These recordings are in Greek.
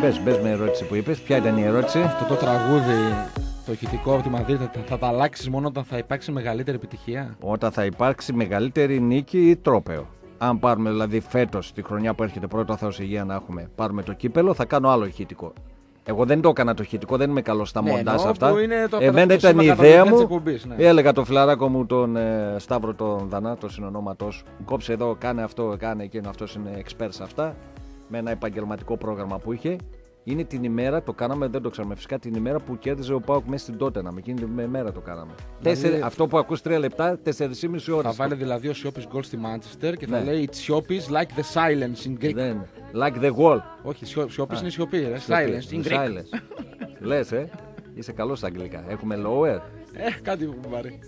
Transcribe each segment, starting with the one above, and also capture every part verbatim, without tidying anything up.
Πες, πες με ερώτηση που είπες. Ποια ήταν η ερώτηση? Αυτό το τραγούδι, το ηχητικό από τη Μαδρίτη, θα, θα τα αλλάξεις μόνο όταν θα υπάρξει μεγαλύτερη επιτυχία? Όταν θα υπάρξει μεγαλύτερη νίκη ή τρόπαιο. Αν πάρουμε δηλαδή φέτος, τη χρονιά που έρχεται, πρώτα Θεός υγεία να έχουμε, πάρουμε το κύπελο, θα κάνω άλλο ηχητικό. Εγώ δεν το έκανα το ηχητικό, δεν είμαι καλό στα ναι, μοντάζ εννοώ, αυτά. Το Εμένα ήταν η ιδέα μου. εκπομπής, ναι. Έλεγα το φιλαράκο μου τον ε, Σταύρο τον Δανά, το συνονόματό σου. Κόψε εδώ, κάνε αυτό, κάνε εκείνο. Αυτό είναι expert σε αυτά. Με ένα επαγγελματικό πρόγραμμα που είχε. Είναι την ημέρα, το κάναμε, δεν το ξέραμε φυσικά, την ημέρα που κέρδιζε ο ΠΑΟΚ μέσα στην Τότεναμ. Με εκείνη την ημέρα το κάναμε. Δηλαδή, Τέσσερι, αυτό που ακούς τρία λεπτά, τέσσερις και μισή ώρες. Θα βάλει δηλαδή ο Σιώπης γκολ στη Μάντσεστερ και ναι. θα λέει It's Σιώπης like the silence in Greek. Δεν. Like the wall. Όχι, Σιώπης είναι σιωπή, ρε. Silence in Greek. Silence. Λες, ε. Είσαι καλός στα αγγλικά. Έχουμε lower. Ε, κάτι μου πάρει.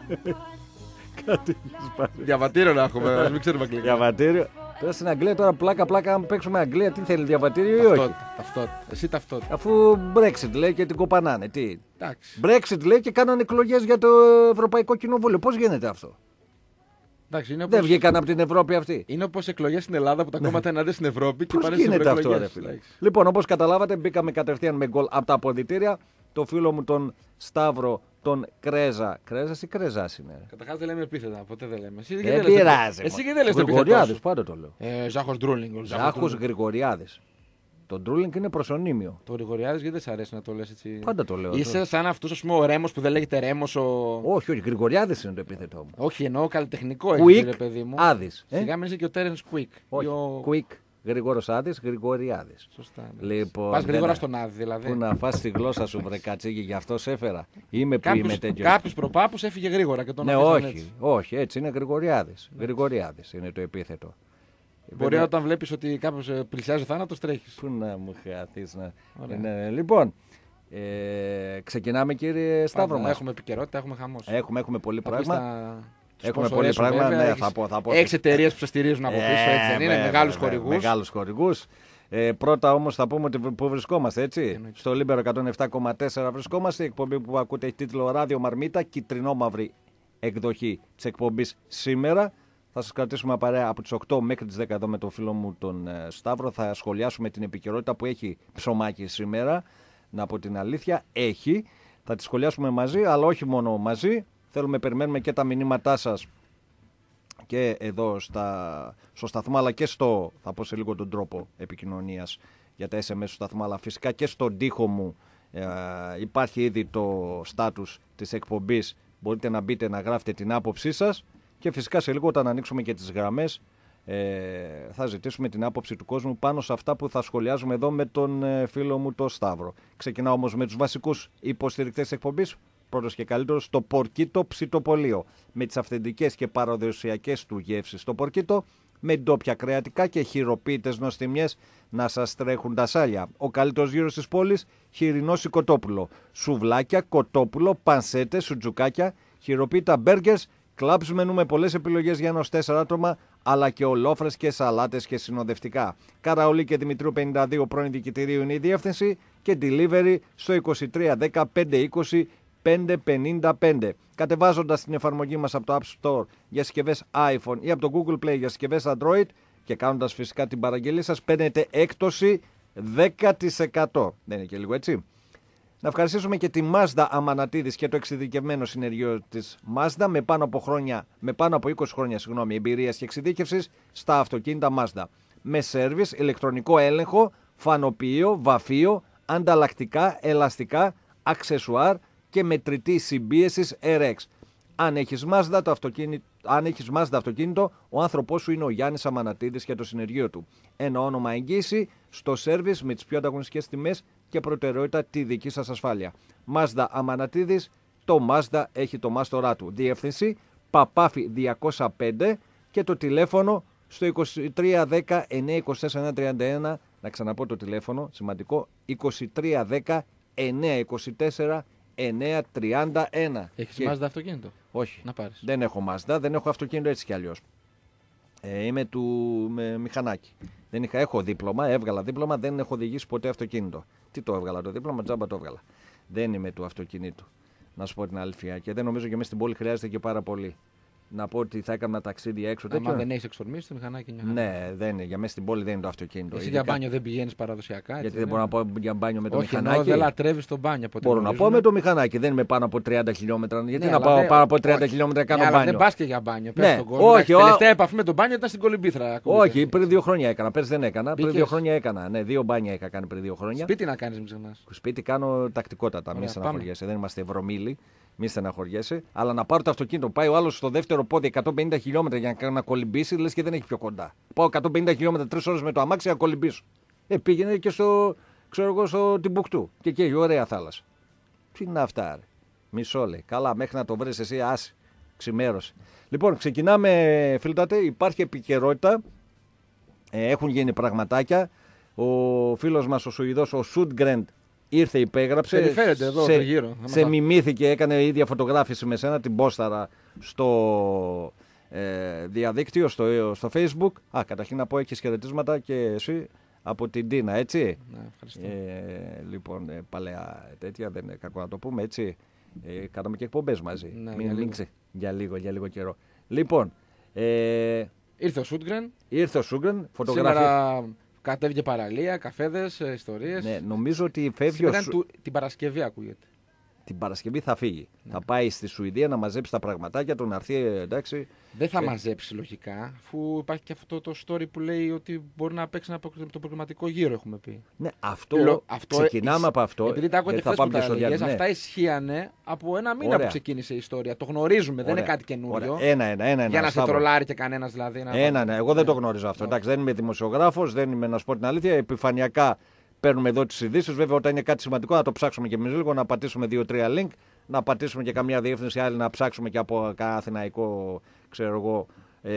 Κάτι μου Διαβατήριο να έχουμε, ας μην ξέρουμε αγγλικά. Διαβατήριο. Τώρα στην Αγγλία, τώρα πλάκα πλάκα, αν παίξουμε Αγγλία, τι θέλει, διαβατήριο ή όχι? Ταυτότητα. Εσύ ταυτότητα. Αφού Brexit λέει και την κοπανάνε. Τι. Εντάξει. Brexit λέει και κάνανε εκλογές για το Ευρωπαϊκό Κοινοβούλιο. Πώς γίνεται αυτό? Εντάξει, είναι Δεν όπως... βγήκαν από την Ευρώπη αυτοί. Είναι όπως εκλογές στην Ελλάδα που τα κόμματα ενάντια στην Ευρώπη και Πώς πάνε σε γίνεται αυτό, ρε εκλογές. φίλε? Λοιπόν, όπως καταλάβατε, μπήκαμε κατευθείαν με γκολ από τα αποδυτήρια. Το φίλο μου τον Σταύρο, τον Κρέζα. Κρέζας ή Κρέζας είναι? Καταρχάς δεν λέμε επίθετα, ποτέ δεν λέμε. Εσύ δεν πειράζει. Εσύ και δεν λες το Γρηγοριάδης, πάντα το λέω. Ε, Ζάχος Ντρούλινγκ. Ζάχος Γρηγοριάδης. Το Ντρούλινγκ είναι προσωνύμιο. Το Γρηγοριάδης γιατί δεν σ' αρέσει να το λες έτσι? Πάντα το λέω. Είσαι σαν αυτούς, ας πούμε, ο Ρέμος που δεν λέγεται Ρέμος. Ο... Όχι, όχι, Γρηγοριάδης είναι το επίθετό μου. Όχι, εννοώ καλλιτεχνικό Quick, ρε παιδί μου. Άδης. Σιγά μην είσαι και ο Τέρενς Κουίκ. Όχι, ο... Quick. Γρηγόρος Άδης, Γρηγοριάδης. Σωστά. Ναι. Λοιπόν, πας γρήγορα δεν... στον Άδη, δηλαδή. Πού να φας τη γλώσσα σου, βρε κατσίκι, γι' αυτό σε έφερα. Είμαι που είμαι τέτοιο. Κάποιος προπάπους έφυγε γρήγορα και τον ναι, αφήσαν όχι, έτσι. όχι, έτσι είναι Γρηγοριάδης. Γρηγοριάδης είναι το επίθετο. Μπορεί Βέβαια... όταν βλέπεις ότι κάποιος πλησιάζει ο θάνατος, τρέχεις. Πού να μου χαθείς να. Είναι... Λοιπόν, ε, ξεκινάμε κύριε Σταύρο μας. Έχουμε επικαιρότητα, έχουμε χαμός. Έχουμε, έχουμε πολύ θα πράγμα. Στα... Έχουμε πολύ πράγμα. Βέβαια, ναι, έχεις... θα πω. Θα πω Έξι εταιρείες που σε στηρίζουν από πίσω, ε, έτσι δεν είναι? Μεγάλους χορηγούς. Μεγάλους χορηγούς. Ε, πρώτα όμως θα πούμε ότι πού βρισκόμαστε, έτσι. Εννοείται. Στο Λίμπερο εκατόν επτά κόμμα τέσσερα βρισκόμαστε. Η εκπομπή που ακούτε έχει τίτλο Ράδιο Μαρμίτα, κυτρινόμαυρη εκδοχή της εκπομπής σήμερα. Θα σας κρατήσουμε παρέα από τις οκτώ μέχρι τις δέκα εδώ με τον φίλο μου τον ε, Σταύρο. Θα σχολιάσουμε την επικαιρότητα που έχει ψωμάκι σήμερα. Να πω την αλήθεια, έχει. Θα τη σχολιάσουμε μαζί, αλλά όχι μόνο μαζί. Θέλουμε, περιμένουμε και τα μηνύματά σας και εδώ στα, στο σταθμό, αλλά και στο, θα πω σε λίγο τον τρόπο επικοινωνίας για τα ες εμ ες στο σταθμό, αλλά φυσικά και στον τοίχο μου ε, υπάρχει ήδη το στάτους της εκπομπής. Μπορείτε να μπείτε να γράφετε την άποψή σας και φυσικά σε λίγο όταν ανοίξουμε και τις γραμμές ε, θα ζητήσουμε την άποψη του κόσμου πάνω σε αυτά που θα σχολιάζουμε εδώ με τον ε, φίλο μου τον Σταύρο. Ξεκινάω όμως με τους βασικούς υποστηρικτές της εκπομπής. Πρώτος και καλύτερος, στο Πορκίτο Ψητοπολείο. Με τις αυθεντικές και παραδοσιακές του γεύσεις στο Πορκίτο, με ντόπια κρεατικά και χειροποίητες νοστιμιές να σας τρέχουν τα σάλια. Ο καλύτερος γύρος της πόλης, χοιρινό σικοτόπουλο. Σουβλάκια, κοτόπουλο, πανσέτες, σουτζουκάκια, χειροποίητα μπέργκερς, κλαμπς μενού με πολλές επιλογές για ενός τέσσερα άτομα, αλλά και ολόφρες και σαλάτες και συνοδευτικά. Καραολί και Δημητρίου πενήντα δύο πρώην διοικητηρίου είναι η διεύθυνση και delivery στο είκοσι τρία δέκα πεντακόσια είκοσι πεντακόσια πενήντα πέντε. Κατεβάζοντας την εφαρμογή μας από το App Store για συσκευές iPhone ή από το Google Play για συσκευές Android και κάνοντας φυσικά την παραγγελία σας παίρνετε έκπτωση δέκα τοις εκατό. Δεν είναι και λίγο έτσι? Να ευχαριστήσουμε και τη Mazda Αμανατίδης και το εξειδικευμένο συνεργείο της Mazda με πάνω από, χρόνια, με πάνω από είκοσι χρόνια συγγνώμη, εμπειρίας και εξειδίκευσης στα αυτοκίνητα Mazda. Με σέρβις, ηλεκτρονικό έλεγχο, φανοποιείο, βαφείο, ανταλλακτικά, ελαστικά, αξεσουάρ και μετρητή συμπίεσης αρ εξ. Αν έχεις Mazda, το αυτοκίνητο, αν έχεις Mazda αυτοκίνητο, ο άνθρωπός σου είναι ο Γιάννης Αμανατίδης και το συνεργείο του. Ένα όνομα εγγύηση στο σέρβις με τις πιο ανταγωνιστικές τιμές και προτεραιότητα τη δική σας ασφάλεια. Mazda Αμανατίδης, το Mazda έχει το μάστορά του. Διεύθυνση Παπάφη διακόσια πέντε και το τηλέφωνο στο είκοσι τρία δέκα εννιακόσια είκοσι τέσσερα τριάντα ένα. Να ξαναπώ το τηλέφωνο, σημαντικό, είκοσι τρία δέκα εννιακόσια είκοσι τέσσερα εννιακόσια τριάντα ένα. Έχεις και... Mazda αυτοκίνητο? Όχι, να πάρεις. Δεν έχω Mazda, δεν έχω αυτοκίνητο έτσι κι αλλιώς. Ε, είμαι του με μηχανάκι. Δεν είχα, έχω δίπλωμα, έβγαλα δίπλωμα, δεν έχω οδηγήσει ποτέ αυτοκίνητο. Τι το έβγαλα το δίπλωμα, τζάμπα το έβγαλα. Δεν είμαι του αυτοκίνητου. Να σου πω την αλήθεια. Και δεν νομίζω και μέσα στην πόλη χρειάζεται και πάρα πολύ. να πω ότι θα έκανα ταξίδια έξω. Άμα δεν έχει εξορμήσει το μηχανάκι, μια χαρά. Ναι, δεν είναι. Για μέσα στην πόλη δεν είναι το αυτοκίνητο. Εσύ για μπάνιο δεν πηγαίνει παραδοσιακά. Έτσι, γιατί δεν μπορώ να πάω για μπάνιο με το όχι, μηχανάκι. Όχι, δεν λατρεύει το μπάνιο. Μπορώ να πάω με το μηχανάκι. Δεν είμαι πάνω από τριάντα χιλιόμετρα. Γιατί ναι, να πάω δε... πάνω από τριάντα όχι. χιλιόμετρα κάνω ναι, μπάνιο. Δεν πα και για μπάνιο. Ναι, τον κόσμο. όχι, η τελευταία επαφή με το μπάνιο ήταν στην Κολυμπήθρα. Όχι, πριν δύο χρόνια έκανα. Πέρσι δεν έκανα. Πριν δύο χρόνια έκανα. Ναι, δύο μπάνια είχα κάνει πριν δύο χρόνια. Σπίτι να κάνει, μην ξεχνά. Σπίτι κάνω τακτικότατα. Μην στεναχωριέσαι. Δεν είμαστε ευρωμίλοι. Μη στεναχωριέσαι. Αλλά να πάρω το αυτοκίνητο. Πάει ο άλλο στο δεύτερο πόδι εκατόν πενήντα χιλιόμετρα για να, να κολυμπήσει, λες και δεν έχει πιο κοντά. Πάω εκατόν πενήντα χιλιόμετρα τρεις ώρες με το αμάξι να κολυμπήσω. Ε, πήγαινε και στο, ξέρω εγώ, στο Τιμπουκτού. Και εκεί έχει ωραία θάλασσα. Τι είναι αυτά, ρε. Μισό λέει. Καλά, μέχρι να το βρεις εσύ, άσε. Ξημέρωσε. Λοιπόν, ξεκινάμε, φίλτατε. Υπάρχει επικαιρότητα. Ε, έχουν γίνει πραγματάκια. Ο φίλος μας ο Σουηδός, ο Σούντγκρεντ, ήρθε, υπέγραψε. Περιφέρεται εδώ, σε, γύρω. Σε μιμήθηκε, έκανε η ίδια φωτογράφηση με σένα, την πόσταρα στο ε, διαδίκτυο, στο, στο Facebook. Α, καταρχήν να πω, έχεις χαιρετίσματα και εσύ από την Τίνα, έτσι. Ναι, ευχαριστώ. Ε, λοιπόν, ε, παλαιά τέτοια, δεν είναι κακό να το πούμε, έτσι. Ε, κάναμε και εκπομπές μαζί. Ναι, Μην, για, μην λίγο. Ξε... για λίγο, για λίγο καιρό. Λοιπόν, ε, ήρθε ο Σούντγκρεν. Ήρθε ο Σούντγκρεν, φωτογραφία. Σήμερα κατέβηκε παραλία, καφέδες, ιστορίες. Ναι, νομίζω ότι φεύγει Σήμερα ο Σου... του... την Παρασκευή ακούγεται. Την Παρασκευή θα φύγει. Ναι. Θα πάει στη Σουηδία να μαζέψει τα πραγματάκια του, να έρθει, εντάξει. Δεν θα ε... μαζέψει λογικά, αφού υπάρχει και αυτό το story που λέει ότι μπορεί να παίξει ένα το προγραμματικό γύρο, έχουμε πει. Ναι, αυτό, Λο... αυτό ξεκινάμε ισ... από αυτό. Επειδή τα άκουγα και χθες που τα έλεγες, ναι. αυτά ισχύανε από ένα μήνα Ωραία. που ξεκίνησε η ιστορία. Το γνωρίζουμε, Ωραία. δεν είναι κάτι καινούριο. Ένα, ένα, ένα, ένα, για να σε Σταύρο. τρολάρει και κανένα δηλαδή. Ένα, ένα, ναι. Εγώ δεν το γνώριζα αυτό. Εντάξει, δεν είμαι δημοσιογράφος, δεν είμαι, να σου πω την αλήθεια. Επιφανειακά παίρνουμε εδώ τις ειδήσεις. Βέβαια, όταν είναι κάτι σημαντικό, να το ψάξουμε και εμείς λίγο, να πατήσουμε δύο-τρία link, να πατήσουμε και καμιά διεύθυνση άλλη, να ψάξουμε και από κανένα αθηναϊκό, ξέρω εγώ,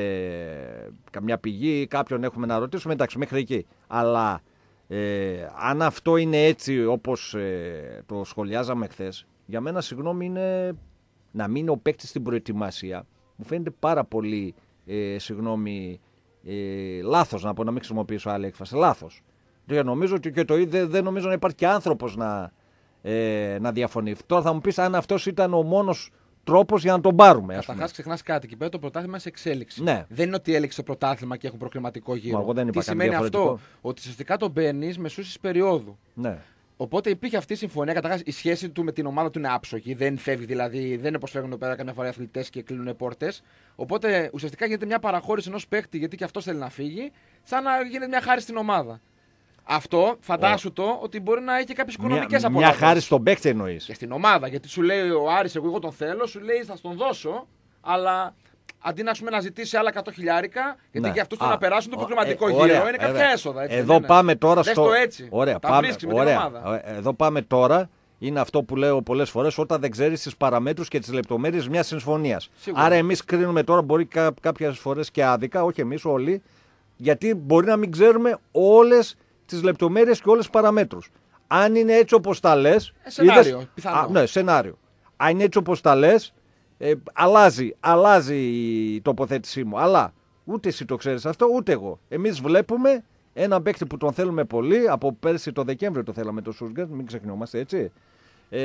ε, καμιά πηγή, κάποιον έχουμε να ρωτήσουμε. Εντάξει, μέχρι εκεί. Αλλά ε, αν αυτό είναι έτσι όπως ε, το σχολιάζαμε χθες, για μένα, συγγνώμη, είναι να μην είναι ο παίκτης στην προετοιμασία. Μου φαίνεται πάρα πολύ, ε, συγγνώμη, ε, λάθος να πω, να μην χρησιμοποιήσω άλλη έκφραση. Λάθος. Και νομίζω ότι και το ίδιο δεν νομίζω να υπάρχει και άνθρωπος να, ε, να διαφωνεί. Τώρα θα μου πεις αν αυτός ήταν ο μόνος τρόπος για να τον πάρουμε. Καταρχάς, ξεχνάς κάτι. Εκεί πέρα το πρωτάθλημα είναι σε εξέλιξη. Ναι. Δεν είναι ότι έλεξε το πρωτάθλημα και έχουν προκριματικό γύρο. Μα εγώ δεν είπα Τι κάτι σημαίνει διαφορετικό. αυτό, ότι ουσιαστικά τον παίρνει μεσούσης περίοδου. Ναι. Οπότε υπήρχε αυτή η συμφωνία. Καταρχάς, η σχέση του με την ομάδα του είναι άψογη. Δεν φεύγει δηλαδή, δεν είναι όπως φεύγουν εδώ πέρα καμιά φορά οι αθλητές και κλείνουν πόρτες. Οπότε ουσιαστικά γίνεται μια παραχώρηση ενός παίκτη γιατί και αυτός θέλει να φύγει, σαν να γίνεται μια χάρη στην ομάδα. Αυτό φαντάσου το ότι μπορεί να έχει και κάποιες οικονομικές απολαύσεις. Μια χάρη στον παίκτη εννοείς. Και στην ομάδα. Γιατί σου λέει ο Άρης, εγώ, εγώ τον θέλω, σου λέει θα τον δώσω, αλλά αντί να, πούμε, να ζητήσει άλλα εκατό χιλιάρικα, γιατί ναι. και αυτούς να περάσουν το προγραμματικό ε, γύρο, ωραία, είναι κάποια ωραία. έσοδα. Έτσι, Εδώ πάμε τώρα Δες στο. το έτσι. Ωραία, τα πάμε, βρίσκεις με ωραία. την ομάδα. Εδώ πάμε τώρα. Είναι αυτό που λέω πολλές φορές, όταν δεν ξέρεις τις παραμέτρους και τις λεπτομέρειες μιας συμφωνίας. Σίγουρα. Άρα, εμείς κρίνουμε τώρα, μπορεί κά, κάποιες φορές και άδικα, όχι εμείς όλοι, γιατί μπορεί να μην ξέρουμε όλες τις λεπτομέρειες και όλες τις παραμέτρους. Αν είναι έτσι όπως τα λες. Ε, σενάριο, είδες, πιθανό. Α, ναι, σενάριο. Αν είναι έτσι όπως τα λες, ε, αλλάζει, αλλάζει η τοποθέτησή μου. Αλλά ούτε εσύ το ξέρεις αυτό, ούτε εγώ. Εμείς βλέπουμε έναν παίκτη που τον θέλουμε πολύ. Από πέρσι το Δεκέμβριο το θέλαμε το Σούντγκρεντ, μην ξεχνιόμαστε, έτσι. Ε,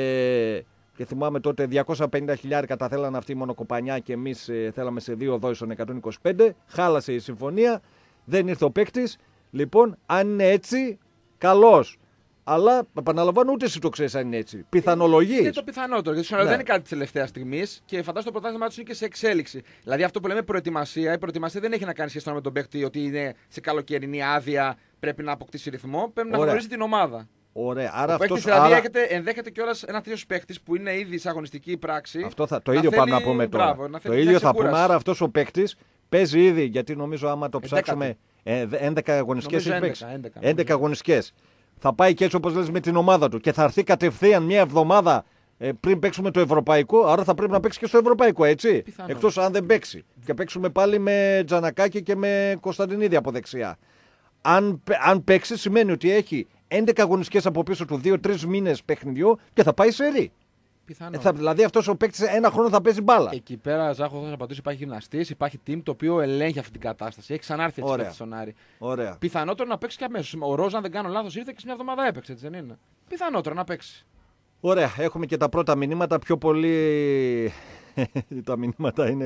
και θυμάμαι τότε διακόσια πενήντα χιλιάρικα τα θέλανε αυτοί η μονοκοπανιά και εμείς ε, θέλαμε σε δύο δόσεις των εκατόν είκοσι πέντε. Χάλασε η συμφωνία, δεν ήρθε ο παίκτης. Λοιπόν, αν είναι έτσι, καλώς. Αλλά επαναλαμβάνω, ούτε εσύ το ξέρεις αν είναι έτσι. Πιθανολογείς. Είναι το πιθανότερο. Γιατί σου ναι. δεν είναι κάτι τη τελευταία στιγμή και φαντάζομαι το πρωτάθλημα του είναι και σε εξέλιξη. Δηλαδή αυτό που λέμε προετοιμασία, η προετοιμασία δεν έχει να κάνει σχέση με τον παίκτη ότι είναι σε καλοκαιρινή άδεια, πρέπει να αποκτήσει ρυθμό. Πρέπει να γνωρίζει την ομάδα. Ωραία. Άρα ο παίκτης αυτός, δηλαδή άρα... έχετε, ενδέχεται κιόλας ένα τέτοιο παίκτη που είναι ήδη σε αγωνιστική πράξη. Αυτό θα, το ίδιο θέλει, πάμε να πούμε τώρα. μπράβο, να το ίδιο θα πούμε. Άρα αυτός ο παίκτη παίζει ήδη, γιατί νομίζω άμα το ψάξουμε. έντεκα αγωνιστικές έχει παίξει. έντεκα αγωνιστικές. Θα πάει και έτσι όπως λες με την ομάδα του και θα έρθει κατευθείαν μια εβδομάδα ε, πριν παίξουμε το ευρωπαϊκό. Άρα θα πρέπει να παίξει και στο ευρωπαϊκό, έτσι. Εκτός αν δεν παίξει. Και παίξουμε πάλι με Τζανακάκη και με Κωνσταντινίδη από δεξιά. Αν, αν παίξει, σημαίνει ότι έχει έντεκα αγωνιστικές από πίσω του, δύο τρεις μήνες παιχνιδιού και θα πάει σε ρί. Ε, θα, δηλαδή αυτός ο παίκτης ένα χρόνο θα παίζει μπάλα. Εκεί πέρα, Ζάχο, θα απαντήσω, υπάρχει γυμναστής, υπάρχει team το οποίο ελέγχει αυτή την κατάσταση. Έχει ξανάρθει έτσι παίκτη στον Άρη. Ωραία. Πιθανότερο να παίξει και αμέσως. Ο Ρόζα, αν δεν κάνω λάθος, ήρθε και σε μια εβδομάδα έπαιξε, έτσι δεν είναι. Πιθανότερο να παίξει. Ωραία, έχουμε και τα πρώτα μηνύματα. Πιο πολύ τα μηνύματα είναι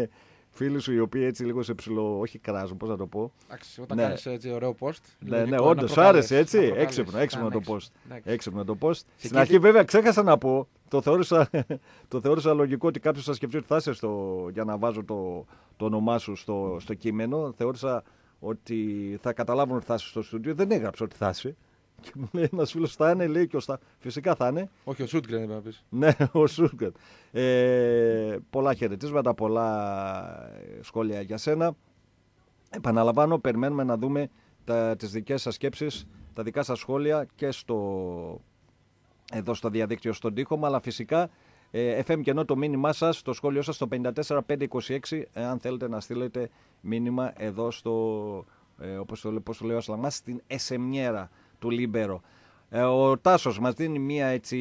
φίλοι σου οι οποίοι έτσι λίγο σε ψηλό, όχι κράζουν, πώς να το πω. Εντάξει, όταν ναι. κάνεις έτσι ωραίο post. Ναι, ναι, όντως σου άρεσε έτσι. Έξυπνο, έξυπνο το post. Έξυπνο το post. Στην αρχή, βέβαια, ξέχασα να πω, το θεώρησα, το θεώρησα λογικό ότι κάποιος θα σκεφτεί ότι θα είσαι στο, για να βάζω το, το όνομά σου στο, στο κείμενο. Θεώρησα ότι θα καταλάβουν ότι θα είσαι στο στούντιο. Δεν έγραψε ότι θα είσαι. Και μου λέει ένα φίλο θα είναι, λέει και ο Στα... Φυσικά θα είναι. Όχι, ο Σούτγκρεν δεν πει. Ναι, ο Σούτγκρεν. Ε, πολλά χαιρετίσματα, πολλά σχόλια για σένα. Επαναλαμβάνω, περιμένουμε να δούμε τα, τις δικές σας σκέψεις, τα δικά σας σχόλια και στο, εδώ στο διαδίκτυο στον τοίχο, αλλά φυσικά ε, εφ εμ και ενώ το μήνυμά σας, το σχόλιο σας στο πέντε τέσσερα πέντε είκοσι έξι, αν θέλετε να στείλετε μήνυμα εδώ στο, ε, όπως το, πώς το λέει ο Ασλαμάς, στην εσεμιέρα του Λίμπερο. Ε, ο Τάσος μας δίνει μία έτσι,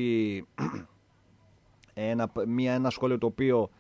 ένα, μία, ένα σχόλιο το οποίο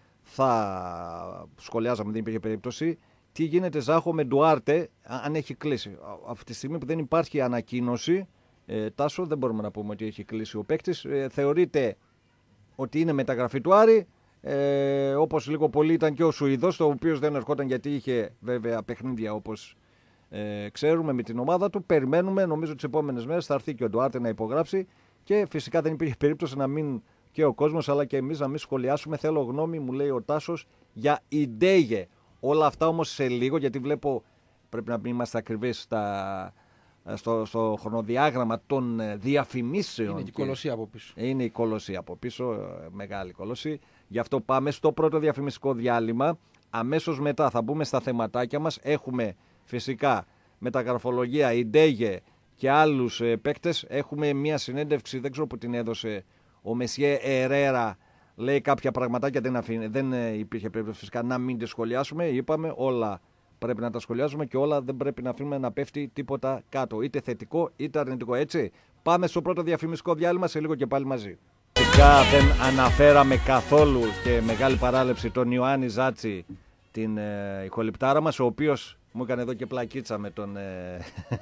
θα σχολιάζαμε, δεν υπήρχε περίπτωση. Τι γίνεται, Ζάχο, με Ντουάρτε, αν έχει κλείσει. Αυτή τη στιγμή που δεν υπάρχει ανακοίνωση, ε, Τάσο, δεν μπορούμε να πούμε ότι έχει κλείσει ο παίκτης. Ε, θεωρείται ότι είναι μεταγραφή του Άρη, ε, όπως λίγο πολύ ήταν και ο Σουηδός, ο οποίος δεν ερχόταν γιατί είχε βέβαια παιχνίδια όπως ε, ξέρουμε με την ομάδα του. Περιμένουμε, νομίζω τις επόμενες μέρες θα έρθει και ο Ντουάρτε να υπογράψει και φυσικά δεν υπήρχε περίπτωση να μην και ο κόσμος αλλά και εμείς να μην σχολιάσουμε. Θέλω γνώμη, μου λέει ο Τάσος, για Ιντέγε. Όλα αυτά όμως σε λίγο, γιατί βλέπω πρέπει να είμαστε ακριβείς στα, στο, στο χρονοδιάγραμμα των διαφημίσεων. Είναι η κολοσσία από πίσω. Είναι η κολοσσία από πίσω, μεγάλη κολοσσία. Γι' αυτό πάμε στο πρώτο διαφημιστικό διάλειμμα. Αμέσως μετά θα μπούμε στα θεματάκια μας. Έχουμε φυσικά μεταγραφολογία, Ιντέγε και άλλους ε, παίκτες. Έχουμε μια συνέντευξη, δεν ξέρω που την έδωσε ο Μεσιέ Ερέρα. Λέει κάποια πραγματάκια, δεν, αφήνει, δεν υπήρχε περίπτωση φυσικά να μην τη σχολιάσουμε. Είπαμε όλα πρέπει να τα σχολιάζουμε και όλα δεν πρέπει να αφήνουμε να πέφτει τίποτα κάτω. Είτε θετικό είτε αρνητικό, έτσι. Πάμε στο πρώτο διαφημιστικό διάλειμμα, σε λίγο και πάλι μαζί. Φυσικά δεν αναφέραμε καθόλου και μεγάλη παράληψη τον Ιωάννη Ζάτσι, την ε, ηχοληπτάρα μας, ο οποίος μου έκανε εδώ και πλακίτσα με τον, ε,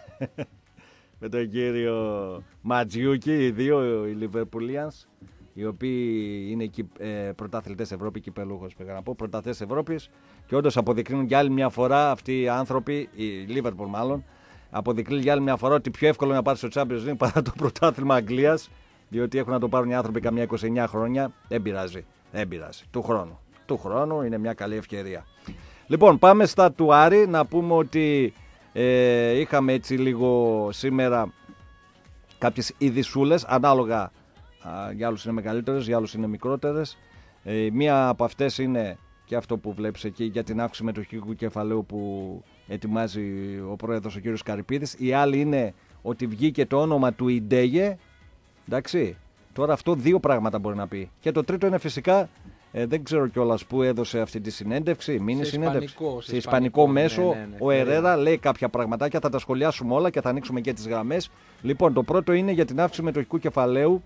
με τον κύριο Ματζιούκη, οι δύο, οι Λιβερπουλιans, οι οποίοι είναι ε, πρωταθλητές Ευρώπη, κυπελούχος πήγα να πω, πρωταθλητές Ευρώπης και όντως αποδεικνύουν για άλλη μια φορά αυτοί οι άνθρωποι, η Λίβερπουλ μάλλον, αποδεικνύουν για άλλη μια φορά ότι πιο εύκολο είναι να πάρει στο Champions League παρά το πρωτάθλημα Αγγλίας, διότι έχουν να το πάρουν οι άνθρωποι καμιά είκοσι εννιά χρόνια. Δεν πειράζει, δεν πειράζει. Του χρόνου. Του χρόνου είναι μια καλή ευκαιρία. Λοιπόν, πάμε στα του Άρη, να πούμε ότι ε, είχαμε έτσι λίγο σήμερα κάποιες ειδισούλες, ανάλογα. Για άλλους είναι μεγαλύτερες, για άλλους είναι μικρότερες. Ε, μία από αυτές είναι και αυτό που βλέπεις εκεί για την αύξηση μετοχικού κεφαλαίου που ετοιμάζει ο πρόεδρος ο κύριος Καρυπίδης. Η άλλη είναι ότι βγήκε το όνομα του Ιντέγε. Εντάξει, τώρα αυτό δύο πράγματα μπορεί να πει. Και το τρίτο είναι φυσικά, ε, δεν ξέρω κιόλας που έδωσε αυτή τη συνέντευξη, μήνυ συνέντευξη. Ισπανικό, σε ισπανικό μέσο, ναι, ναι, ναι, ο Ερέρα ναι. λέει κάποια πραγματάκια, θα τα σχολιάσουμε όλα και θα ανοίξουμε και τις γραμμές. Λοιπόν, το πρώτο είναι για την αύξηση μετοχικού κεφαλαίου.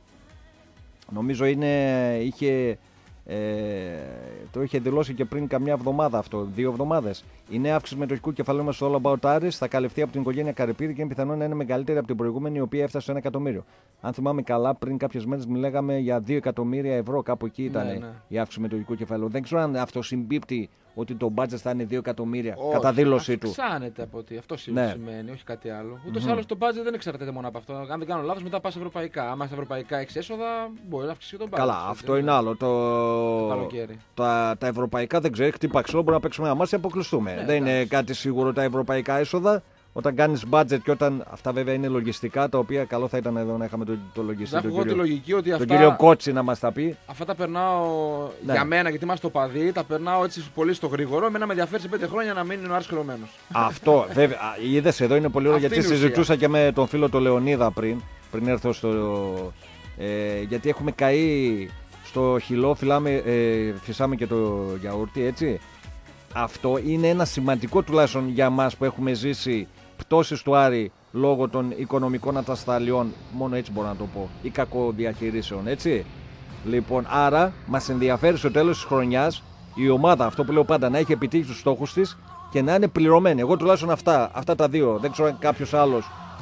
Νομίζω είναι, είχε, ε, το είχε δηλώσει και πριν καμιά εβδομάδα αυτό, δύο εβδομάδες. Η νέα αύξηση μετοχικού κεφαλαίου μας στο All About Aris θα καλυφθεί από την οικογένεια Καρυπίδη και είναι πιθανό να είναι μεγαλύτερη από την προηγούμενη, η οποία έφτασε στο ένα εκατομμύριο. Αν θυμάμαι καλά, πριν κάποιες μέρες μιλάγαμε για δύο εκατομμύρια ευρώ, κάπου εκεί ήταν ναι, ναι. η αύξηση μετοχικού κεφαλαίου. Δεν ξέρω αν αυτό συμπίπτει ότι το budget θα είναι δύο εκατομμύρια όχι, κατά δήλωσή του. Αυξάνεται από ότι αυτό ναι. σημαίνει, όχι κάτι άλλο. Ούτως ή mm-hmm. άλλως το budget δεν εξαρτάται μόνο από αυτό. Αν δεν κάνω λάθος, μετά πας ευρωπαϊκά. Άμα στα ευρωπαϊκά έχεις έσοδα, μπορεί να αυξήσει και τον budget. Καλά, έτσι, αυτό είναι άλλο. Το... το τα, τα ευρωπαϊκά δεν ξέρω, χτύπα ξύλο, μπορούμε να παίξουμε ένα μάτι και αποκλειστούμε. Ναι, δεν εντάξει. Είναι κάτι σίγουρο τα ευρωπαϊκά έσοδα. Όταν κάνεις budget και όταν. Αυτά βέβαια είναι λογιστικά, τα οποία καλό θα ήταν εδώ να είχαμε το, το λογιστή. Τον κύριο, λογική ότι τον αυτά, κύριο Κότσι να μας τα πει. Αυτά τα περνάω ναι. για μένα, γιατί είμαστε το παδί, τα περνάω έτσι πολύ στο γρήγορο. Εμένα με ενδιαφέρει σε πέντε χρόνια να μείνει ο Άρης χρεωμένος. Αυτό βέβαια. Είδες εδώ είναι πολύ ωραίο γιατί συζητούσα και με τον φίλο τον Λεωνίδα πριν, πριν έρθω στο. Ε, γιατί έχουμε καεί στο χυλό, φυλάμε, ε, φυσάμε και το γιαούρτι, έτσι. Αυτό είναι ένα σημαντικό τουλάχιστον για μας που έχουμε ζήσει πτώσεις του Άρη λόγω των οικονομικών ατασταλιών, μόνο έτσι μπορώ να το πω, ή κακοδιαχειρήσεων, έτσι. Λοιπόν, άρα μας ενδιαφέρει στο τέλος της χρονιάς η ομάδα, αυτό που λέω πάντα, να έχει επιτύχει τους στόχους της και να είναι πληρωμένη. Εγώ τουλάχιστον αυτά, αυτά τα δύο, δεν ξέρω αν κάποιος άλλος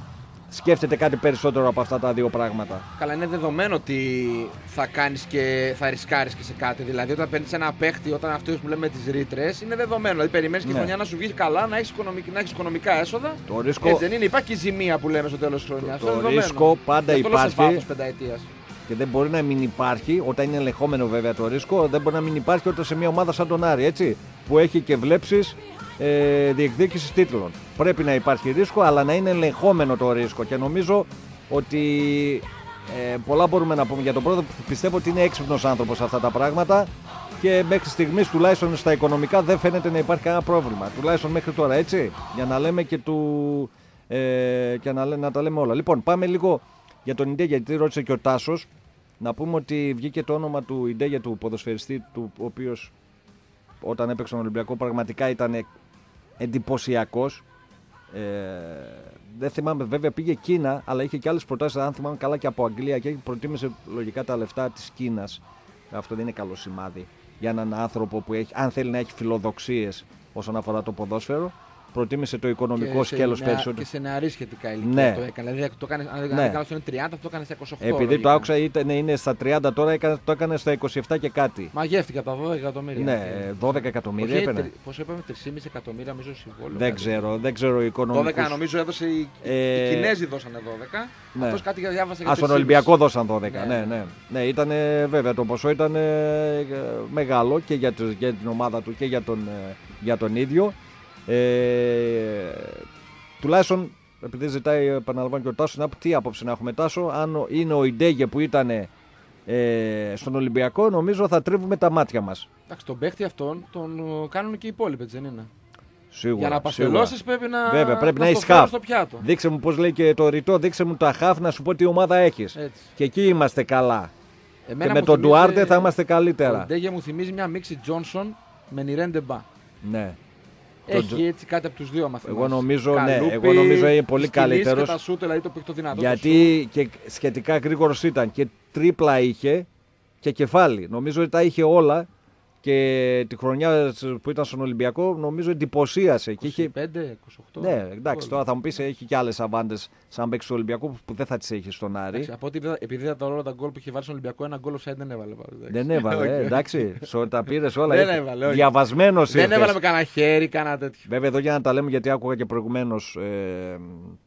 σκέφτεται κάτι περισσότερο από αυτά τα δύο πράγματα. Καλά, είναι δεδομένο ότι θα κάνεις και θα ρισκάρεις και σε κάτι. Δηλαδή, όταν παίρνεις ένα παίχτη, όταν αυτό που λέμε τις ρήτρες, είναι δεδομένο. Δηλαδή, περιμένεις και η Ναι. χρονιά να σου βγει καλά, να έχεις οικονομικά, να έχεις οικονομικά έσοδα. Το ρίσκο, Έτσι δεν είναι, υπάρχει και η ζημία που λέμε στο τέλος της χρονιάς. το Αυτό είναι δεδομένο. ρίσκο πάντα Γι' αυτό λέω σε υπάρχει. βάθος πενταετίας. και δεν μπορεί να μην υπάρχει, όταν είναι ελεγχόμενο βέβαια το ρίσκο, δεν μπορεί να μην υπάρχει όταν σε μια ομάδα σαν τον Άρη, έτσι, που έχει και βλέψεις ε, διεκδίκησης τίτλων. Πρέπει να υπάρχει ρίσκο, αλλά να είναι ελεγχόμενο το ρίσκο. Και νομίζω ότι ε, πολλά μπορούμε να πούμε για τον πρώτο. Πιστεύω ότι είναι έξυπνος άνθρωπος σε αυτά τα πράγματα και μέχρι στιγμής, τουλάχιστον στα οικονομικά, δεν φαίνεται να υπάρχει κανένα πρόβλημα. Τουλάχιστον μέχρι τώρα, έτσι, για να λέμε και, του, ε, και να, να τα λέμε όλα. Λοιπόν, πάμε λίγο για τον Ιντέ, γιατί ρώτησε και ο Τάσος. Να πούμε ότι βγήκε το όνομα του Ιντέ, του ποδοσφαιριστή, του, ο οποίος όταν έπαιξε τον Ολυμπιακό πραγματικά ήταν εντυπωσιακός. Ε, δεν θυμάμαι, βέβαια πήγε Κίνα, αλλά είχε και άλλες προτάσεις, αν θυμάμαι καλά, και από Αγγλία, και προτίμησε λογικά τα λεφτά της Κίνας. Αυτό δεν είναι καλό σημάδι για έναν άνθρωπο που έχει, αν θέλει να έχει φιλοδοξίες όσον αφορά το ποδόσφαιρο. Προτίμησε το οικονομικό σκέλος περισσότερο. Και σε νεαρή σχετικά ηλικία Ναι. το έκανε. Δηλαδή, το έκανε, αν δεν Ναι. κάνω είναι τριάντα, αυτό το έκανε στα είκοσι οκτώ. Επειδή λογικά. το άκουσα, ήταν, είναι στα τριάντα τώρα, έκανε, το έκανε στα είκοσι επτά και κάτι. Μαγεύτηκε από τα δώδεκα εκατομμύρια. Ναι, δώδεκα εκατομμύρια Όχι, έπαιρνε. τρι- Πόσο είπαμε, τρία κόμμα πέντε εκατομμύρια νομίζω συμβόλαιο. Δεν κάτι. ξέρω, δεν ξέρω οικονομικούς. δώδεκα νομίζω έδωσε. Οι, Ε, οι Κινέζοι δώσανε δώδεκα. ναι. Αυτός κάτι διάβασε για Α, στον τρία κόμμα πέντε. Ολυμπιακό δώσαν δώδεκα. Ναι, Ναι. ναι. Ναι, ήταν βέβαια το ποσό ήταν ε, μεγάλο και για, τους- για την ομάδα του και για τον, ε, για τον ίδιο. Ε, τουλάχιστον, επειδή ζητάει, επαναλαμβάνω και ο Τάσος, να πει τι άποψη να έχουμε, Τάσο, αν είναι ο Ιντέγε που ήταν ε, στον Ολυμπιακό, νομίζω θα τρίβουμε τα μάτια μας. Εντάξει, τον παίχτη αυτόν τον ε, κάνουν και οι υπόλοιποι, έτσι δεν είναι. Σίγουρα. Για να σίγουρα. παστελώσεις πρέπει να. Βέβαια, πρέπει να, να έχεις στο φέρεις χαφ. στο πιάτο. Δείξε μου, πώς λέει και το ρητό, δείξε μου τα χαφ να σου πω τι ομάδα έχεις. Έτσι. Και εκεί είμαστε καλά. Εμένα και με μου τον θυμίζει- Ντουάρτε θα είμαστε Ο καλύτερα. Ντέγε μου θυμίζει μια μίξη Τζόνσον με Νιρέντε Μπα. Ναι. Έχει έτσι κάτι από τους δύο μαθητές. Εγώ νομίζω, ναι, εγώ νομίζω είναι πολύ καλύτερος. Και τα σούτ, δηλαδή το, το δυνατό. Γιατί και σχετικά γρήγορος ήταν και τρίπλα είχε και κεφάλι. Νομίζω ότι τα είχε όλα και τη χρονιά που ήταν στον Ολυμπιακό νομίζω εντυπωσίασε. Και είχε... είκοσι πέντε, είκοσι οκτώ. Ναι, εντάξει, τώρα θα μου πεις έχει και άλλες αβάντες σαν παίξει του Ολυμπιακού που δεν θα τις έχει στον Άρη. Εντάξει, από ό,τι είδα, επειδή είδα όλα τα γκολ που είχε βάλει στον Ολυμπιακό, ένα γκολ offside δεν έβαλε. Πάλι, εντάξει. Δεν έβαλε, Όχι, ε, όχι. εντάξει. Σο, τα πήρες όλα. Δεν ήρθε. έβαλε, όχι. Διαβασμένος Δεν ήρθες. έβαλε με κανένα χέρι, κανένα τέτοιο. Βέβαια, εδώ για να τα λέμε, γιατί άκουγα και προηγουμένως ε,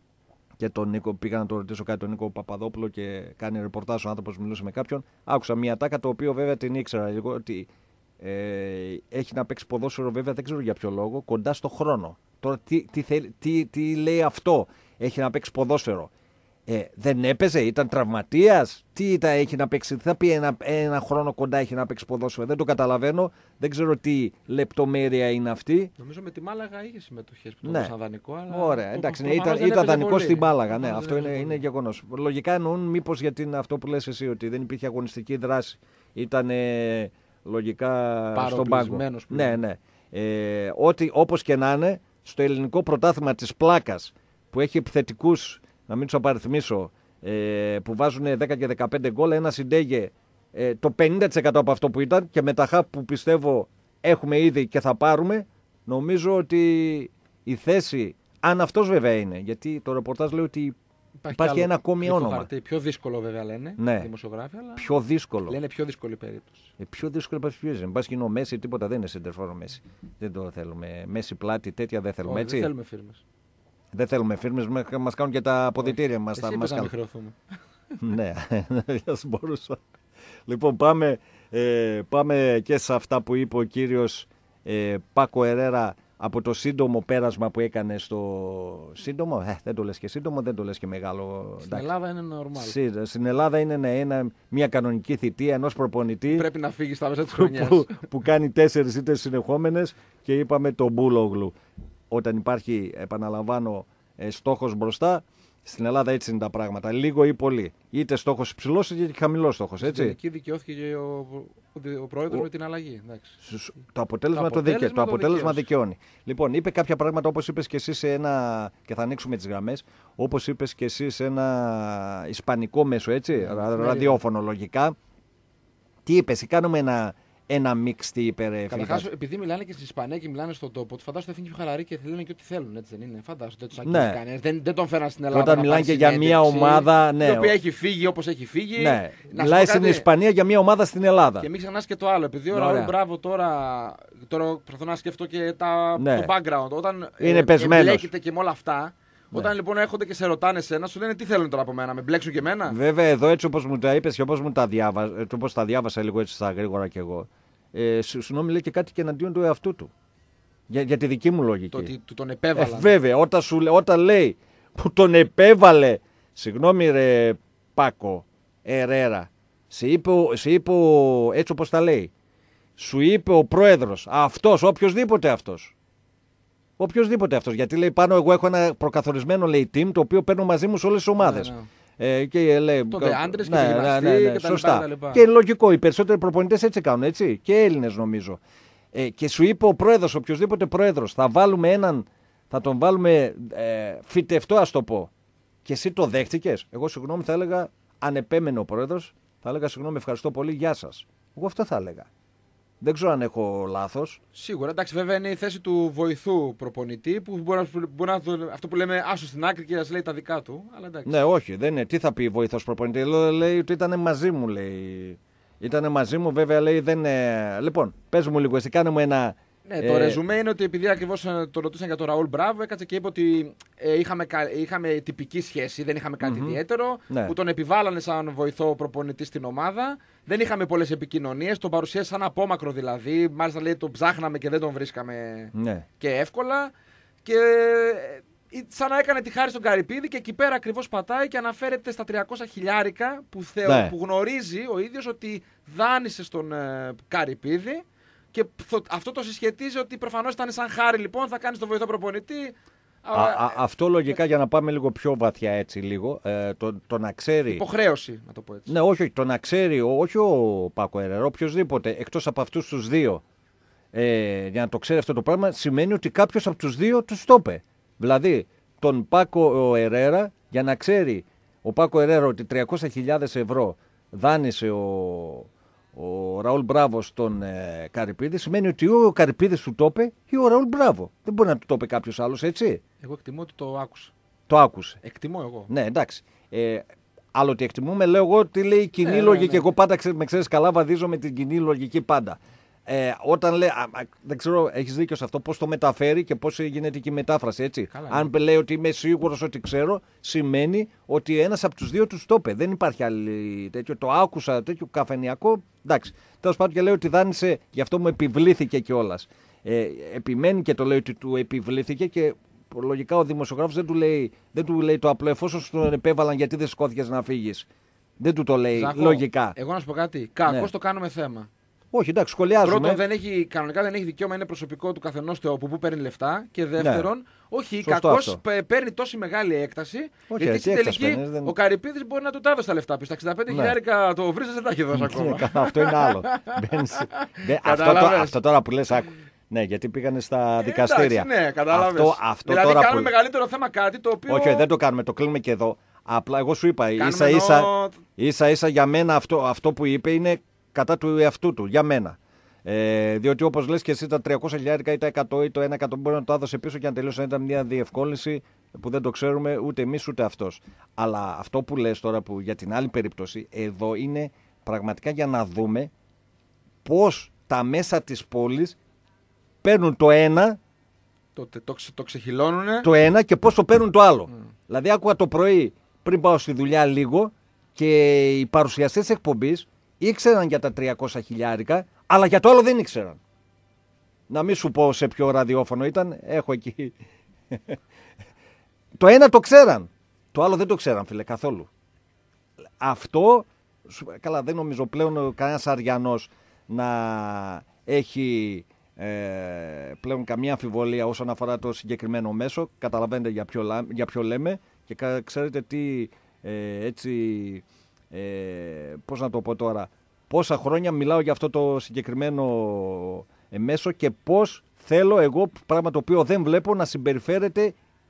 και τον Νίκο, πήγα να τον ρωτήσω κάτι τον Νίκο Παπαδόπουλο και κάνει ρεπορτάζ ο άνθρωπος, μιλούσε με κάποιον. Άκουσα μια τάκα, το οποίο βέβαια την ήξερα λίγο, ότι ε, έχει να παίξει ποδόσφαιρο, βέβαια δεν ξέρω για ποιο λόγο, κοντά στο χρόνο. Τώρα τι, τι, θέλει- τι, τι λέει αυτό, έχει να παίξει ποδόσφαιρο. Ε, δεν έπαιζε, ήταν τραυματίας. Τι ήταν, έχει να παίξει, τι θα πει ένα, ένα χρόνο κοντά έχει να παίξει ποδόσφαιρο. Δεν το καταλαβαίνω. Δεν ξέρω τι λεπτομέρεια είναι αυτή. Νομίζω με τη Μάλαγα είχε συμμετοχές που τον Ναι. έδωσαν δανεικό. Αλλά Ωραία, το- εντάξει, το- ναι, προφανώς ήταν, δεν ήταν έπαιζε δανεικό πολύ. στην Μάλαγα. Ναι, Προφανώς αυτό δεν είναι, έπαιζε είναι πολύ. γεγονός. Λογικά εννοούν μήπως γιατί είναι αυτό που λες εσύ, ότι δεν υπήρχε αγωνιστική δράση. Ήταν ε, λογικά στον πάγκο. Παροπλισμένος που Ναι, λέμε. ναι. Ε, ότι όπως και να είναι, στο ελληνικό πρωτάθλημα της πλάκας που έχει επιθετικούς, να μην τους απαριθμίσω, ε, που βάζουν δέκα και δεκαπέντε γκολ, ένα συντέγε ε, το πενήντα τοις εκατό από αυτό που ήταν και με τα χαπ που πιστεύω έχουμε ήδη και θα πάρουμε, νομίζω ότι η θέση, αν αυτός βέβαια είναι, γιατί το ρεπορτάζ λέει ότι υπάρχει άλλο ένα ακόμη κρυφό όνομα. χαρτί. Πιο δύσκολο βέβαια λένε Ναι. οι δημοσιογράφοι, αλλά Πιο δύσκολο. λένε πιο δύσκολη περίπτωση. Ε, πιο δύσκολο πας ποιος είναι. Μπας και είναι ο Μέση, τίποτα δεν είναι σεντερφόρο Μέση. Δεν το θέλουμε. Μέση πλάτη, τέτοια δεν θέλουμε, Όχι, έτσι. δεν θέλουμε φίρμες. Δεν θέλουμε φίρμες, μας κάνουν και τα αποδυτήρια μας. Εσύ τα- είπες μας να μην κάνουν. χρεωθούμε. Ναι, ας μπορούσα. Λοιπόν, πάμε, ε, πάμε και σε αυτά που είπε ο κύριος ε, Πάκο Ερέρα από το σύντομο πέρασμα που έκανε στο σύντομο. Ε, δεν το λες και σύντομο, δεν το λες και μεγάλο. Στην εντάξει. Ελλάδα είναι normal. Συ- Στην Ελλάδα είναι ναι, ένα, μια κανονική θητεία ενός προπονητή Πρέπει να φύγει στα μέσα τη που, χρονιά. που, που κάνει τέσσερις ήττες συνεχόμενες και είπαμε τον Μπούλογλου. Όταν υπάρχει, επαναλαμβάνω, ε, στόχος μπροστά, στην Ελλάδα έτσι είναι τα πράγματα. Λίγο ή πολύ. Είτε στόχος υψηλός είτε και χαμηλός στόχος. Έτσι. Εκεί δικαιώθηκε και ο, ο, ο πρόεδρο Ο- με την αλλαγή. Εντάξει. Σους- Το αποτέλεσμα, Το το, δικαι- αποτέλεσμα το το αποτέλεσμα δικαίωσε. δικαιώνει. Λοιπόν, είπε κάποια πράγματα όπως είπες και εσύ σε ένα. Και θα ανοίξουμε τις γραμμές. Όπως είπες και εσύ σε ένα ισπανικό μέσο, έτσι. Ναι, ρα- εφημερίδα. ραδιόφωνο λογικά. Τι είπες, κάνουμε ένα, ένα μίξτι υπερ. Καταρχάς, επειδή μιλάνε και στην Ισπανία και μιλάνε στον τόπο του, φαντάζομαι ότι είναι πιο χαλαροί και λένε και ό,τι θέλουν, έτσι δεν είναι? Φαντάζομαι δεν του αγγίζει κανένα. Δεν, δεν τον φέραν στην Ελλάδα. Όταν μιλάνε και για μια ομάδα. Ναι, η οποία έχει φύγει όπως έχει φύγει. Ναι, μιλάει στην Ισπανία για μια ομάδα στην Ελλάδα. Και μην ξεχνάς και το άλλο. Επειδή ο Ραούλ Μπράβο τώρα. Τώρα προσπαθώ να σκεφτώ και τα, ναι. το background. Όταν είναι ε, εμπλέκεται και με όλα αυτά. Ναι. Όταν λοιπόν έρχονται και σε ρωτάνε εσένα, σου λένε τι θέλουν τώρα από μένα, με μπλέξουν και εμένα. Βέβαια, εδώ έτσι όπως μου τα είπες και όπως μου τα διάβασα, όπως τα διάβασα λίγο έτσι στα γρήγορα κι εγώ, ε, συγγνώμη, λέει και κάτι και εναντίον του εαυτού του. Για, για τη δική μου λογική. Το ότι του τον επέβαλαν. Ε, βέβαια, όταν, σου, όταν λέει που τον επέβαλε, συγγνώμη ρε Πάκο, Ερέρα, σε είπε, σε είπε έτσι όπως τα λέει, σου είπε ο πρόεδρος, αυτός, οποιοσδήποτε αυτός. Οποιοσδήποτε αυτός. Γιατί λέει πάνω, εγώ έχω ένα προκαθορισμένο λέει team το οποίο παίρνω μαζί μου σε όλες τις ομάδες. Ναι, ναι. Ε, και λέει. Τότε άντρες και γυμναστή ναι, ναι, ναι, και τα σωστά. λοιπά, τα λοιπά. Και λογικό, οι περισσότεροι προπονητές έτσι κάνουν, έτσι. Και Έλληνες νομίζω. Ε, και σου είπε ο πρόεδρος, οποιοσδήποτε πρόεδρος, θα βάλουμε έναν, θα τον βάλουμε ε, φυτευτό, ας το πω. Και εσύ το δέχτηκες. Εγώ συγγνώμη θα έλεγα, αν επέμενε ο πρόεδρος, θα έλεγα συγγνώμη, ευχαριστώ πολύ, γεια σας. Εγώ αυτό θα έλεγα. Δεν ξέρω αν έχω λάθος. Σίγουρα, εντάξει, βέβαια είναι η θέση του βοηθού προπονητή που μπορεί να, μπορεί να αυτό που λέμε άσο στην άκρη και να λέει τα δικά του. Αλλά εντάξει. Ναι, όχι, δεν είναι. Τι θα πει βοηθός προπονητή? Λέει ότι ήταν μαζί μου, λέει. Ήταν μαζί μου, βέβαια λέει δεν. Λοιπόν, πες μου λίγο, εσύ κάνε μου ένα. Ναι, το ε... ρεζουμέ είναι ότι επειδή ακριβώς το ρωτήσαν για τον Ραούλ Μπράβο, έκατσε και είπε ότι ε, είχαμε, είχαμε τυπική σχέση, δεν είχαμε κάτι mm-hmm. ιδιαίτερο, ναι. που τον επιβάλλανε σαν βοηθό προπονητή στην ομάδα. Δεν είχαμε πολλές επικοινωνίες, τον παρουσίασε σαν απόμακρο δηλαδή. Μάλιστα λέει τον ψάχναμε και δεν τον βρίσκαμε ναι. και εύκολα. Και σαν να έκανε τη χάρη στον Καρυπίδη και εκεί πέρα ακριβώς πατάει και αναφέρεται στα τριακόσια χιλιάρικα που, θεω, ναι. που γνωρίζει ο ίδιος ότι δάνεισε στον ε, Καρυπίδη. Και αυτό το συσχετίζει ότι προφανώς ήταν σαν χάρη λοιπόν, θα κάνεις τον βοηθό προπονητή. Α, α, αυτό λογικά για να πάμε λίγο πιο βαθιά έτσι λίγο, ε, το, το να ξέρει... Υποχρέωση να το πω έτσι. Ναι, όχι, το να ξέρει, όχι ο Πάκο Ερέρα, οποιοσδήποτε, εκτός από αυτούς τους δύο, ε, για να το ξέρει αυτό το πράγμα, σημαίνει ότι κάποιος από τους δύο τους το είπε. Δηλαδή, τον Πάκο Ερέρα, για να ξέρει ο Πάκο Ερέρα ότι τριακόσιες χιλιάδες ευρώ δάνεισε ο... ο Ραούλ Μπράβο στον ε, Καρυπίδη, σημαίνει ότι ο Καρυπίδης του το είπε ή ο Ραούλ Μπράβο. Δεν μπορεί να του το είπε κάποιος άλλος, έτσι. Εγώ εκτιμώ ότι το άκουσα. Το άκουσε. Εκτιμώ εγώ. Ναι, εντάξει. Ε, άλλο ότι εκτιμούμε, λέω εγώ τι λέει η κοινή ε, λογική. Ναι, ναι. Εγώ πάντα με ξέρεις καλά, βαδίζω με την κοινή λογική πάντα. Ε, όταν λέει, α, α, δεν ξέρω, έχεις δίκιο σε αυτό, πώς το μεταφέρει και πώς γίνεται και η μετάφραση, έτσι. Καλά, αν ναι. λέει ότι είμαι σίγουρος ότι ξέρω, σημαίνει ότι ένας από τους δύο τους το είπε. Δεν υπάρχει άλλη τέτοιο. Το άκουσα τέτοιο καφενιακό. Εντάξει. Τέλος πάντων και λέει ότι δάνεισε, γι' αυτό μου επιβλήθηκε κιόλας. Ε, επιμένει και το λέει ότι του επιβλήθηκε και λογικά ο δημοσιογράφος δεν του λέει, δεν του λέει το απλό, εφόσον σου τον επέβαλαν γιατί δεν σηκώθηκες να φύγεις. Δεν του το λέει Ζαχώ, λογικά. Εγώ να σου πω κάτι. Κακώς ναι. το κάνουμε θέμα. Όχι, εντάξει, σχολιάζουμε. Πρώτον, δεν έχει, κανονικά δεν έχει δικαίωμα, είναι προσωπικό του καθενός το από πού παίρνει λεφτά. Και δεύτερον, ναι. όχι, κακώς παίρνει τόση μεγάλη έκταση. Όχι, γιατί στην τελική παίρνεις, δεν... ο Καρυπίδης μπορεί να του τα έδωσε τα λεφτά. Τα εξήντα πέντε χιλιάρικα ναι. το βρίζες, δεν τα έχει δώσει ακόμα. Αυτό είναι άλλο. αυτό, το, αυτό τώρα που λες, άκου. Ναι, γιατί πήγανε στα ε, δικαστήρια. Εντάξει, ναι, κατάλαβες. Αυτό, αυτό δηλαδή, τώρα κάνουμε που... μεγαλύτερο θέμα κάτι το οποίο. Όχι, δεν το κάνουμε, το κλείνουμε και εδώ. Απλά εγώ σου είπα, ίσα ίσα, ενώ... ίσα ίσα για μένα αυτό, αυτό που είπε είναι κατά του εαυτού του, για μένα. Ε, διότι όπως λες και εσύ τα τριακόσια χιλιάρικα ή τα εκατό ή το ένα εκατομμύριο μπορεί να το έδωσε πίσω και να τελείωσε να ήταν μια διευκόλυνση που δεν το ξέρουμε ούτε εμείς ούτε αυτός. Αλλά αυτό που λες τώρα που για την άλλη περίπτωση, εδώ είναι πραγματικά για να δούμε πώς τα μέσα της πόλης παίρνουν το ένα, το, το, το ξεχυλώνουνε το ένα και πώς το παίρνουν το άλλο. Mm. Δηλαδή άκουγα το πρωί πριν πάω στη δουλειά λίγο και οι παρουσιαστές της εκπομπής ήξεραν για τα τριακόσια χιλιάρικα, αλλά για το άλλο δεν ήξεραν. Να μην σου πω σε ποιο ραδιόφωνο ήταν, έχω εκεί. Το ένα το ξέραν, το άλλο δεν το ξέραν φίλε καθόλου. Αυτό, καλά δεν νομίζω πλέον κανένας αριανός να έχει ε, πλέον καμία αμφιβολία όσον αφορά το συγκεκριμένο μέσο. Καταλαβαίνετε για ποιο, για ποιο λέμε και ξέρετε τι ε, έτσι... Ε, πώς να το πω τώρα, πόσα χρόνια μιλάω για αυτό το συγκεκριμένο ε, μέσο και πώς θέλω εγώ, πράγμα το οποίο δεν βλέπω, να συμπεριφέρεται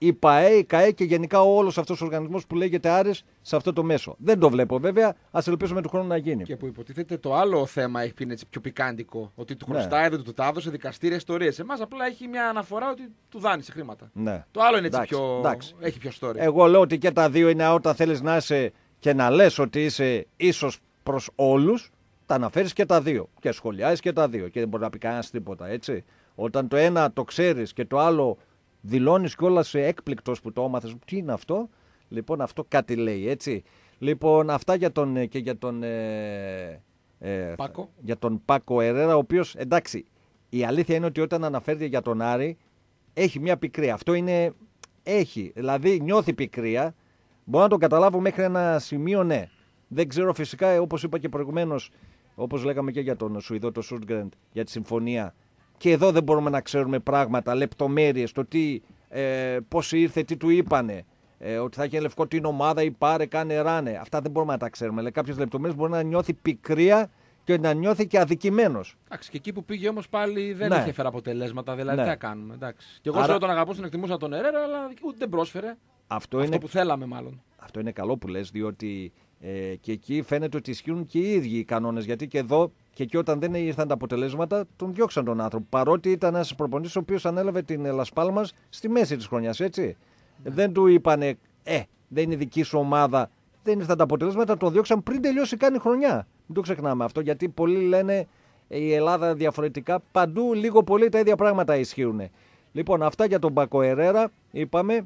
η ΠΑΕ, η ΚΑΕ και γενικά όλος αυτός ο οργανισμός που λέγεται Άρης σε αυτό το μέσο. Δεν το βλέπω βέβαια, ας ελπίσουμε του χρόνου να γίνει. Και που υποτίθεται το άλλο θέμα έχει πει έτσι πιο πικάντικο, ότι του χρωστάει, δεν του τα έδωσε, δικαστήρια, ιστορίες. Εμάς απλά έχει μια αναφορά ότι του δάνεισε χρήματα. Ναι. Το άλλο είναι έτσι εντάξει, πιο. Εντάξει. Έχει πιο story. Εγώ λέω ότι και τα δύο είναι όταν θέλεις να είσαι και να λες ότι είσαι ίσος προς όλους, τα αναφέρεις και τα δύο. Και σχολιάζεις και τα δύο. Και δεν μπορεί να πει κανένας τίποτα, έτσι. Όταν το ένα το ξέρεις και το άλλο δηλώνεις κιόλας έκπληκτος που το έμαθες, τι είναι αυτό, λοιπόν αυτό κάτι λέει, έτσι. Λοιπόν, αυτά για τον, και για τον, ε, ε, Πάκο. για τον Πάκο Ερέρα, ο οποίος, εντάξει, η αλήθεια είναι ότι όταν αναφέρεται για τον Άρη, έχει μια πικρία. Αυτό είναι, έχει, δηλαδή νιώθει πικρία, μπορώ να το καταλάβω μέχρι ένα σημείο, ναι. Δεν ξέρω φυσικά, όπως είπα και προηγουμένως, όπως λέγαμε και για τον Σουηδό, τον Σούντγκρεντ, για τη συμφωνία, και εδώ δεν μπορούμε να ξέρουμε πράγματα, λεπτομέρειες, το τι, ε, πώς ήρθε, τι του είπανε, ε, ότι θα έχει λευκό την ομάδα ή πάρε, κάνε, ράνε. Αυτά δεν μπορούμε να τα ξέρουμε. Αλλά κάποιες λεπτομέρειες μπορεί να νιώθει πικρία και να νιώθει και αδικημένος. Εντάξει, και εκεί που πήγε όμως πάλι δεν ναι. είχε φέρει αποτελέσματα. Δηλαδή, ναι. τι θα κάνουμε. Εντάξει. Και εγώ Άρα... ξέρω τον αγαπούσα, τον εκτιμούσα τον Ερέρα, αλλά ούτε δεν πρόσφερε. Αυτό, Αυτό είναι... που θέλαμε, μάλλον. Αυτό είναι καλό που λες, διότι ε, και εκεί φαίνεται ότι ισχύουν και οι ίδιοι οι κανόνες. Γιατί και εδώ και εκεί όταν δεν ήρθαν τα αποτελέσματα, τον διώξαν τον άνθρωπο. Παρότι ήταν ένας προπονητής ο οποίος ανέλαβε την Las Palmas στη μέση της χρονιάς, έτσι. Ναι. Δεν του είπανε, ε, δεν είναι δική σου ομάδα, δεν ήρθαν τα αποτελέσματα, τον διώξαν πριν τελειώσει καν η χρονιά. Μην το ξεχνάμε αυτό, γιατί πολλοί λένε η Ελλάδα διαφορετικά. Παντού λίγο πολύ τα ίδια πράγματα ισχύουν. Λοιπόν, αυτά για τον Πάκο Ερέρα είπαμε.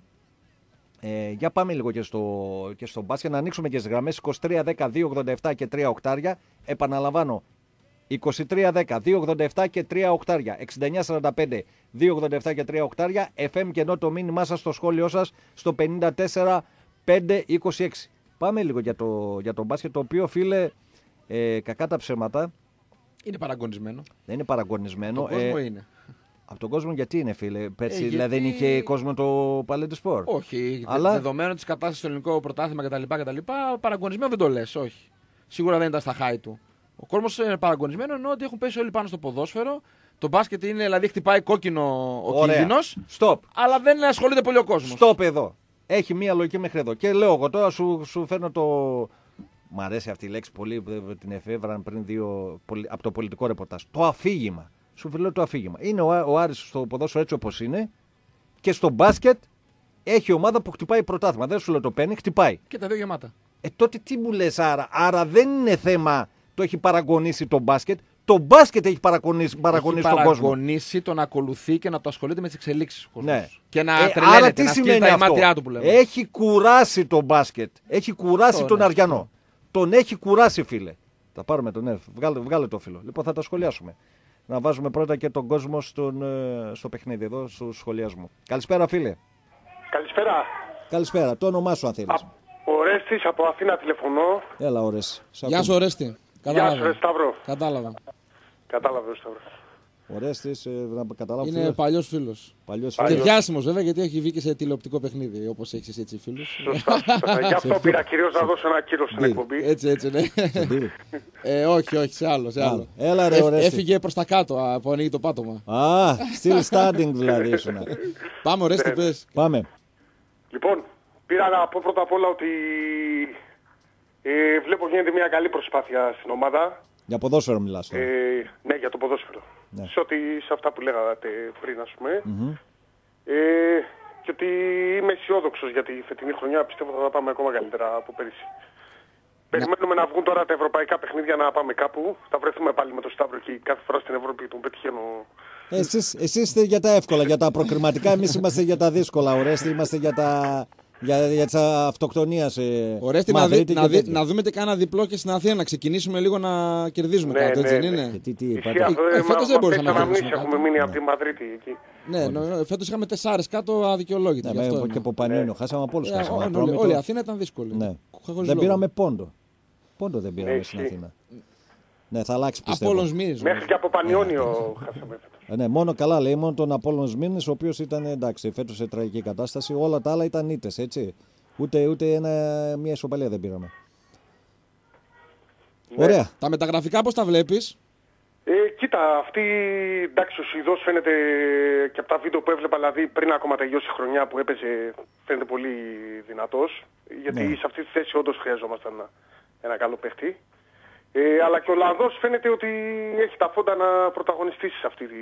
Ε, για πάμε λίγο και στο, και στο μπάσκετ, να ανοίξουμε και στις γραμμές είκοσι τρία δέκα δύο ογδόντα επτά και τρία οκτάρια. Επαναλαμβάνω, είκοσι τρία δέκα δύο ογδόντα επτά και τρία οκτάρια, εξήντα εννιά σαράντα πέντε δύο ογδόντα επτά και τρία οκτάρια, εφ εμ και ενώ το μήνυμά σας στο σχόλιο σας στο πενήντα τέσσερα πέντε είκοσι έξι. Πάμε λίγο για το, για το μπάσκετ, το οποίο, φίλε, ε, κακά τα ψέματα. Είναι παραγωνισμένο. Δεν είναι παραγωνισμένο. Το κόσμο ε, είναι. Από τον κόσμο γιατί είναι, φίλε. Πέρσι ε, δηλαδή γιατί... δεν είχε κόσμο το Παλέντε Σπορ. Όχι. Αλλά... Δεδομένου τη κατάσταση στο ελληνικό πρωτάθλημα κτλ. κτλ παραγωνισμένο δεν το λες, όχι. Σίγουρα δεν ήταν στα high του. Ο κόσμος είναι παραγωνισμένο ενώ ότι έχουν πέσει όλοι πάνω στο ποδόσφαιρο. Το μπάσκετ είναι, δηλαδή χτυπάει κόκκινο ο κίνδυνος. Stop. Αλλά δεν ασχολείται πολύ ο κόσμος. Stop εδώ. Έχει μία λογική μέχρι εδώ. Και λέω εγώ τώρα σου, σου φέρνω το. Μ' αρέσει αυτή η λέξη πολύ, την εφεύραν πριν δύο από το πολιτικό ρεπορτάζ. Το αφήγημα. Σου λέω το αφήγημα. Είναι ο, ο Άρης στο ποδόσφαιρο έτσι όπως είναι και στο μπάσκετ έχει ομάδα που χτυπάει πρωτάθλημα. Δεν σου λέω το παίρνει, χτυπάει. Και τα δύο γεμάτα. Ε, τότε τι μου λες άρα. Άρα δεν είναι θέμα το έχει παραγωνίσει το μπάσκετ. Το μπάσκετ έχει παραγωνίσει, παραγωνίσει έχει τον κόσμο. Έχει παραγωνίσει το να ακολουθεί και να το ασχολείται με τις εξελίξεις. Ναι. Και να ε, τρελαίνεται, άρα τι να σημαίνει τα αυτό. ημάτια του που λέμε. Έχει κουράσει το μπάσκετ. Έχει κουράσει το, τον ναι, Αριανό. ναι. Τον έχει κουράσει, φίλε. Θα πάρουμε τον Εφ. Βγάλε, βγάλε το φίλο. Λοιπόν, θα τα σχολιάσουμε. Να βάζουμε πρώτα και τον κόσμο στον, στο παιχνίδι εδώ, στο σχολιασμό. Καλησπέρα, φίλε. Καλησπέρα. Καλησπέρα. Το όνομά σου, αν θέλεις. Α, Ορέστης από Αθήνα τηλεφωνώ. Έλα, Ορέστη. Γεια σου, Ορέστη. Γεια σου, ρε Σταύρο. Κατάλαβα. Κατάλαβα, ρε Σταύρο. Ορέστης, ε, να καταλάβω. Είναι παλιός φίλος. Παλιός Και διάσημος βέβαια, γιατί έχει βγει και σε τηλεοπτικό παιχνίδι, όπως έχεις εσύ έτσι φίλους. Σωστά, σωστά. Γι' αυτό πήρα κυρίως να δώσω ένα κύριο στην εκπομπή. Έτσι, έτσι, ναι. ε, όχι, όχι, σε άλλο. Σε άλλο. Έλα, ρε, Ορέστη. Έφυγε προς τα κάτω που ανοίγει το πάτωμα. Α, still standing δηλαδή ήσουν. Πάμε, Ορέστη, πες. Πάμε. Λοιπόν, πήρα να πω πρώτα απ' όλα ότι ε, βλέπω γίνεται μια καλή προσπάθεια στην ομάδα. Για ποδόσφαιρο μιλάς τώρα. Ε, ναι, για το ποδόσφαιρο. Ναι. Σε, ό,τι, σε αυτά που λέγατε πριν, ας πούμε. Mm-hmm. Ε, και ότι είμαι αισιόδοξος για τη φετινή χρονιά. Πιστεύω θα τα πάμε ακόμα καλύτερα από πέρυσι. Ναι. Περιμένουμε να βγουν τώρα τα ευρωπαϊκά παιχνίδια να πάμε κάπου. Θα βρεθούμε πάλι με το Σταύρο εκεί κάθε φορά στην Ευρώπη τον πετυχαίνω. Εσείς, εσείς είστε για τα εύκολα, για τα προκριματικά. Εμείς είμαστε για τα δύσκολα. Ορέστη, είμαστε για τα. Για, για τις αυτοκτονίες. Ε, Ορέστη, να, δει, να, δει, να δούμε και κάνα διπλό και στην Αθήνα, να ξεκινήσουμε λίγο να κερδίζουμε ναι, κάτι, ναι, έτσι ναι. δεν είναι. Και τι, τι, ε, ε, ε, φέτος δεν μπορούσαμε να κερδίσουμε. Έχουμε μείνει ναι. από τη Μαδρίτη εκεί. Ναι, ναι, φέτος είχαμε τεσσάρες κάτω αδικαιολόγητα. Ναι, αυτό, και από Πανιόνιο. Ναι. Χάσαμε από όλους. Ε, όλη, όλη η Αθήνα ήταν δύσκολη. Ναι. Δεν πήραμε πόντο. Πόντο δεν πήραμε στην Αθήνα. Ναι, θα αλλάξει πιστεύω. Απόλλων Σμύρνης. Μέχρι και από Πανιόνιο χάσαμε φέτος. Ε, ναι, μόνο καλά λέει, μόνο τον Απόλλων Σμύρνης, ο οποίος ήταν εντάξει, φέτος σε τραγική κατάσταση. Όλα τα άλλα ήταν ήττες, έτσι. Ούτε, ούτε ένα, μια ισοπαλία δεν πήραμε. Ναι. Ωραία. Τα μεταγραφικά πώς τα βλέπεις? Ε, κοίτα, αυτή εντάξει, ο Σουηδός φαίνεται και από τα βίντεο που έβλεπα, δηλαδή πριν ακόμα τελειώσει η χρονιά που έπαιζε, φαίνεται πολύ δυνατός. Γιατί Ναι. σε αυτή τη θέση όντως χρειαζόμασταν ένα, ένα καλό παίχτη. Ε, αλλά και ο Ολλανδός φαίνεται ότι έχει τα φόντα να πρωταγωνιστήσει σε αυτή τη,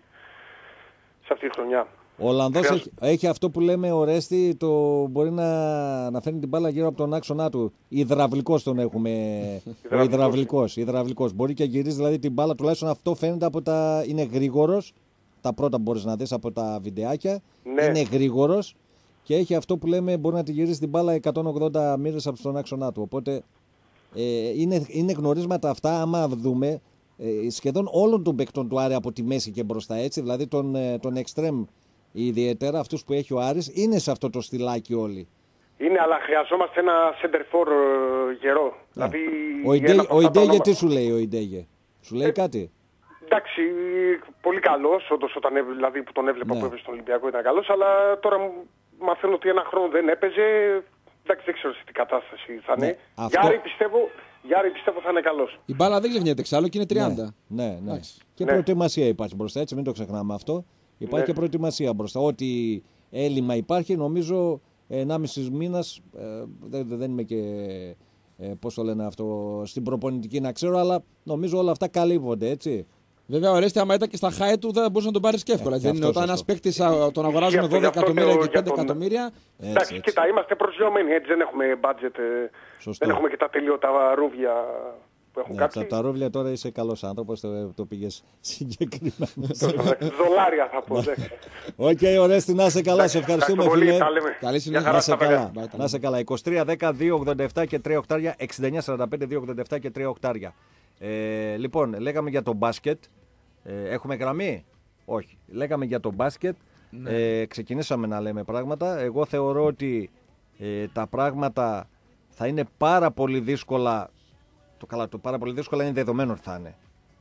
σε αυτή τη χρονιά. Ο Ολλανδός Χρειάζ... έχει, έχει αυτό που λέμε ο Ρέστη, το μπορεί να, να φέρνει την μπάλα γύρω από τον άξονά του. Υδραυλικός τον έχουμε. Ο υδραυλικός, υδραυλικός. Μπορεί και γυρίζει δηλαδή την μπάλα, τουλάχιστον αυτό φαίνεται από τα. Είναι γρήγορος. Τα πρώτα μπορείς να δεις από τα βιντεάκια. Ναι. Είναι γρήγορος και έχει αυτό που λέμε μπορεί να τη γυρίσει την μπάλα εκατόν ογδόντα μοίρες από τον άξονά του. Οπότε ε, είναι, είναι γνωρίσματα αυτά, άμα δούμε. Ε, σχεδόν όλων των παικτών του Άρη από τη μέση και μπροστά, έτσι, δηλαδή τον, τον extreme ιδιαίτερα, αυτούς που έχει ο Άρης, είναι σε αυτό το στυλάκι όλοι. Είναι, αλλά χρειαζόμαστε ένα center for uh, γερό. Ναι. Δηλαδή, ο Ιντέγε, ο Ιντέγε τι σου λέει ο Ιντέγε, σου λέει ε, κάτι? Εντάξει, πολύ καλός, όντως όταν έβλε, δηλαδή, που τον έβλεπα ναι. που έπαιζε στον Ολυμπιακό ήταν καλός, αλλά τώρα μαθαίνω ότι ένα χρόνο δεν έπαιζε. Εντάξει, δεν ξέρω σε τι κατάσταση θα είναι. Ναι, αυτό... Γιάρη, πιστεύω, Γιάρη πιστεύω θα είναι καλός. Η μπάλα δεν ξεχνιέται εξάλλου και είναι τριάντα. Ναι, ναι, ναι. Και ναι. προετοιμασία υπάρχει μπροστά, έτσι, μην το ξεχνάμε αυτό. Υπάρχει ναι. και προετοιμασία μπροστά. Ό,τι έλλειμμα υπάρχει, νομίζω ενάμιση μήνας, ε, δεν, δεν είμαι και, ε, πώς το λένε αυτό, στην προπονητική να ξέρω, αλλά νομίζω όλα αυτά καλύπτονται, έτσι. Βέβαια, ο Ρέστη, άμα ήταν και στα χάη του, δεν μπορούσε να τον πάρει και εύκολα. Ε, δεν είναι όταν ένα παίκτη τον αγοράζουμε δώδεκα εκατομμύρια και πέντε εκατομμύρια. Εντάξει, κοίτα, είμαστε προσγειωμένοι, έτσι δεν έχουμε budget. Δεν έχουμε και τα τελείωτα ρούβια που έχουν ναι, κάποιοι. Τα, τα ρούβια τώρα είσαι καλός άνθρωπος, το, το πήγες συγκεκριμένα. Δολάρια θα πω. Οκ, Ορέστη, να είσαι καλά, σε ευχαριστούμε φίλε. Καλή συνέχεια. Να είσαι καλά. Να είσαι καλά. είκοσι τρία δέκα δύο ογδόντα επτά και τρία οκτάρια, εξήντα εννιά σαράντα πέντε δύο ογδόντα επτά και τρία οκτάρια. Ε, λοιπόν, λέγαμε για το μπάσκετ. Ε, έχουμε γραμμή? Όχι. Λέγαμε για το μπάσκετ. Ναι. Ε, ξεκινήσαμε να λέμε πράγματα. Εγώ θεωρώ ότι ε, τα πράγματα θα είναι πάρα πολύ δύσκολα. Το, καλά, το πάρα πολύ δύσκολα είναι δεδομένο ότι θα είναι.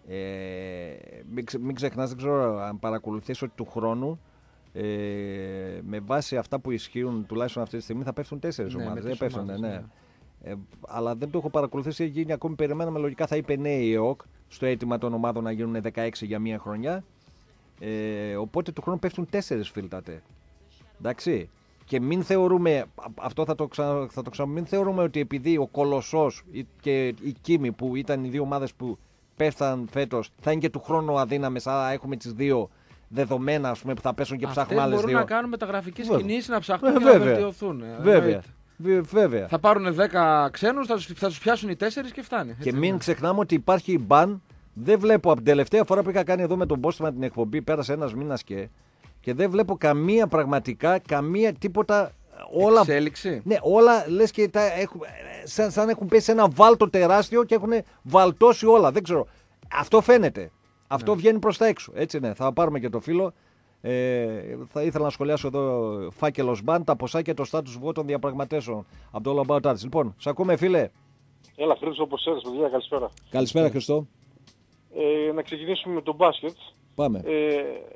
Ε, μην, ξε, μην ξεχνάς, δεν ξέρω αν παρακολουθείς ότι του χρόνου ε, με βάση αυτά που ισχύουν τουλάχιστον αυτή τη στιγμή θα πέφτουν τέσσερις ναι, ομάδες. Δεν πέφτουν, ναι. ναι. Ε, αλλά δεν το έχω παρακολουθήσει, έχει γίνει ακόμη. Περιμέναμε λογικά θα είπε ναι η ΕΟΚ στο αίτημα των ομάδων να γίνουν δεκαέξι για μία χρονιά. Ε, οπότε του χρόνου πέφτουν τέσσερις φίλτατε. Εντάξει. Και μην θεωρούμε, αυτό θα το, ξα, θα το ξανα, μην θεωρούμε ότι επειδή ο Κολοσσός και η Κίμη που ήταν οι δύο ομάδες που πέφταν φέτος θα είναι και του χρόνου αδύναμες, άρα έχουμε τις δύο δεδομένα ας πούμε, που θα πέσουν και αυτές ψάχνουμε άλλες δύο. Μπορούν να κάνουν μεταγραφικές κινήσεις να ψάχνουν και να βελτιωθούν. Βέβαια. Βέβαια. Θα πάρουν δέκα ξένους, θα τους, θα τους πιάσουν οι τέσσερις και φτάνει. Και μην ξεχνάμε ότι υπάρχει μπαν. Δεν βλέπω από την τελευταία φορά που είχα κάνει εδώ με τον Μπόστομα την εκπομπή, πέρασε ένας μήνας και, και δεν βλέπω καμία πραγματικά, καμία τίποτα. Όλα, εξέλιξη. Ναι, όλα λες και τα έχουν, σαν, σαν έχουν πέσει σε ένα βάλτο τεράστιο και έχουν βαλτώσει όλα. Δεν ξέρω. Αυτό φαίνεται. Αυτό ναι. βγαίνει προς τα έξω. Έτσι ναι, θα πάρουμε και το φίλο. Ε, θα ήθελα να σχολιάσω εδώ φάκελος μπαν, τα ποσά και το status quo των διαπραγματεύσεων από το All About Arts. Λοιπόν, σ' ακούμε φίλε. Έλα Χρήστος, όπως έρθες παιδιά, καλησπέρα. Καλησπέρα Χριστό. Ε, να ξεκινήσουμε με το μπάσκετ. Πάμε. Ε,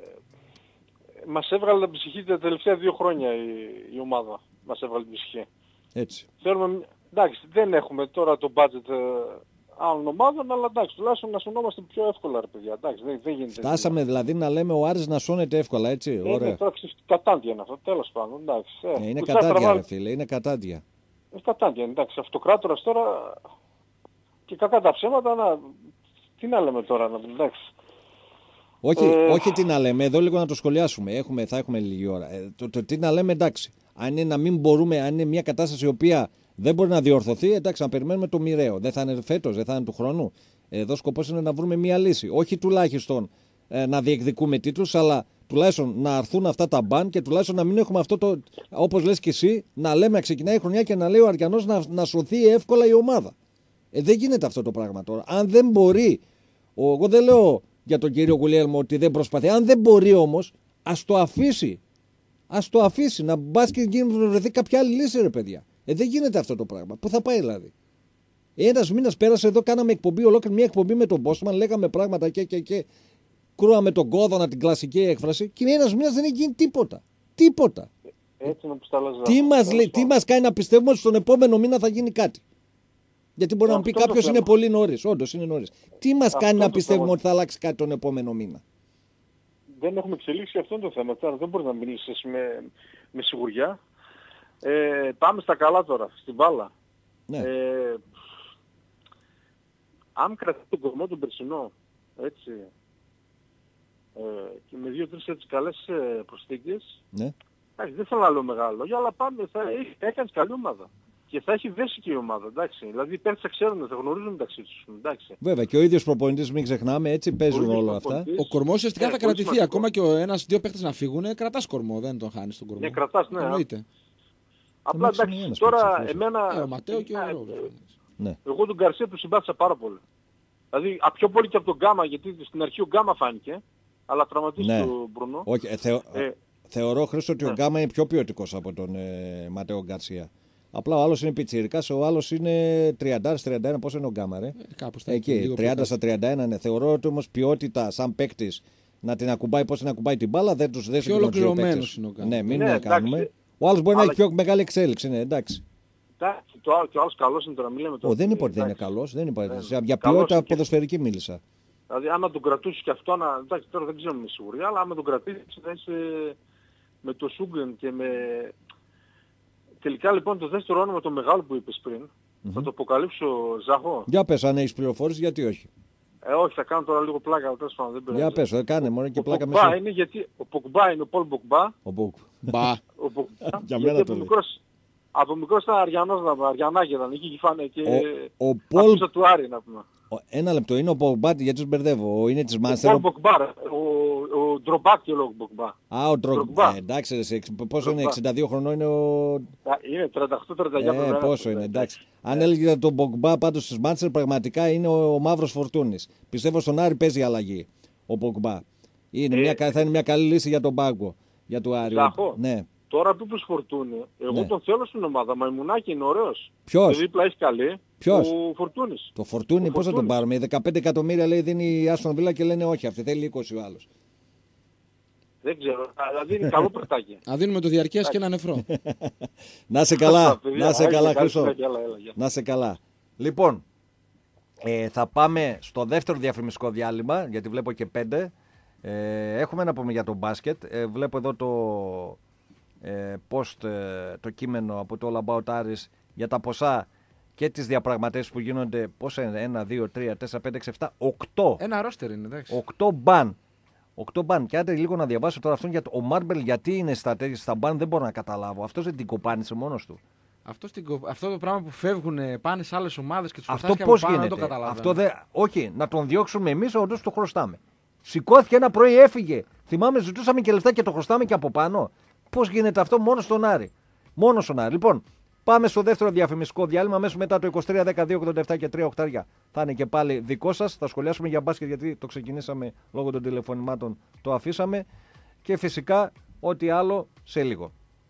μας έβγαλε την ψυχή τα τελευταία δύο χρόνια η, η ομάδα. Μας έβγαλε την ψυχή. Έτσι. Θέλουμε, εντάξει, δεν έχουμε τώρα το budget ε, άλλων ομάδων, αλλά εντάξει, τουλάχιστον να σωνόμαστε πιο εύκολα ρε παιδιά. Εντάξει, δεν, δεν γίνεται. Φτάσαμε δηλαδή να λέμε ο Άρης να σώνεται εύκολα, έτσι. Ε, ωραία. Ναι, τώρα κατάντια είναι αυτό, τέλος πάντων. Εντάξει, ε, ε, είναι κατάντια τραβά... ρε φίλε, είναι κατάντια. Είναι κατάντια, εντάξει. Αυτοκράτορας τώρα και κακά τα ψέματα, να... τι να λέμε τώρα, να εντάξει. Όχι, ε... όχι τι να λέμε, εδώ λίγο να το σχολιάσουμε. Έχουμε, θα έχουμε λίγη ώρα. Ε, το, το τι να λέμε, εντάξει. Αν είναι να μην μπορούμε, αν είναι μια κατάσταση η οποία δεν μπορεί να διορθωθεί, εντάξει, να περιμένουμε το μοιραίο. Δεν θα είναι φέτος, δεν θα είναι του χρόνου. Εδώ σκοπός είναι να βρούμε μια λύση. Όχι τουλάχιστον ε, να διεκδικούμε τίτλους, αλλά τουλάχιστον να αρθούν αυτά τα μπαν και τουλάχιστον να μην έχουμε αυτό το, όπως λες και εσύ, να λέμε να ξεκινάει η χρονιά και να λέει ο Αριανός να, να σωθεί εύκολα η ομάδα. Ε, δεν γίνεται αυτό το πράγμα τώρα. Αν δεν μπορεί, ο, εγώ δεν λέω για τον κύριο Γουλιέλμο ότι δεν προσπαθεί. Αν δεν μπορεί όμως, ας το αφήσει. Ας το αφήσει να μπας και να βρεθεί κάποια άλλη λύση, ρε παιδιά. Ε, δεν γίνεται αυτό το πράγμα. Πού θα πάει δηλαδή. Ένας μήνας πέρασε εδώ, κάναμε εκπομπή, ολόκληρη μια εκπομπή με τον Μπόστομαν, λέγαμε πράγματα και και και. Κρούαμε τον κόδωνα, την κλασική έκφραση, και ένας μήνας δεν έχει γίνει τίποτα. Τίποτα. Έτσι είναι που τα τι, μας, τι μας κάνει να πιστεύουμε ότι στον επόμενο μήνα θα γίνει κάτι. Γιατί μπορεί να μου πει κάποιο είναι πολύ νωρίς. Όντως είναι νωρίς. Τι μας κάνει να πιστεύουμε θέμα. ότι θα αλλάξει κάτι τον επόμενο μήνα? Δεν έχουμε εξελίξει αυτό το θέμα. Τώρα δεν μπορεί να μιλήσεις με, με σιγουριά. Ε, πάμε στα καλά τώρα, στην μπάλα. Ναι. Ε, αν κρατήσει τον κορμό του περσινό, έτσι, ε, και με δύο-τρεις έτσι καλές ε, προσθήκες, Ναι. εντάξει, δεν θέλω να λέω μεγάλο λόγια, αλλά πάμε, θα έκανες καλή ομάδα. Και θα έχει δέσει και η ομάδα, εντάξει. Δηλαδή οι παίκτες θα ξέρουν, θα γνωρίζουν μεταξύ τους, εντάξει. Βέβαια και ο ίδιος προπονητής, μην ξεχνάμε, έτσι παίζουν όλα αυτά. Ο κορμός ουσιαστικά Ναι, θα πολύ κρατηθεί. σημαντικό. Ακόμα και ο ένας-δύο παίκτες να φύγουν, κρατάς κορμό. Δεν τον χάνεις τον κορμό. Ναι, κρατάς, ναι. Εννοείται. Απλά Μάξιμο εντάξει, ένας τώρα παίκτης, εμένα... Ε, ο Ματέο και ο ε, Ρόβος. Ναι. Εγώ τον Γκαρσία του συμπάθησα πάρα πολύ. Δηλαδή, α, πιο πολύ και από τον Γκάμα, γιατί στην αρχή ο Γκάμα φάνηκε, αλλά τραυματίστηκε Ναι. ο Μπρουνό. Όχι, ε, θεω... Ε, θεωρώ, Χρήστο, ότι ο ναι. Γκάμα είναι πιο ποιοτικός από τον ε, Ματέο Γκαρσία. Απλά ο άλλος είναι πιτσιρικάς, ο άλλος είναι τριάντα τριάντα ένα. Πόσο είναι ο Γκάμα, ρε? Ε, κάπως τα Εκεί, λίγο πιο τριάντα κάτω. στα τριάντα ένα. Ναι. Θεωρώ ότι όμως ποιότητα σαν παίκτης να την ακουμπάει, πώς την ακουμπάει την μπάλα, δεν τους δέσει Πιο με τους δύο ολοκληρωμένος παίκτες. είναι ο Γκάμα. Ναι, μην Ναι, ναι, εντάξει. κάνουμε. Ο άλλος μπορεί να Αλλά- έχει πιο μεγάλη εξέλιξη, ναι, εντάξει. εντάξει, το άλλο- και ο άλλος καλός είναι τώρα, μιλάμε τώρα. Ο, δεν είπα ότι δεν είναι εντάξει. καλός, δεν είπα. Ναι, Για- Για καλός ποιότητα είναι και- ποδοσφαιρική μίλησα. Δηλαδή, άμα τον κρατήσεις και αυτό, να... εντάξει, τώρα δεν ξέρω με σίγουρη, αλλά άμα τον κρατήσεις θα είσαι με το Σούγκεν και με... Τελικά λοιπόν το δεύτερο όνομα, το μεγάλο που είπες πριν, θα το αποκαλύψω, Ζάχο. Για πες, αν έχεις πληροφόρηση, γιατί όχι. Ε, όχι, θα κάνω τώρα λίγο πλάκα, αλλά τέλος πάντων δεν πειράζει. Για πες, ε, κάνε μόνο και Ο πλάκα Ποκμπά μέσα. είναι γιατί ο Ποκμπά είναι ο Πολ Ποκμπά. Ο Μπουκ. Μπα. Ο Ποκμπά, Για γιατί μένα το από λέει. μικρός, από μικρός ήταν Αριανός, να- Αριανάκη ήταν, εκεί γυφάνε και Ο- ο Πολ- αφήσα του Άρη να πούμε. Ο- Ένα λεπτό, είναι ο Ποκμπά, γιατί τους μπερδεύω. Ο- Είναι της Ο Μάνστερ. Πολ Ποκμπά, ρε. ο, ο Ντρομπάκ και ο Ποκμπά. Α, ο Ντρογκμπά. Ντρογκμπά. Ε, εντάξει, ρε, σε- πόσο είναι, Ντρογκμπά. εξήντα δύο χρονών είναι ο. Α, Είναι τριάντα οκτώ τριάντα εννιά Ε, πρέπει να πόσο είναι, είναι, εντάξει. Αν έλεγε για τον Ποκμπά πάντως στις Μάντσεστερ, πραγματικά είναι ο, ο μαύρος φορτούνης. Πιστεύω στον Άρη παίζει αλλαγή ο Ποκμπά. Είναι Ε, μια, θα είναι μια καλή λύση για τον πάγκο. Για το Άρη. Ζάχο. Ναι. Τώρα που είπες Φορτούνη, εγώ Ναι. τον θέλω στην ομάδα, Μαϊμουνάκη είναι ωραίος. Ποιος? Και δίπλα έχει καλή. Ποιος? Ο Φορτούνης. Το φορτούνι, Ο πώς θα τον Φορτούνης. πάρουμε. Οι δεκαπέντε εκατομμύρια λέει δίνει η Άστον Βίλα και λένε όχι, αυτή θέλει είκοσι ο άλλος. Δεν ξέρω, δηλαδή είναι καλό παιχτάκι. Να δίνουμε το διαρκές και ένα νεφρό. Να σε καλά, Αυτά, παιδιά, να σε έλα, καλά, έλα, Χρυσό. έλα, έλα, έλα, γεια. Να σε καλά. Λοιπόν, ε, θα πάμε στο δεύτερο διαφημιστικό διάλειμμα, γιατί βλέπω και πέντε. Ε, έχουμε να πούμε για το μπάσκετ. Ε, βλέπω εδώ το ε, post, ε, το κείμενο από το All About Aris για τα ποσά και τις διαπραγματεύσεις που γίνονται. Πόσα είναι, ένα, δύο, τρία, τέσσερα, πέντε, έξι, επτά, οκτώ. Ένα ρόστερ είναι, εντάξει. οκτώ μπαν. οκτώ μπαν. Και άντε λίγο να διαβάσω τώρα αυτόν. Για το, ο Μάρμπελ γιατί είναι στα, τέτοια- στα μπαν δεν μπορώ να καταλάβω. Αυτός δεν την κοπάνησε μόνος του. Αυτό, στην κο- αυτό το πράγμα που φεύγουν, πάνε σε άλλες ομάδες και τους Αυτό χρωστάς και πώς από πάνω, γίνεται. δεν το καταλαβαίνω. Αυτό δεν... Όχι, να τον διώξουμε εμείς, όντως το χρωστάμε. Σηκώθηκε ένα πρωί, έφυγε. Θυμάμαι, ζητούσαμε και λεφτά και το χρωστάμε και από πάνω. Πώς γίνεται αυτό μόνο στον Άρη. Μόνο στον Άρη. Λοιπόν, πάμε στο δεύτερο διαφημιστικό διάλειμμα. Αμέσως μετά το είκοσι τρία δεκαδύο ογδόντα επτά και τρία οκτάρια θα είναι και πάλι δικό σας. Θα σχολιάσουμε για μπάσκετ γιατί το ξεκινήσαμε λόγω των τηλεφωνημάτων. Το αφήσαμε. Και φυσικά ό,τι άλλο σε λίγο.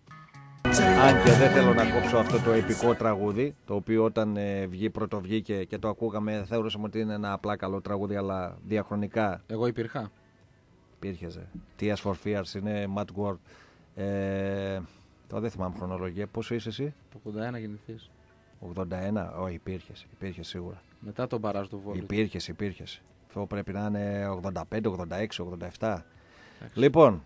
Αν και δεν θέλω να κόψω αυτό το επικό τραγούδι, το οποίο όταν ε, βγει, πρωτοβγήκε και το ακούγαμε, θεωρούσαμε ότι είναι ένα απλά καλό τραγούδι, αλλά διαχρονικά Εγώ υπήρχα. υπήρχε. Tears for Fears είναι Matt Ward. Ε, τώρα δεν θυμάμαι χρονολογία. Πόσο είσαι εσύ? Το ογδόντα ένα γεννηθείς. ογδόντα ένα. Όχι, υπήρχε. Υπήρχε σίγουρα. Μετά τον παράζ του Βόλου. Υπήρχε, υπήρχε. Αυτό πρέπει να είναι ογδόντα πέντε, ογδόντα έξι, ογδόντα επτά. Λοιπόν.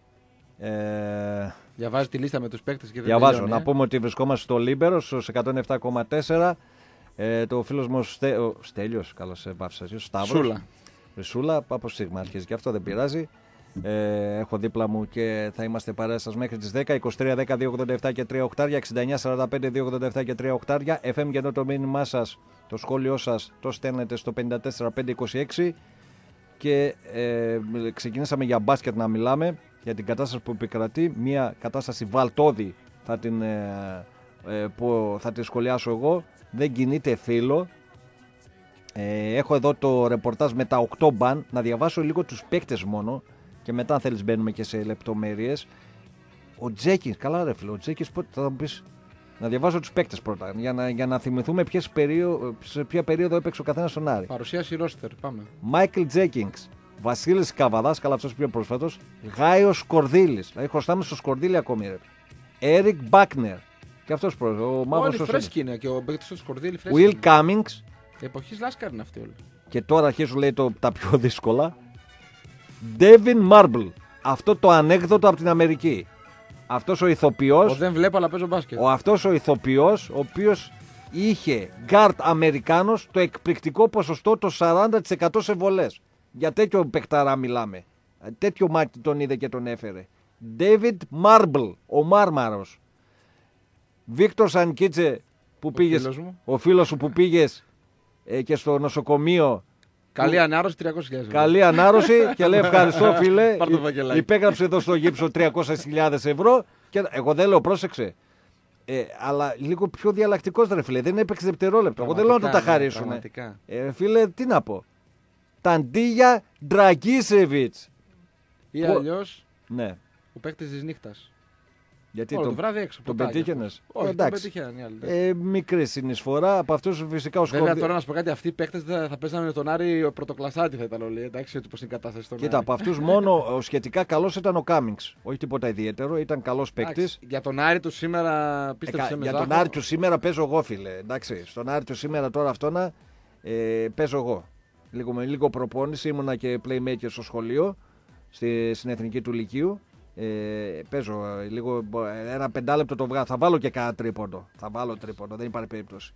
Ε, Διαβάζει τη λίστα με τους παίκτες και δεν Διαβάζω. τελειώνει, Να ε. πούμε ότι βρισκόμαστε στο Λίμπερο, στους εκατόν επτά κόμμα τέσσερα. Ε, το φίλος μου Ste... ο Στέλιος, καλώς σε βάφησα, ο Σταύρος. Σούλα. Σούλα, από στιγμή αρχίζει και αυτό, δεν πειράζει. Ε, έχω δίπλα μου και θα είμαστε παρέα σας μέχρι τις δέκα. είκοσι τρία δέκα δύο ογδόντα επτά και τρία οκτάρια, εξήντα εννιά σαράντα πέντε δύο ογδόντα επτά και τρία οκτάρια. εφ εμ για το μήνυμά σας, το σχόλιο σας το στέλνετε στο πενήντα τέσσερα πεντακόσια είκοσι έξι. Και ε, ξεκινήσαμε για μπάσκετ να μιλάμε, για την κατάσταση που επικρατεί. Μια κατάσταση βαλτόδη θα την, ε, ε, που θα τη σχολιάσω εγώ. Δεν κινείται φύλλο. Ε, έχω εδώ το ρεπορτάζ με τα οκτώ μπαν. Να διαβάσω λίγο τους παίκτες μόνο και μετά αν θέλεις μπαίνουμε και σε λεπτομέρειες. Ο Τζέκινς, καλά ρε φίλο, ο Τζέκινς πότε θα μου πεις. Να διαβάσω τους παίκτες πρώτα για να, για να θυμηθούμε ποιες περίοδο, σε ποια περίοδο έπαιξε ο καθένας στον Άρη. Παρουσίαση ρόστερ, πάμε. Μάικλ Τζέκινγκς, Βασίλης Καβαδάς, καλά αυτός πιο πρόσφατος, Γάιος Σκορδίλης, δηλαδή χρωστάμε στο Σκορδίλη ακόμη ρε. Έρικ Μπάκνερ, και αυτός πρόσφατος, ο μαύρος Όλοι ο φρέσκοι είναι και ο παίκτης του Σκορδίλη φρέσκοι Will είναι. Cummings, Εποχή Λάσκαρ είναι αυτή όλη. Και τώρα αρχίζουν λέει το, τα πιο δύσκολα. Devin Marble. Αυτό το ανέκδοτο από την Αμερική. Αυτός ο ηθοποιός. Ο δεν βλέπω αλλά παίζω μπάσκετ. Ο αυτός ο ηθοποιός, ο οποίος είχε γκάρτ Αμερικάνος το εκπληκτικό ποσοστό το σαράντα τοις εκατό σε βολές. Για τέτοιο παικταρά μιλάμε. Τέτοιο μάτι τον είδε και τον έφερε. David Marble, ο Μάρμαρος. Βίκτορ Σανκίτσε, που Ο πήγες, φίλος μου. ο φίλος σου που πήγες ε, και στο νοσοκομείο. Καλή ανάρρωση τριακόσιες χιλιάδες. Καλή ανάρρωση και λέει ευχαριστώ φίλε. Πάρ' το φακελάκι. Υπέγραψε εδώ στο γύψο τριακόσιες χιλιάδες ευρώ. Και εγώ δεν λέω, πρόσεξε. Ε, αλλά λίγο πιο διαλλακτικός ρε φίλε. Δεν έπαιξε δευτερόλεπτο. Εγώ δεν λέω να του τα χαρίσουν. Ναι, Ε, φίλε, τι να πω. Ταντίγια Ντραγκίσεβιτς. Ή Πο- αλλιώς Ναι. ο παίκτης της νύχτας. Γιατί Όλο τον, το βράδυ έξω. τον ποτάκι πετύχαινες? αυτός. Όχι, τον Εντάξει. πετύχαιναν οι άλλοι. Ε, μικρή συνεισφορά. Από αυτούς φυσικά ο Βέβαια Σκόρδη. τώρα να σου πω κάτι, αυτοί οι παίκτες θα, θα παίζανε με τον Άρη ο πρωτοκλασάτη θα ήταν όλοι. Εντάξει, έτσι πως είναι η κατάσταση στον Κοίτα, Άρη. από αυτούς μόνο ο σχετικά καλός ήταν ο Κάμινγκς. Όχι τίποτα ιδιαίτερο. Ήταν καλός παίκτης. Εντάξει, για τον Άρη του σήμερα Ε, πίστεψε κα- με για Ζάχο. τον Άρη του σήμερα παίζω εγώ, φίλε. Εντάξει, στον Άρη του σήμερα τώρα αυτόνα ε, παίζω εγώ. Λίγο, με λίγο προπόνηση, ήμουνα και playmaker στο σχολείο, στη, στην εθνική του Λυκείου. Ε, παίζω ε, λίγο, ε, ένα πεντάλεπτο το βγάζω. Θα βάλω και κάνα τρίποντο. Θα βάλω τρίποντο, δεν υπάρχει περίπτωση.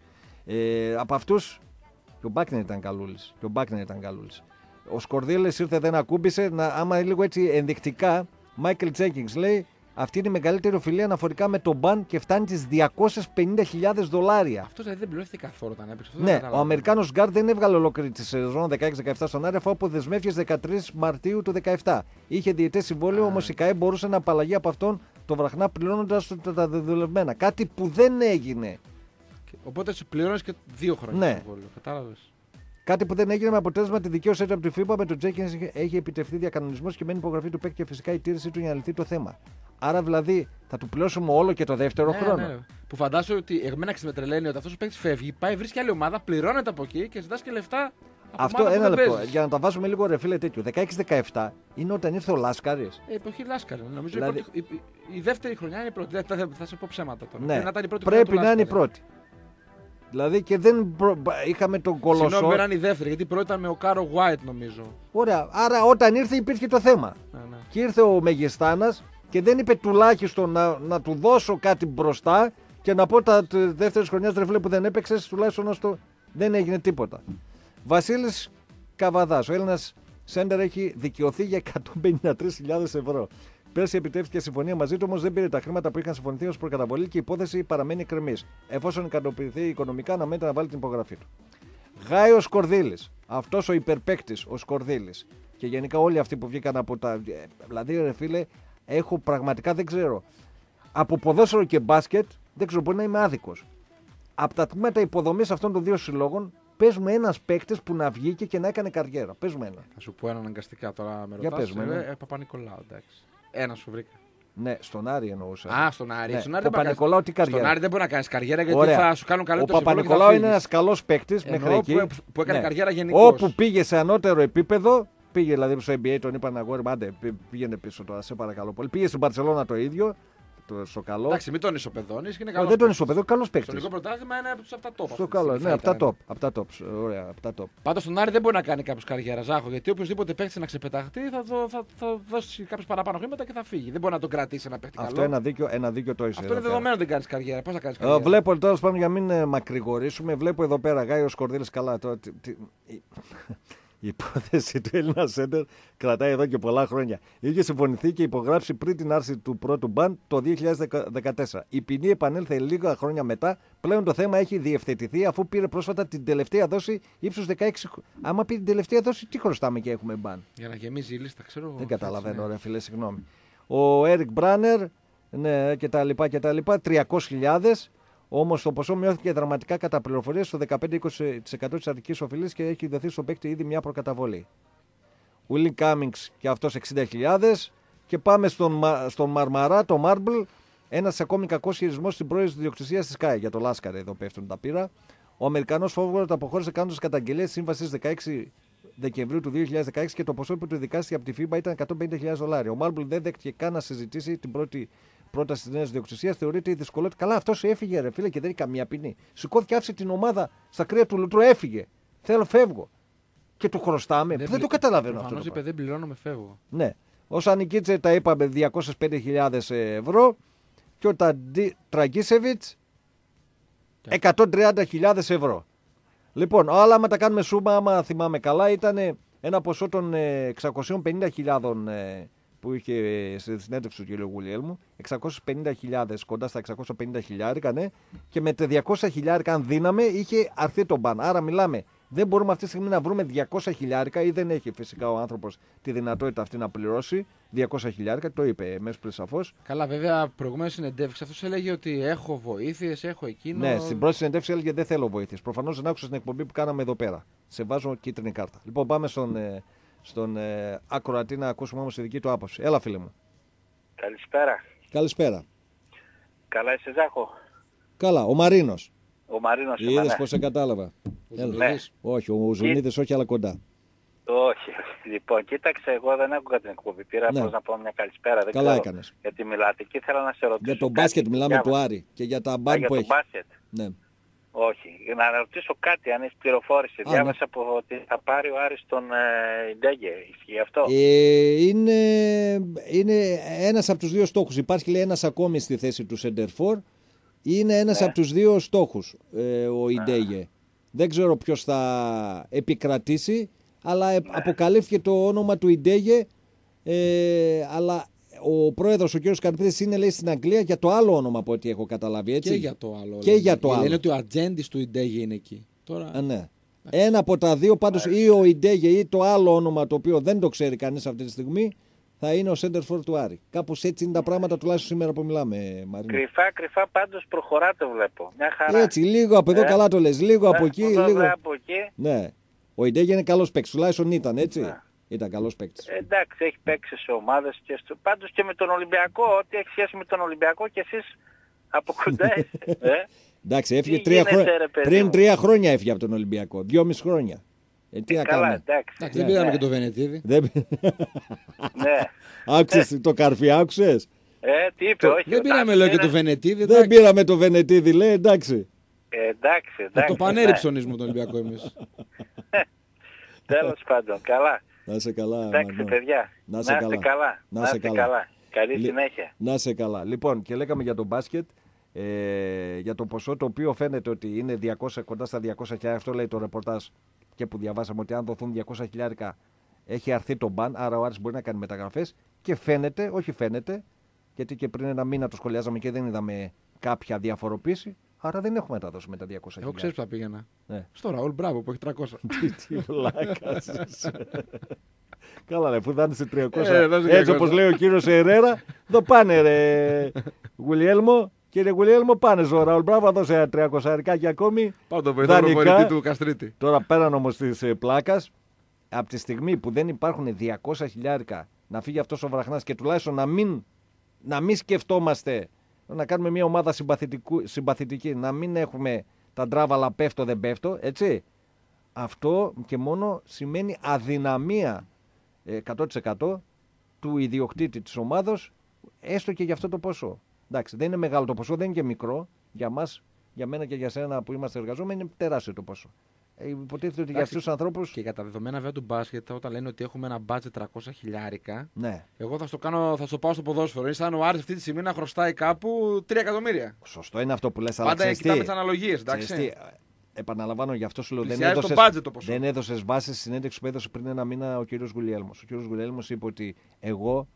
Ε, από αυτούς και ο Μπάκνερ ήταν καλούλης. Και ο Μπάκνερ ήταν καλούλης. Ο Σκορδίλης ήρθε, δεν ακούμπησε. Να, άμα λίγο έτσι ενδεικτικά, Michael Jenkins λέει αυτή είναι η μεγαλύτερη οφειλία αναφορικά με τον μπαν και φτάνει τις διακόσιες πενήντα χιλιάδες δολάρια. Αυτός δηλαδή δεν πληρώθηκε καθόλου όταν έπαιξε. Αυτό δεν Ναι, ο καταλαβαίνω. Αμερικάνος γκάρντ δεν έβγαλε ολόκληρη τη σεζόν δεκαέξι δεκαεπτά στον Άρη αφού αποδεσμεύτηκε δεκατρείς Μαρτίου του δεκαεπτά. Είχε διετές συμβόλαιο, όμως η ΚΑΕ μπορούσε να απαλλαγεί από αυτόν το βραχνά πληρώνοντας τα δεδουλευμένα. Κάτι που δεν έγινε. Οπότε σου πληρώνεις και δύο χρόνια. Ναι. συμβόλαιο, κατάλαβες. Κάτι που δεν έγινε με αποτέλεσμα τη δικαίωση από τη FIFA με τον Τζέκινς έχει επιτευχθεί διακανονισμό και μένει υπογραφή του παίκτη και φυσικά η τήρηση του για να λυθεί το θέμα. Άρα δηλαδή θα του πληρώσουμε όλο και το δεύτερο Ναι, χρόνο. ναι. Που φαντάζομαι ότι εμένα με τρελαίνει ότι αυτός ο παίκτης φεύγει, πάει, βρίσκει άλλη ομάδα, πληρώνεται από εκεί και ζητάς και λεφτά. Από Αυτό ομάδα που ένα δεν λεπτό. παίζεις. Για να τα βάζουμε λίγο ρε φίλε τέτοιο. δεκαέξι δεκαεπτά είναι όταν ήρθε ο Λάσκαρης. Ε, εποχή Λάσκαρη. Νομίζω Δηλαδή- η, πρώτη, η, η, η δεύτερη χρονιά είναι η πρώτη. Δεν θα, θα, θα σε πω ψέματα τώρα. Ναι, Πρέπει να ήταν η πρώτη πρέπει χρονιά να του είναι η Λάσκαρη. πρώτη. Δηλαδή και δεν προ... είχαμε τον Συγγνώμη, Κολοσσό. πρέπει να είναι η δεύτερη, γιατί η πρώτη ήταν με ο Κάρο White νομίζω. Ωραία. Άρα όταν ήρθε υπήρχε το θέμα. Ναι, ναι. Και ήρθε ο Μεγιστάνας και δεν είπε τουλάχιστον να, να του δώσω κάτι μπροστά και να πω τα δεύτερη χρονιά ρε φίλε που δεν έπαιξε, τουλάχιστον να στο... δεν έγινε τίποτα. Βασίλης Καβαδάς, ο Έλληνας σέντερ έχει δικαιωθεί για εκατόν πενήντα τρεις χιλιάδες ευρώ. Πέρσι επιτεύχθηκε συμφωνία μαζί του, όμως δεν πήρε τα χρήματα που είχαν συμφωνηθεί ως προκαταβολή και η υπόθεση παραμένει εκκρεμής. Εφόσον ικανοποιηθεί οικονομικά, αναμένεται να βάλει την υπογραφή του. Γάιο Σκορδίλης. Αυτός ο υπερπαίκτης, ο Σκορδίλης. Και γενικά όλοι αυτοί που βγήκαν από τα. Δηλαδή, ρε φίλε, έχω πραγματικά δεν ξέρω. Από ποδόσφαιρο και μπάσκετ, δεν ξέρω, μπορεί να είμαι άδικος. Από τα τμήματα υποδομής αυτών των δύο συλλόγων, παίζουμε ένας παίκτης που να βγήκε και να έκανε καριέρα. Παίζουμε ένα. Θα σου πω ένα αναγκαστικά τώρα με Για ρωτάς. πες μου, ε, ναι. ε, Παπα-Νικολάου, εντάξει. Ένα σου βρήκα. Ναι, στον Άρη εννοούσα. Α, στον Άρη. Ναι, Στον Άρη ο δεν μπορεί να κάνεις- Παπα-Νικολάου τι καριέρα. Στον Άρη δεν μπορεί να κάνει καριέρα γιατί Ωραία. θα σου κάνουν Ο καλύτερο συμβόλαιο και θα Παπα-Νικολάου είναι φύγεις. ένας καλός παίκτης Εννοώ μέχρι εκεί. που- που έκανε Ναι. καριέρα γενικώς. Όπου πήγε σε ανώτερο επίπεδο, πήγε δηλαδή στο N B A, τον είπαν αγόρι, άντε πή- πήγαινε πίσω τώρα, σε παρακαλώ πολύ. Πήγε στην Μπαρσελόνα το ίδιο, το, στο καλό. Εντάξει, μην τον ισοπεδώνεις. Είναι Ω, καλός δεν τον παίκτης. ισοπεδό, καλός Στο παίκτης. ελληνικό πρωτάθλημα είναι από τους- από τα top. Στο αυτή τη καλό, στιγμή ναι, θα από τα ήταν. top. Από τα top. Ωραία, από τα top. Πάντως στον Άρη δεν μπορεί να κάνει κάποιο καριέρα, Ζάχο. Γιατί οποιοδήποτε παίξει να ξεπεταχτεί θα, δω- θα, θα δώσει κάποιε παραπάνω χρήματα και θα φύγει. Δεν μπορεί να τον κρατήσει ένα παίχτη Αυτό καλό. ένα δίκιο, ένα δίκιο το είσαι. Αυτό είναι δεδομένο ότι δεν κάνει καριέρα. Πώ θα κάνει Ε, καριέρα. βλέπω τέλο πάντων για μην ε, μακρηγορήσουμε. Βλέπω εδώ πέρα Γάιο Σκορδίλης καλά. Τώρα, τι- τι- η, η υπόθεση του Έλληνα Σέντερ κρατάει εδώ και πολλά χρόνια. Είχε συμφωνηθεί και υπογράψει πριν την άρση του πρώτου μπαν το δύο χιλιάδες δεκατέσσερα. Η ποινή επανέλθε λίγα χρόνια μετά. Πλέον το θέμα έχει διευθετηθεί αφού πήρε πρόσφατα την τελευταία δόση ύψους δεκαέξι. Άμα πει την τελευταία δόση, τι χρωστάμε και έχουμε μπαν. Για να γεμίζει η λίστα, ξέρω εγώ. Δεν καταλαβαίνω, Έτσι, ναι. ρε φίλε, συγγνώμη. Ο Έρικ Μπράνερ, ναι, και τα λοιπά και τα λοιπά, τριακόσιες χιλιάδες. Όμως το ποσό μειώθηκε δραματικά κατά πληροφορίες στο δεκαπέντε με είκοσι τοις εκατό της αρχικής οφειλής και έχει δοθεί στον παίκτη ήδη μια προκαταβολή. Willie Cummings και αυτός εξήντα χιλιάδες. Και πάμε στον, Μα- στον Μαρμαρά, το Marble, ένας ακόμη κακός χειρισμός στην πρώην ιδιοκτησία της ΚΑΕ. Για το Λάσκαρε εδώ πέφτουν τα πύρα. Ο Αμερικανός Φόβολο το αποχώρησε κάνοντας καταγγελία σύμβασης δεκαέξι Δεκεμβρίου του δύο χιλιάδες δεκαέξι και το ποσό που του δικάστηκε από τη FIBA ήταν εκατόν πενήντα χιλιάδες δολάρια. Ο Marble δεν δέχτηκε καν να συζητήσει την πρώτη πρόταση τη νέα διοκτησία θεωρείται η δυσκολότητα. Καλά, αυτό έφυγε, ρε φίλε, και δεν έχει καμία ποινή. Σηκώθηκε, άφησε την ομάδα στα κρύα του λουτρού, έφυγε. Θέλω, φεύγω. Και του χρωστάμε. Δεν, δεν το καταλαβαίνω αυτό. Προφανώς είπε δεν πληρώνω, με φεύγω. Ναι. Ο Σανικίτσε τα είπαμε διακόσιες πέντε χιλιάδες ευρώ και ο Τραγκίσεβιτς εκατόν τριάντα χιλιάδες ευρώ. Λοιπόν, αλλά άμα τα κάνουμε σούμα, άμα θυμάμαι καλά, ήταν ένα ποσό των εξακόσιες πενήντα χιλιάδων που είχε στη συνέντευξη του κ. Γουλιέλμου, εξακόσιες πενήντα χιλιάδες, κοντά στα εξακόσια πενήντα χιλιάρικα, ναι, και με τα διακόσια χιλιάρικα, αν δίναμε, είχε αρθεί το μπαν. Άρα μιλάμε, δεν μπορούμε αυτή τη στιγμή να βρούμε διακόσια χιλιάρικα ή δεν έχει φυσικά ο άνθρωπος τη δυνατότητα αυτή να πληρώσει διακόσια χιλιάρικα, το είπε μέσα πριν σαφώς. Καλά, βέβαια, προηγουμένως συνεντεύξεις αυτός έλεγε ότι έχω βοήθειες, έχω εκείνο. Ναι, στην πρώτη συνεντεύξη έλεγε δεν θέλω βοήθειες. Προφανώς δεν άκουσα στην εκπομπή που κάναμε εδώ πέρα. Σε βάζω κίτρινη κάρτα. Λοιπόν, πάμε στον, στον ε, ακροατή να ακούσουμε όμως τη δική του άποψη. Έλα, φίλε μου. Καλησπέρα. Καλησπέρα. Καλά είσαι, Ζάχο? Καλά, ο Μαρίνος. Ο Μαρίνος. Είδες ναι. πως σε κατάλαβα. Ναι. Όχι, ο Ζουνίδης όχι, αλλά κοντά. Όχι. Λοιπόν, κοίταξε, εγώ δεν άκουγα την εκπομπή. Πήρα Ναι. απλώς να πω μια καλησπέρα. Δεν Καλά ξέρω έκανες. γιατί μιλάτε και ήθελα να σε ρωτήσω. Για το κάτι. μπάσκετ μιλάμε Διάβασα. του Άρη και για τα Α, μπαν για που το έχει. μπάσκετ. Ναι. Όχι. Να ρωτήσω κάτι, αν έχει πληροφόρηση. Α, Διάβασα ναι. από ότι θα πάρει ο Άρης τον ε, Ντέγκε. Ισχύει αυτό? Ε, είναι, είναι ένας από τους δύο στόχους. Υπάρχει, λέει, ένας ακόμη στη θέση του Σεντερφόρ. Είναι ένας Ναι. από τους δύο στόχους, ε, ο Ιντέγε. Δεν ξέρω ποιος θα επικρατήσει, αλλά ε, αποκαλύφθηκε το όνομα του Ιντέγε, ε, αλλά ο πρόεδρος, ο κ. Καρπίδης, είναι, λέει, στην Αγγλία για το άλλο όνομα από ό,τι έχω καταλάβει, έτσι. Και για το άλλο. Και λένε. για το άλλο. Λένε ότι ο ατζέντης του Ιντέγε είναι εκεί. Τώρα... Α, ναι. Ένα από τα δύο, πάντως, ή ο Ιντέγε ή το άλλο όνομα το οποίο δεν το ξέρει κανείς αυτή τη στιγμή, θα είναι ο Σέντερφορ του Άρη. Κάπως έτσι είναι τα πράγματα, τουλάχιστον σήμερα που μιλάμε, Μαρίνο. Κρυφά, κρυφά πάντως προχωράτε, βλέπω. Μια χαρά. Έτσι, λίγο από εδώ, Ε. καλά το λες. Λίγο από Ε, εκεί, εδώ, λίγο. δε, από εκεί. Ναι. Ο Ιντέγε είναι καλός παίκτης, τουλάχιστον ήταν, έτσι. Ναι. Ήταν καλός παίκτης. Ε, εντάξει, έχει παίξει σε ομάδες και στο... πάντως και με τον Ολυμπιακό, ό,τι έχει σχέση με τον Ολυμπιακό και εσείς από κοντά είστε. Ε? Εντάξει, έφυγε Τι τρία γίνεται, χρόνια. ρε, παιδί Πριν μου? τρία χρόνια έφυγε από τον Ολυμπιακό. Δυόμιση χρόνια. Ε, τι Ε, να καλά, κάνουμε. εντάξει. Εντάξει, δεν Ναι. πήραμε και το Βενετίδη. Δεν... Ναι. Άκουσες το καρφί, άκουσες. Ε, τι είπε, όχι. Δεν ο πήραμε, Τάκης λέω, και είναι- το Βενετίδη. Δεν πήραμε το Βενετίδη, λέει, εντάξει. Ε, εντάξει, Από εντάξει. το πανέρι ναι. ψωνίζουμε τον Ολυμπιακό εμείς. Τέλος πάντων, καλά. Να σε καλά, Εντάξει, Μαρινό. παιδιά. Να σε είστε καλά. καλά. Να Να σε είστε καλά. καλά. Καλή Λι- συνέχεια. Να είσαι καλά. Λοιπόν, και λέγαμε για το μπάσκετ, ε, για το ποσό το οποίο φαίνεται ότι είναι διακόσια, κοντά στα διακόσια χιλιάρικα. Αυτό λέει το ρεπορτάζ και που διαβάσαμε, ότι αν δοθούν διακόσια χιλιάρικα έχει αρθεί το μπαν. Άρα ο Άρης μπορεί να κάνει μεταγραφές. Και φαίνεται, όχι φαίνεται, γιατί και πριν ένα μήνα το σχολιάζαμε και δεν είδαμε κάποια διαφοροποίηση. Άρα δεν έχουμε μεταδώσει με τα διακόσια Εγώ χιλιάρικα. ξέρεις που θα πήγαινα. Ναι. Στο Ραούλ Μπράβο που έχει τριακόσια. Τι βλάκας είσαι. Καλά, ρε, που δάνεισε τριακόσια. Ε, δώσε Έτσι τριακόσια. όπως λέει ο κύριος Ερέρα, εδώ πάνε, ρε Γουλιέλμο. Κύριε Γουλιέλμο, πάνε στο Ραούλ Μπράβο, δώσε ένα τριακοσάρικάκι ακόμη. Πάω το βοηθό Δανεικά. προπονητή του Καστρίτη. Τώρα πέραν όμως της ε, πλάκας, από τη στιγμή που δεν υπάρχουν διακόσια χιλιάρικα να φύγει αυτός ο Βραχνάς και τουλάχιστον να μην, να μην σκεφτόμαστε να κάνουμε μια ομάδα συμπαθητική, να μην έχουμε τα ντράβαλα πέφτω δεν πέφτω, έτσι. Αυτό και μόνο σημαίνει αδυναμία ε, εκατό τοις εκατό του ιδιοκτήτη της ομάδος, έστω και για αυτό το ποσό. Εντάξει, δεν είναι μεγάλο το ποσό, δεν είναι και μικρό. Για μας, για μένα και για σένα που είμαστε εργαζόμενοι, είναι τεράστιο το ποσό. Ε, υποτίθεται ότι για αυτούς τους ανθρώπους. Και για τα δεδομένα βέβαια του μπάσκετ, όταν λένε ότι έχουμε ένα μπάτζετ τριακόσια χιλιάρικα, Ναι, εγώ θα στο, κάνω, θα στο πάω στο ποδόσφαιρο. Είναι σαν ο Άρης αυτή τη στιγμή να χρωστάει κάπου τρία εκατομμύρια. σωστό είναι αυτό που λες, αλλά Πάντα ξέρεις κοιτάμε τι, τι αναλογίες, ξέρεις εντάξει. τι, επαναλαμβάνω, γι' αυτό σου λέω, δεν Πλησιάζει το έδωσες, budget το ποσό. δεν έδωσες βάση στη συνέντευξη που έδωσε πριν ένα μήνα ο κύριος Γουλιέλμος. Ο κύριος Γουλιέλμος είπε ότι εγώ,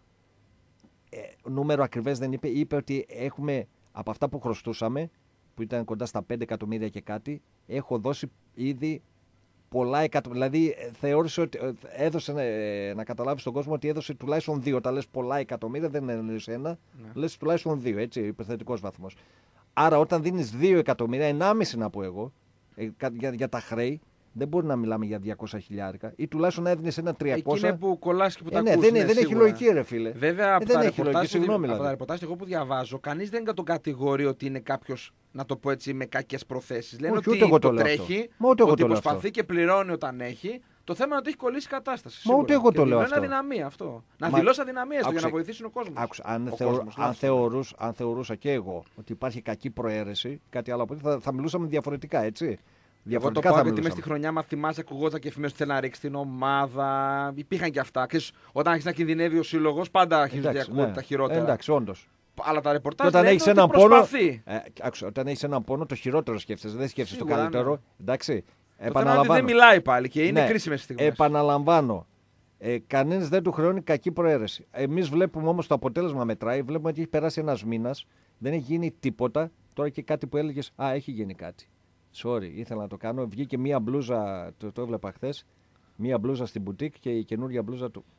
ε, νούμερο ακριβές δεν είπε, είπε ότι έχουμε από αυτά που χρωστούσαμε, που ήταν κοντά στα πέντε εκατομμύρια και κάτι, έχω δώσει ήδη πολλά εκατομμύρια. Δηλαδή ε, θεώρησε ότι ε, έδωσε ε, να καταλάβει στον κόσμο ότι έδωσε τουλάχιστον δύο. Τα λες πολλά εκατομμύρια, δεν είναι ένα, Ναι. λες τουλάχιστον δύο, έτσι, υπερθετικός βαθμός. Άρα όταν δίνεις δύο εκατομμύρια, ενάμιση να πω εγώ, ε, κα- για, για τα χρέη, δεν μπορεί να μιλάμε για διακόσια χιλιάρικα ή τουλάχιστον να έδινες ένα Εκεί τριακόσια. είναι που κολλάς και που τα Ε, ναι, ακούς, δεν, ναι, δεν έχει σίγουρα. λογική, ρε φίλε. Βέβαια, Ε, από, δεν τα έχει ρεπορτάζ, λογική, που δι- συγγνώμη, από δηλαδή. τα ρεπορτάζ εγώ που διαβάζω, κανείς δεν τον κατηγορεί ότι είναι κάποιος, να το πω έτσι, με κακές προθέσεις. Λένε Όχι, ότι ούτε εγώ το το λέω τρέχει, αυτό. Μα ούτε εγώ ότι το λέω προσπαθεί αυτό. και πληρώνει όταν έχει. Το θέμα είναι ότι έχει κολλήσει η κατάσταση. Μα Σίγουρα. ούτε εγώ το και λέω είναι αυτό. αδυναμία αυτό. Να Μα... δηλώσει αδυναμίες του για να Άκουσε. βοηθήσουν ο κόσμος. Άκουσα, αν, Ο θεω... κόσμος, αν, θεωρούσα, αν θεωρούσα και εγώ ότι υπάρχει κακή προαίρεση, κάτι άλλο από αυτό, θα, θα μιλούσαμε διαφορετικά, έτσι. Εγώ το Διαφορετικά πάω θα γιατί μέσα μιλούσαμε. στη χρονιά, μα θυμάσαι, ακουγόταν και εφημερίδες που θέλει να ρίξει την ομάδα. Υπήρχαν και αυτά. Ξέρεις, όταν αρχίσει να κινδυνεύει ο σύλλογος, πάντα αρχίζουν να ακούγονται τα χειρότερα. Εντάξει, όντως. Αλλά τα Και ρεπορτάζ όταν λένε έχει ότι έναν πόνο. προσπαθεί. Ε, άκουσα, όταν έχει έναν πόνο, το χειρότερο σκέφτεσαι. Δεν σκέφτεσαι το Σίγουρα, καλύτερο. ναι. Εντάξει. Το θέμα είναι ότι δεν μιλάει πάλι και είναι Ναι. κρίσιμες στιγμές. Επαναλαμβάνω. Ε, Κανένας δεν του χρεώνει κακή προαίρεση. Εμείς βλέπουμε όμως το αποτέλεσμα μετράει. Βλέπουμε ότι έχει περάσει ένας μήνας. Δεν έχει γίνει τίποτα. Τώρα και κάτι που έλεγες. Α, έχει γίνει κάτι. Sorry, ήθελα να το κάνω. Βγήκε μία μπλούζα. Το, το έβλεπα χθες. Μία μπλούζα στην μπουτίκ και η καινούργια μπλούζα του.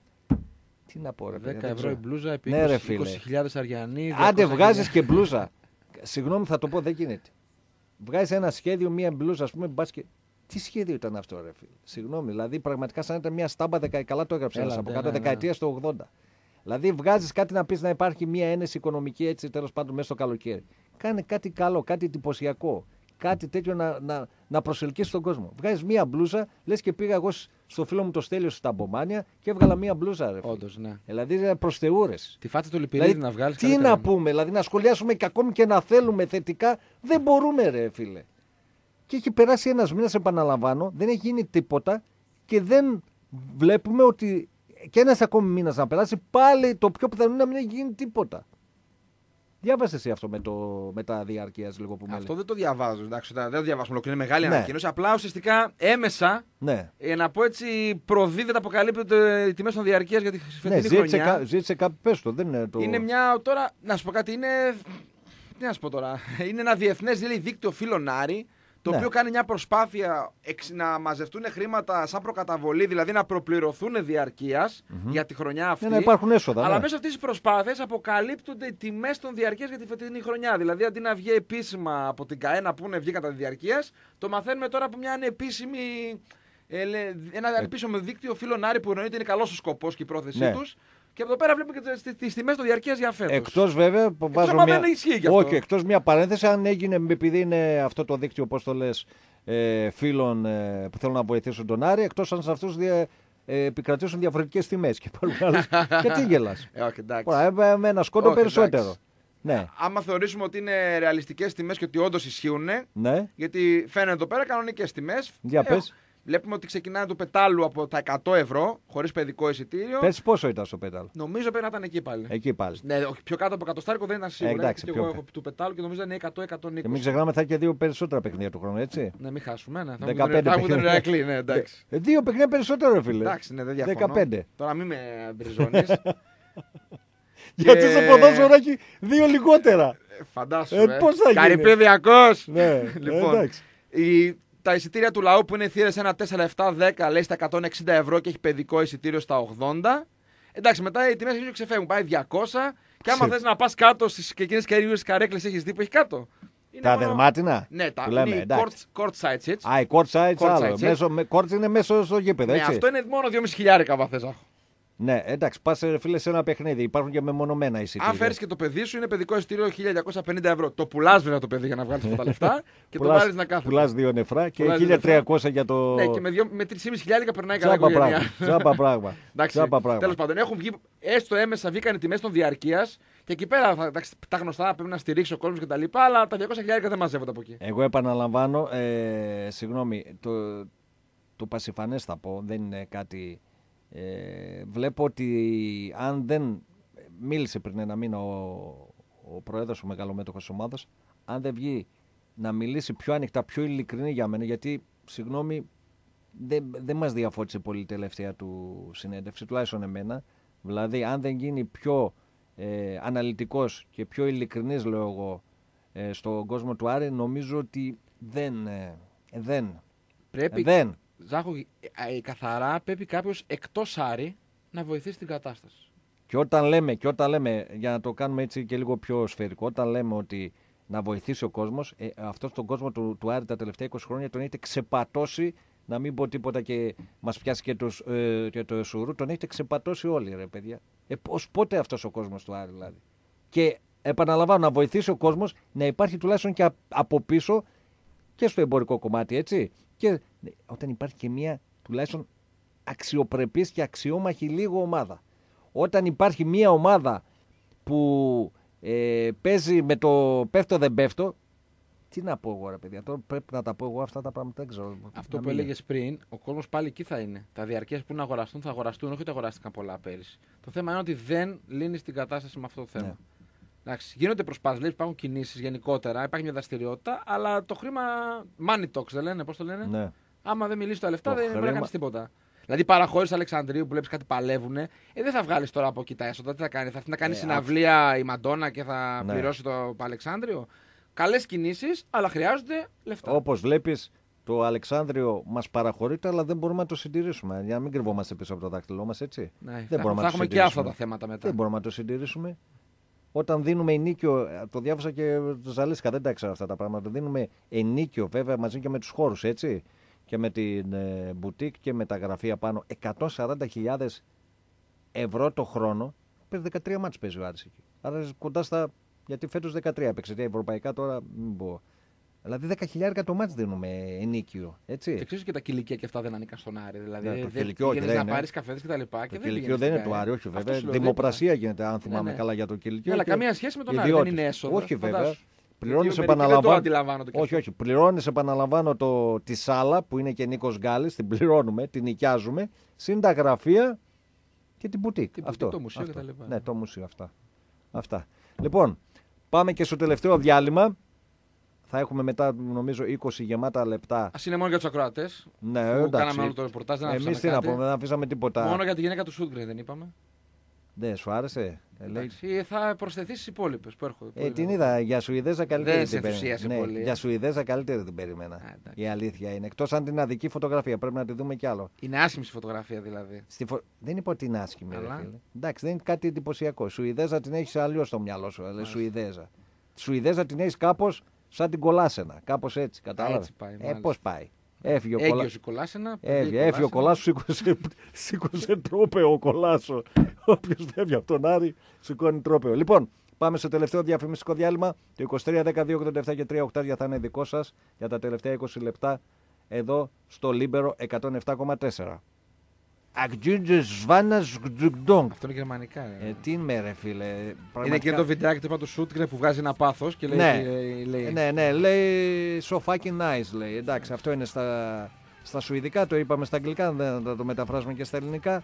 Τι να πω, ρε παιδί. δέκα ευρώ η μπλούζα επί Ναι, ρε, είκοσι φίλε. χιλιάδες Αριανοί. Άντε, βγάζεις και μπλούζα. Συγγνώμη, θα το πω, δεν γίνεται. Βγάζει ένα σχέδιο, μία μπλούζα, α πούμε, μπάσκετ. Τι σχέδιο ήταν αυτό, ρε φίλε. Συγγνώμη, δηλαδή πραγματικά σαν να ήταν μια στάμπα δεκα... Καλά το έγραψε ένα από ναι, κάτω, ναι, ναι. δεκαετία του ογδόντα. Δηλαδή βγάζει κάτι να πει να υπάρχει μια ένεση οικονομική έτσι τέλος πάντων μέσα στο καλοκαίρι. Κάνε κάτι καλό, κάτι εντυπωσιακό. Κάτι τέτοιο να, να, να προσελκύσει τον κόσμο. Βγάζει μία μπλούζα, λε και πήγα εγώ στο φίλο μου το Στέλιο στα Μπομάνια και έβγαλα μία μπλούζα, ρε φίλε. Όντως, ναι. Δηλαδή προ θεούρες. Τη φάτσα του Λιπηρίδη Δηλαδή, να βγάλει. τι να πούμε, δηλαδή να σχολιάσουμε και ακόμη και να θέλουμε θετικά, δεν μπορούμε, ρε φίλε. Και έχει περάσει ένας μήνας, επαναλαμβάνω, δεν έχει γίνει τίποτα και δεν βλέπουμε ότι και ένας ακόμη μήνας να περάσει, πάλι το πιο πιθανό είναι να μην έχει γίνει τίποτα. Διάβασε εσύ αυτό με, το, με τα διαρκείας λίγο που με Αυτό λέει. δεν το διαβάζω. Εντάξει, δεν το διαβάζουμε ολόκληρο. Είναι μεγάλη Ναι. ανακοίνωση. Απλά ουσιαστικά έμεσα, Ναι, ε, να πω έτσι, προδίδεται, αποκαλύπτονται οι τιμές των διαρκείας για τη ναι φετινή ζήτησε, χρονιά. κα, ζήτησε κάποιο, πες το, δεν είναι το... Είναι μια. Τώρα, να σου πω κάτι, είναι. Τι να σου πω τώρα. Είναι ένα διεθνές δίκτυο φίλων Άρη, το Ναι. οποίο κάνει μια προσπάθεια εξ, να μαζευτούν χρήματα σαν προκαταβολή, δηλαδή να προπληρωθούν διαρκείας Mm-hmm. για τη χρονιά αυτή. Ναι, να υπάρχουν έσοδα. Αλλά ναι. μέσα αυτές τις προσπάθειες αποκαλύπτονται οι τιμές των διαρκείας για τη φετινή χρονιά. Δηλαδή, αντί να βγει επίσημα από την ΚΑΕ να πούνε βγήκαν τα διαρκείας, το μαθαίνουμε τώρα από μια ανεπίσημη. Ε, λέ- ένα ανεπίσημο δίκτυο φίλων Άρη που εννοείται είναι καλός ο σκοπός και η πρόθεσή Ναι. τους. Και από εδώ πέρα βλέπουμε και τις, τις τιμές των διαρκείας για φέτος. Εκτός βέβαια που βάζω άμα μια... δεν ισχύει κι αυτό. Όχι, εκτός μια παρένθεση, αν έγινε επειδή είναι αυτό το δίκτυο, πώς το λες, ε, φίλων ε, που θέλουν να βοηθήσουν τον Άρη, εκτός αν σε αυτούς δια, ε, επικρατήσουν διαφορετικές τιμές. Και υπάρχουν άλλους. Γιατί γελάς. Ε, όχι, εντάξει. Ωραία, ε, με ένα σκόντο Όχι, περισσότερο. εντάξει. Ναι, Άμα θεωρήσουμε ότι είναι ρεαλιστικές τιμές και ότι όντως ισχύουν, ναι, γιατί φαίνεται εδώ πέρα κανονικές τιμές. για Ε, πες. Βλέπουμε ότι ξεκινάει το πετάλου από τα εκατό ευρώ, χωρίς παιδικό εισιτήριο. Πες πόσο ήταν στο πέταλο. Νομίζω πρέπει να ήταν εκεί πάλι. Εκεί πάλι. Ναι, όχι, πιο κάτω από εκατοστάρικο δεν ήταν σίγουρα. Ε, εντάξει, και πιο εγώ κάτω. έχω του πετάλου και νομίζω ήταν εκατό εκατόν είκοσι. Και μην ξεχνάμε, θα έχει και δύο περισσότερα παιχνίδια του χρόνου, έτσι. Ναι, μην χάσουμε. Ναι. Θα δεκαπέντε μου τον παιχνίδια. Ηρακλή, ναι, εντάξει. Ε, δύο παιχνίδια περισσότερο, ρε φίλε. Εντάξει, ναι, δεν διαφωνώ. δεκαπέντε. Τώρα μην με μπριζώνεις. Γιατί Και- στο ποδόσφαιρο έχει δύο λιγότερα. Ε, Φαντάσου. Ε, πώς θα γίνει. Καρυπίδιακος. Ναι, Λοιπόν, εντάξει. η, τα εισιτήρια του λαού που είναι θύρες ένα τέσσερα επτά δέκα λέει στα εκατόν εξήντα ευρώ και έχει παιδικό εισιτήριο στα ογδόντα. Εντάξει, μετά οι τιμές αρχίζουν και ξεφεύγουν. Πάει διακόσια και άμα Ξε- θες να πας κάτω στις και εκείνες καινούριες καρέκλες έχεις δει που έχει κάτω. Είναι Τα μόνο- δερμάτινα. Ναι, τα που λέμε, είναι οι εντάξει. court, court side seats. Α, η court side Court άλλο. side, Μέσω, με, court είναι μέσω στο γήπεδο, Ναι, έτσι. αυτό είναι μόνο δυόμισι χιλιάρικα βαθές έχω. Ναι, εντάξει, πα φίλε σε ένα παιχνίδι. Υπάρχουν και μεμονωμένα εισιτήρια. Αν φέρει και το παιδί σου, είναι παιδικό εισιτήριο χίλια διακόσια πενήντα ευρώ. Το πουλά βέβαια το παιδί για να βγάλει αυτά τα λεφτά και το Πουλάς- βάλει να κάθεται. Πουλάς δύο νεφρά και Πουλάς δύο χίλια τριακόσια για το. Ναι, και με, δύο- με τρία χιλιάδες πεντακόσια περνάει καλά Τζάμπα οικογένεια. πράγμα. Τζάμπα πράγμα. Εντάξει, Τζάμπα πράγμα. τέλος πάντων, έχουν βγει έστω έμεσα βγήκαν οι τιμές των διαρκείας και εκεί πέρα θα, εντάξει, τα γνωστά πρέπει να στηρίξει ο κόσμος κτλ. Αλλά τα διακόσια χιλιάδες δεν μαζεύονται από εκεί. Εγώ επαναλαμβάνω, ε, συγγνώμη, το, το πασιφανές θα πω, δεν είναι κάτι. Ε, βλέπω ότι αν δεν. Μίλησε πριν ένα μήνα ο, ο πρόεδρος, ο μεγαλομέτωχος της ομάδας, αν δεν βγει να μιλήσει πιο ανοιχτά, πιο ειλικρινή για μένα, γιατί συγγνώμη, δεν, δεν μας διαφώτισε πολύ η τελευταία του συνέντευξη, τουλάχιστον εμένα. Δηλαδή, αν δεν γίνει πιο ε, αναλυτικός και πιο ειλικρινής, λέω εγώ, ε, στον κόσμο του Άρη, νομίζω ότι δεν. Ε, δεν. Πρέπει, δεν. Ζάχο, ε, ε, καθαρά πρέπει κάποιος εκτός Άρη να βοηθήσει την κατάσταση. Και όταν λέμε, και όταν λέμε, για να το κάνουμε έτσι και λίγο πιο σφαιρικό, όταν λέμε ότι να βοηθήσει ο κόσμος, ε, αυτόν τον κόσμο του, του Άρη τα τελευταία είκοσι χρόνια τον έχετε ξεπατώσει, να μην πω τίποτα και μας πιάσει και το, ε, και το εσουρού, τον έχετε ξεπατώσει όλοι, ρε παιδιά. Ε, πώς, πότε αυτός ο κόσμος του Άρη δηλαδή. Και επαναλαμβάνω, να βοηθήσει ο κόσμος να υπάρχει τουλάχιστον και από πίσω και στο εμπορικό κομμάτι, έτσι. Και όταν υπάρχει και μια τουλάχιστον αξιοπρεπής και αξιόμαχη λίγο ομάδα. Όταν υπάρχει μια ομάδα που ε, παίζει με το πέφτω δεν πέφτω, τι να πω εγώ ρε παιδιά, τώρα πρέπει να τα πω εγώ αυτά τα πράγματα, δεν ξέρω. Αυτό που έλεγε πριν, ο κόσμος πάλι εκεί θα είναι. Τα διαρκές που να αγοραστούν θα αγοραστούν, όχι ότι αγοράστηκαν πολλά πέρυσι. Το θέμα είναι ότι δεν λύνει την κατάσταση με αυτό το θέμα. Ναι. Εντάξει, γίνονται προσπάθειες, υπάρχουν κινήσεις γενικότερα, υπάρχει μια δραστηριότητα, αλλά το χρήμα. Money talks δεν λένε, πώς το λένε. Ναι. Άμα δεν μιλήσει τα λεφτά, το δεν χρήμα... μπορεί να κάνει τίποτα. Δηλαδή, παραχώρηση Αλεξανδρίου που βλέπει κάτι παλεύουν, ε, δεν θα βγάλει τώρα από εκεί τα έσοδα. Τι θα κάνει, θα έρθει να κάνει ε, συναυλία η Μαντόνα και θα ναι. πληρώσει το Αλεξάνδριο. Καλές κινήσεις, αλλά χρειάζονται λεφτά. Όπως βλέπεις, το Αλεξάνδριο μας παραχωρείται, αλλά δεν μπορούμε να το συντηρήσουμε. Για να μην κρυβόμαστε πίσω από το δάχτυλό μας, έτσι. Ναι, δεν θα, μπορούμε θα έχουμε και αυτά τα θέματα μετά. Δεν μπορούμε να το συντηρήσουμε. Όταν δίνουμε ενίκιο, το διάβασα και το Ζαλίσκα, δεν τα ήξερα αυτά τα πράγματα. Δίνουμε ενίκιο, βέβαια, μαζί και με τους χώρους, έτσι. Και με την ε, μπουτίκ και με τα γραφεία πάνω. εκατόν σαράντα χιλιάδες ευρώ το χρόνο. Παίζει δεκατρία μάτς παίζει ο Άρης εκεί. Άρα κοντά στα. Γιατί φέτος δεκατρία έπαιξε. Τι ευρωπαϊκά τώρα μην πω. Δηλαδή δέκα χιλιάδες το μάτς δίνουμε ενίκιο. Έτσι. Και ξέρεις και τα κηλικία και αυτά δεν ανήκαν στον Άρη. Δηλαδή ναι, δεν πήγαινες να πάρεις καφέδες και τα λοιπά. Το κηλικείο δεν είναι του Άρη, όχι βέβαια. Δημοπρασία γίνεται, αν θυμάμαι ναι, ναι. καλά για το κηλικείο. Αλλά καμία σχέση με τον Άρη. Δεν είναι έσοδο. Όχι βέβαια. Πληρώνεις, επαναλαμβάνω, το όχι, όχι, πληρώνεις, επαναλαμβάνω, το, τη σάλα που είναι και Νίκος Γκάλης, την πληρώνουμε, την νοικιάζουμε, συν τα γραφεία και την μπουτίκ. Την αυτό, το μουσείο αυτό. και τα λοιπά. Ναι, το μουσείο, αυτά. αυτά. Λοιπόν, πάμε και στο τελευταίο διάλειμμα. Θα έχουμε μετά, νομίζω, είκοσι γεμάτα λεπτά. Ας είναι μόνο για τους ακροατές. Ναι, εντάξει. Κάναμε όλο το ρεπορτάζ, δεν Εμείς τι να πούμε, δεν αφήσαμε τίποτα. Μόνο για τη γυναίκα του Σούτγκρεν δεν είπαμε. Ναι, σου άρεσε. Εντάξει, θα προσθεθεί στις υπόλοιπες που έρχονται. Ε, την είδα για Σουηδέζα καλύτερη δεν την περίμενα. Ναι, πολύ. Για Σουηδέζα καλύτερη την περίμενα. Α, η αλήθεια είναι. Εκτός αν την αδική φωτογραφία, πρέπει να τη δούμε κι άλλο. Είναι άσχημη η φωτογραφία δηλαδή. Στη φω... Δεν είπα ότι είναι άσχημη. Αλλά... Εντάξει, δεν είναι κάτι εντυπωσιακό. Σουηδέζα την έχει αλλιώς στο μυαλό σου. Λες, Σουηδέζα. Σουηδέζα την έχει κάπως σαν την Κολάσενα. Κάπως έτσι. Κατάλαβε. Ε, πώς πάει. Έφυγε ο, Κολα... Κολάσενα, Έφυγε, έφυγε ο Κολάσο, σήκωσε, σήκωσε τρόπαιο ο Κολάσο. Όποιος φεύγει από τον Άρη σηκώνει τρόπαιο. Λοιπόν, πάμε στο τελευταίο διαφημιστικό διάλειμμα. Το είκοσι τρία δεκαδύο ογδόντα επτά και τρία οκτάρια θα είναι δικό σας για τα τελευταία είκοσι λεπτά εδώ στο Λίμπερο εκατόν επτά κόμμα τέσσερα. Αυτό είναι γερμανικά. Ε, τι είναι ρε φίλε. Πραγματικά... Είναι και το βιντεάκι του Σούτγκρεν που βγάζει ένα πάθος και λέει. Ναι, λέει... ναι, ναι, λέει so fucking nice λέει. Εντάξει, αυτό είναι στα, στα σουηδικά, το είπαμε στα αγγλικά, δεν θα το μεταφράσουμε και στα ελληνικά.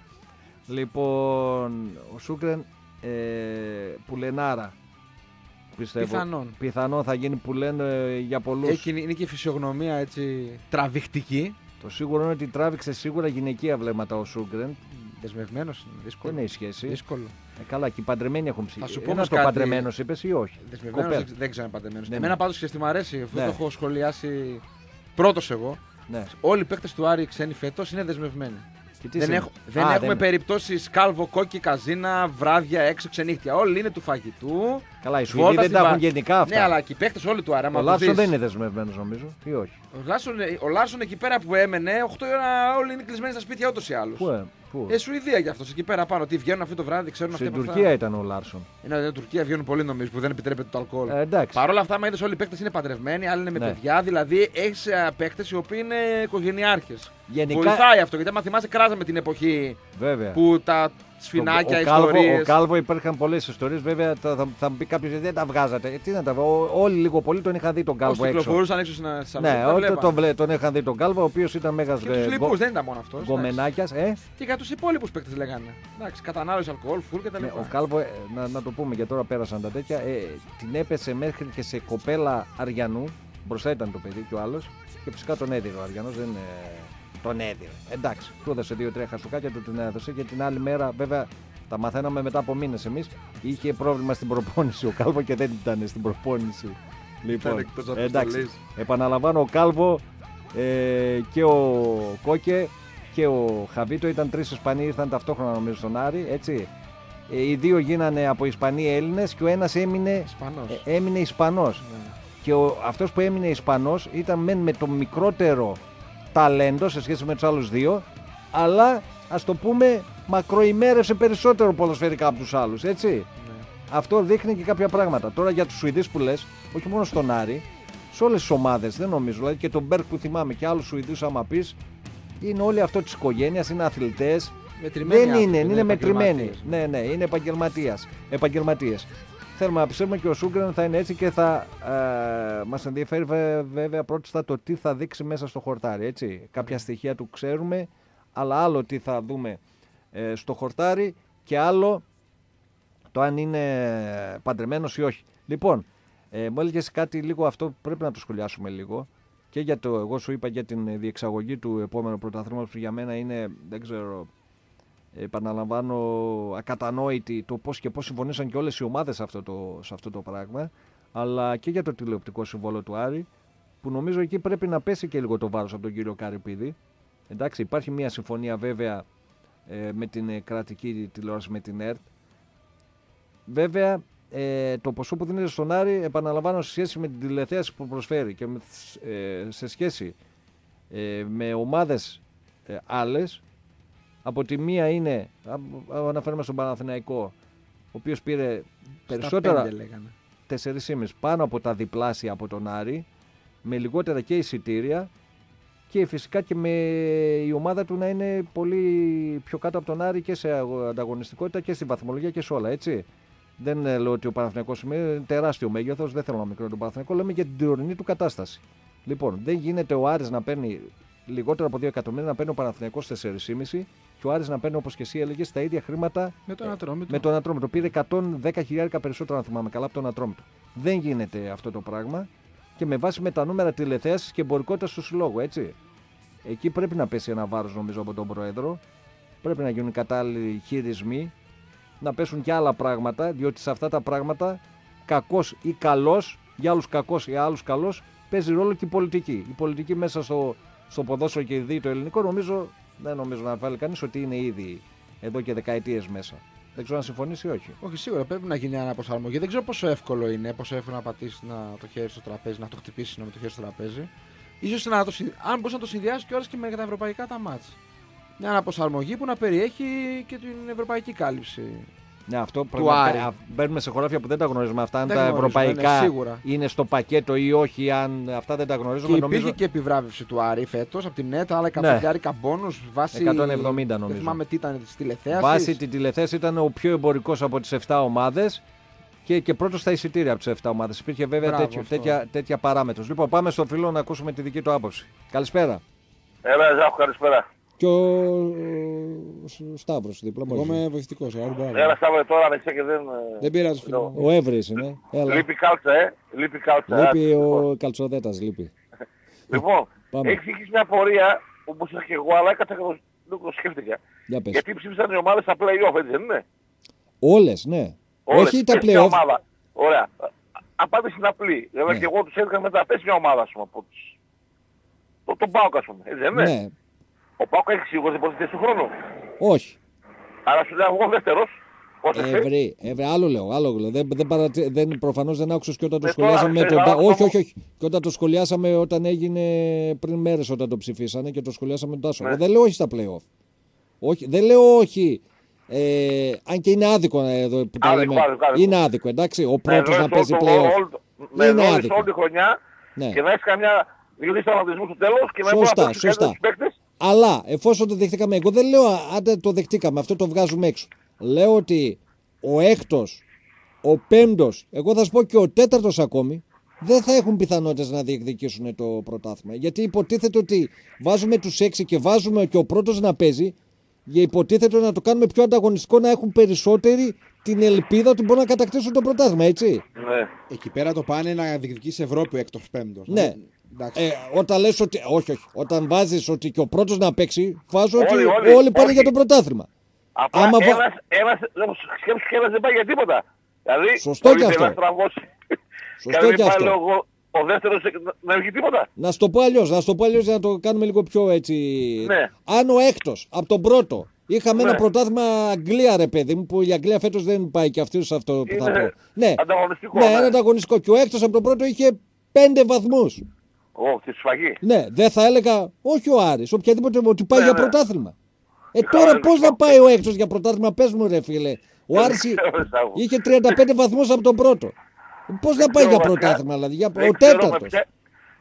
Λοιπόν, ο Σούτγκρεν ε, πουλενάρα. Πιστεύω. Πιθανόν. Πιθανόν θα γίνει που λένε για πολλούς. Έχει, είναι και η φυσιογνωμία έτσι τραβηχτική. Το σίγουρο είναι ότι τράβηξε σίγουρα γυναικεία βλέμματα ο Σούγκρεν. Δεσμευμένος είναι δύσκολο. Δεν έχει σχέση. Δύσκολο. Ε, καλά, και οι παντρεμένοι έχουν ψηφίσει. Θα σου πω ένα το παντρεμένο είπε ή όχι. Δεσμευμένος δεν ξέρω αν παντρεμένο. Ναι, εμένα ναι. πάντως και μ' αρέσει, αυτό ναι. το έχω σχολιάσει πρώτος εγώ. Ναι. Όλοι οι παίκτες του Άρη ξένοι φέτος είναι δεσμευμένοι. Δεν, έχ, δεν Α, έχουμε δεν... περιπτώσεις κάλβο, κόκκι, καζίνα, βράδια, έξω, ξενύχτια. Όλοι είναι του φαγητού. Καλά, οι Σουηδοί δεν τα έχουν γενικά αυτά. Ναι, αλλά και οι παίκτες όλοι του Άρη. Ο Λάρσον δεν είναι δεσμευμένος νομίζω. Ή όχι. Ο Λάρσον, ο Λάρσον εκεί πέρα που έμενε, οκτώ η ώρα όλοι είναι κλεισμένοι στα σπίτια ούτως ή άλλως. Πού, ε, πού. Ε, Σουηδία κι αυτός εκεί πέρα πάνω. Τι βγαίνουν αυτό το βράδυ, ξέρουν αυτοί. Στην Τουρκία ήταν ο Λάρσον. Είναι στην Τουρκία βγαίνουν πολύ νομίζω που δεν επιτρέπεται το αλκοόλ. Ε, Παρ' όλα αυτά, μα είδες όλοι οι παίκτες είναι παντρευμένοι, άλλοι είναι με ναι. παιδιά. Δηλαδή έχει παίκτες οι οποίοι είναι οικογενειάρχες. Γενικά... Βοηθάει αυτό γιατί άμα θυμάσαι κράζαμε την εποχή βέβαια. Που τα σφινάκια, ιστορίες. Ο Κάλβο υπήρχαν πολλές ιστορίες. Βέβαια θα, θα, θα μου πει κάποιος γιατί δεν τα βγάζατε. Ε, τι να τα βγάζω. Όλοι λίγο πολύ τον είχαν δει τον Κάλβο έξω. Κυκλοφορούσαν έξω στην Σαλονίκη. Ναι, όλοι τον, τον, τον είχαν δει τον Κάλβο, ο οποίος ήταν μέγας. Και τους λοιπούς, δεν ήταν μόνο αυτός. Γκομενάκιας. Ε? Και για τους υπόλοιπους παίκτες λέγανε. Εντάξει, κατανάλωση αλκοόλ, φουλ και τα λοιπά. Ναι, ο Κάλβο, ε, να, να το πούμε και τώρα πέρασαν τα τέτοια, ε, την έπεσε μέχρι και σε κοπέλα Αριανού. Μπροστά ήταν το παιδί και ο άλλος. Και φυσικά τον έδινε ο Αριανός. Δεν, ε, τον έδινε. Εντάξει, του έδωσε δύο-τρία χασουκάκια, του την έδωσε και την άλλη μέρα, βέβαια, τα μαθαίναμε μετά από μήνες εμείς. Είχε πρόβλημα στην προπόνηση ο Κάλβο και δεν ήταν στην προπόνηση. Λοιπόν, εντάξει, επαναλαμβάνω, ο Κάλβο ε, και ο Κόκε και ο Χαβίτο ήταν τρεις Ισπανοί, ήρθαν ταυτόχρονα νομίζω στον Άρη, έτσι. Ε, οι δύο γίνανε από Ισπανοί Έλληνες και ο ένας έμεινε Ισπανός. Ε, έμεινε Ισπανός. Ναι. Και ο, αυτός που έμεινε Ισπανός ήταν μεν με το μικρότερο ταλέντο σε σχέση με τους άλλους δύο, αλλά ας το πούμε μακροημέρευσε περισσότερο ποδοσφαιρικά από τους άλλους, έτσι. Ναι. Αυτό δείχνει και κάποια πράγματα. Τώρα για τους Σουηδείς που λες, όχι μόνο στον Άρη, σε όλες τις ομάδες, δεν νομίζω. Δηλαδή και τον Μπέρκ που θυμάμαι και άλλους Σουηδούς, άμα πεις, είναι όλοι αυτό της οικογένειας, είναι αθλητές. Μετρημένοι Δεν είναι, άνθρωποι, είναι μετρημένοι. επαγγελματίες. Ναι, ναι, είναι επαγγελματίες. επαγγελματίες. Θέλουμε να πιστεύουμε και ο Σούγκρεν θα είναι έτσι και θα ε, μας ενδιαφέρει βέ, βέβαια πρώτα το τι θα δείξει μέσα στο χορτάρι. Έτσι. Κάποια στοιχεία του ξέρουμε, αλλά άλλο τι θα δούμε ε, στο χορτάρι και άλλο το αν είναι παντρεμένος ή όχι. Λοιπόν, ε, μου έλεγες κάτι λίγο, αυτό πρέπει να το σχολιάσουμε λίγο. Και για το, εγώ σου είπα για την διεξαγωγή του επόμενου πρωταθλήματος που για μένα είναι, δεν ξέρω, επαναλαμβάνω, ακατανόητη το πώς και πώς συμφωνήσαν και όλες οι ομάδες σε αυτό το, σε αυτό το πράγμα, αλλά και για το τηλεοπτικό συμβόλαιο του Άρη, που νομίζω εκεί πρέπει να πέσει και λίγο το βάρος από τον κύριο Καρυπίδη. Εντάξει, υπάρχει μια συμφωνία βέβαια ε, με την ε, κρατική τηλεόραση, με την ΕΡΤ. Βέβαια, ε, το ποσό που δίνεται στον Άρη, επαναλαμβάνω, σε σχέση με την τηλεθέαση που προσφέρει και με, ε, σε σχέση ε, με ομάδες ε, άλλες, από τη μία είναι, αναφέρουμε στον Παναθηναϊκό, ο οποίος πήρε περισσότερα, τέσσερα κόμμα πέντε πάνω από τα διπλάσια από τον Άρη, με λιγότερα και εισιτήρια και φυσικά και με η ομάδα του να είναι πολύ πιο κάτω από τον Άρη και σε ανταγωνιστικότητα και στη βαθμολογία και σε όλα, έτσι. Δεν λέω ότι ο Παναθηναϊκός είναι τεράστιο μέγεθος, δεν θέλω να μικρώνω τον Παναθηναϊκό, λέμε για την τωρινή του κατάσταση. Λοιπόν, δεν γίνεται ο Άρης να παίρνει λιγότερο από δύο εκατομμύρια, να παίρνει ο Παναθηναϊκός τέσσερα κόμμα πέντε και ο Άρης να παίρνει, όπως και εσύ έλεγες, τα ίδια χρήματα με τον Ατρόμητο. Με τον Ατρόμητο. Πήρε εκατόν δέκα χιλιάδες περισσότερο, αν θυμάμαι καλά, από τον Ατρόμητο. Δεν γίνεται αυτό το πράγμα και με βάση με τα νούμερα τηλεθέασης και εμπορικότητας του συλλόγου, έτσι. Εκεί πρέπει να πέσει ένα βάρος, νομίζω, από τον Πρόεδρο. Πρέπει να γίνουν κατάλληλοι χειρισμοί, να πέσουν και άλλα πράγματα, διότι σε αυτά τα πράγματα, κακός ή καλός, για άλλους κακός ή άλλους καλός, παίζει ρόλο και η πολιτική. Η πολιτική μέσα στο, στο ποδόσφαιρο και δει το ελληνικό, νομίζω, δεν νομίζω να βάλει κανείς ότι είναι ήδη εδώ και δεκαετίες μέσα. Δεν ξέρω αν συμφωνήσει ή όχι. Όχι, σίγουρα πρέπει να γίνει αναπροσαρμογή. Δεν ξέρω πόσο εύκολο είναι, πόσο εύκολο να πατήσει το χέρι στο τραπέζι, να το χτυπήσει με το χέρι στο τραπέζι. Ίσως να το, αν μπορούσε να το συνδυάσει κιόλας και με τα ευρωπαϊκά τα μάτς. Μια αναπροσαρμογή που να περιέχει και την ευρωπαϊκή κάλυψη. Ναι, αυτό πραγματικά. Μπαίνουμε σε χωράφια που δεν τα γνωρίζουμε αυτά. Αν δεν τα γνωρίζουμε, ευρωπαϊκά είναι, είναι στο πακέτο ή όχι, αν αυτά δεν τα γνωρίζουμε. Και νομίζω... υπήρχε και επιβράβευση του Άρη φέτος από την ΕΤ, άλλα εκατό χιλιάδες μπόνους βάσει. εκατόν εβδομήντα νομίζω. Δεν θυμάμαι τι ήταν τη τηλεθέαση. Βάσει τη τηλεθέαση ήταν ο πιο εμπορικός από τις επτά ομάδες και, και πρώτος στα εισιτήρια από τις επτά ομάδες. Υπήρχε βέβαια Μπράβο, τέτοιο, τέτοια, τέτοια παράμετρος. Λοιπόν, πάμε στο φίλο να ακούσουμε τη δική του άποψη. Καλησπέρα. Έλα, Ζάχο, καλησπέρα. Και ο Σταύρος δίπλα μου. Εγώ είμαι βοηθητικός. Έλα, Σταύρο, τώρα ανεξέ και δεν... Δεν πειράζει, φίλο. Ο Εύρης είναι. Έλα. Λείπει κάλτσα, ε. Λείπει κάλτσα. Λείπει ο Καλτσοδέτας, λείπει. Λοιπόν, έχεις είχες μια πορεία, όπως είχα και εγώ, αλλά έκατσα και το σκέφτηκα. Για πες. Γιατί ψήφισαν οι ομάδες στα play-off, έτσι δεν είναι? Όλες, ναι. Όλες. Όχι τα Πες play-off. ομάδα. Ωραία. Απάντηση είναι απλή. Δηλαδή Ναι. και εγώ τους έδειξα μετά, πες μια ομάδα, ας πούμε, από τους... Το, τον ΠΑΟΚ, ας πούμε, έτσι δεν είναι? Ναι. Ο ΠΑΟΚ έχει σίγουρα την θέση του χρόνου. Όχι. Άρα σου λέω εγώ δεύτερος. Πώς εσύ? Ευρύ, ευρύ, άλλο λέω, άλλο λέω. Δεν, δεν, παρατη... δεν, προφανώς δεν άκουσες και όταν το Ε, σχολιάσαμε. τώρα, τον... ξέρω, όχι, εγώ- όχι, όχι. Και όταν το σχολιάσαμε όταν έγινε πριν μέρες όταν το ψηφίσανε και το σχολιάσαμε τον Τάσο. Ναι. Εγώ δεν λέω όχι στα play-off. Όχι, δεν λέω όχι. Ε, αν και είναι άδικο ε, εδώ που τα Άδικο, λέμε. άδικο, άδικο. Είναι άδικο, εντάξει. Ο Με πρώτος να ρωτήσεις παίζει όλο το- play-off. όλο το- Με Είναι ρωτήσεις άδικο. όλη τη χρονιά Ναι. και να έχεις καμιά δύο τραυματισμού στο τέλος και να μην Σωστά, μπορείς να σωστά. τους παίκτες. Αλλά εφόσον το δεχτήκαμε, εγώ δεν λέω αν δεν το δεχτήκαμε, αυτό το βγάζουμε έξω. Λέω ότι ο έκτος, ο πέμπτος, εγώ θα σου πω και ο τέταρτος ακόμη, δεν θα έχουν πιθανότητες να διεκδικήσουν το πρωτάθλημα. Γιατί υποτίθεται ότι βάζουμε τους έξι και βάζουμε και ο πρώτος να παίζει, για υποτίθεται να το κάνουμε πιο ανταγωνιστικό, να έχουν περισσότεροι την ελπίδα ότι μπορούν να κατακτήσουν το πρωτάθλημα, έτσι. Ναι. Εκεί πέρα το πάνε να διεκδικήσει Ευρώπη έκτος πέμπτος. Ναι. Εντάξει. Ε, όταν λες ότι. Όχι, όχι. Όταν βάζεις ότι και ο πρώτος να παίξει, βάζω ότι Όλοι, όλοι, όλοι, πάνε όχι. για το πρωτάθλημα. Απλά Άμα βα- ένας, ένας, σκέψου και ένας δεν πάει για τίποτα. Δηλαδή, Σωστό όλοι και αυτό. δεν θα στραβώσει. Σωστό Και αν και δεν πάει αυτό. λέω εγώ, ο δεύτερος να μην βγει τίποτα. Να σου το πω αλλιώς, να σου το πω αλλιώς για να το κάνουμε λίγο πιο έτσι. Ναι. Αν ο έκτος από τον πρώτο είχαμε Ναι. ένα πρωτάθλημα Αγγλία, ρε παιδί μου, που η Αγγλία φέτος δεν πάει και αυτή σε αυτό που θα Είναι πω. Ναι, ανταγωνιστικό, ναι, ναι. είναι ανταγωνιστικό. Και ο έκτος από τον πρώτο είχε πέντε βαθμούς. Ω, τη σφαγή. Ναι, δεν θα έλεγα, όχι ο Άρης, οποιαδήποτε ότι πάει Ναι, για ναι. πρωτάθλημα. Ε, Τι τώρα χαρά, πώς λοιπόν. να πάει ο έκτος για πρωτάθλημα, πες μου ρε φίλε. Ο Δεν Άρης ξέρω, ρε, Σάββο. είχε τριάντα πέντε βαθμούς από τον πρώτο. Πώς να Δεν πάει για ξέρω, βασικά. πρωτάθλημα, δηλαδή, για... Δεν ο ξέρω με τέταρτος. ποια-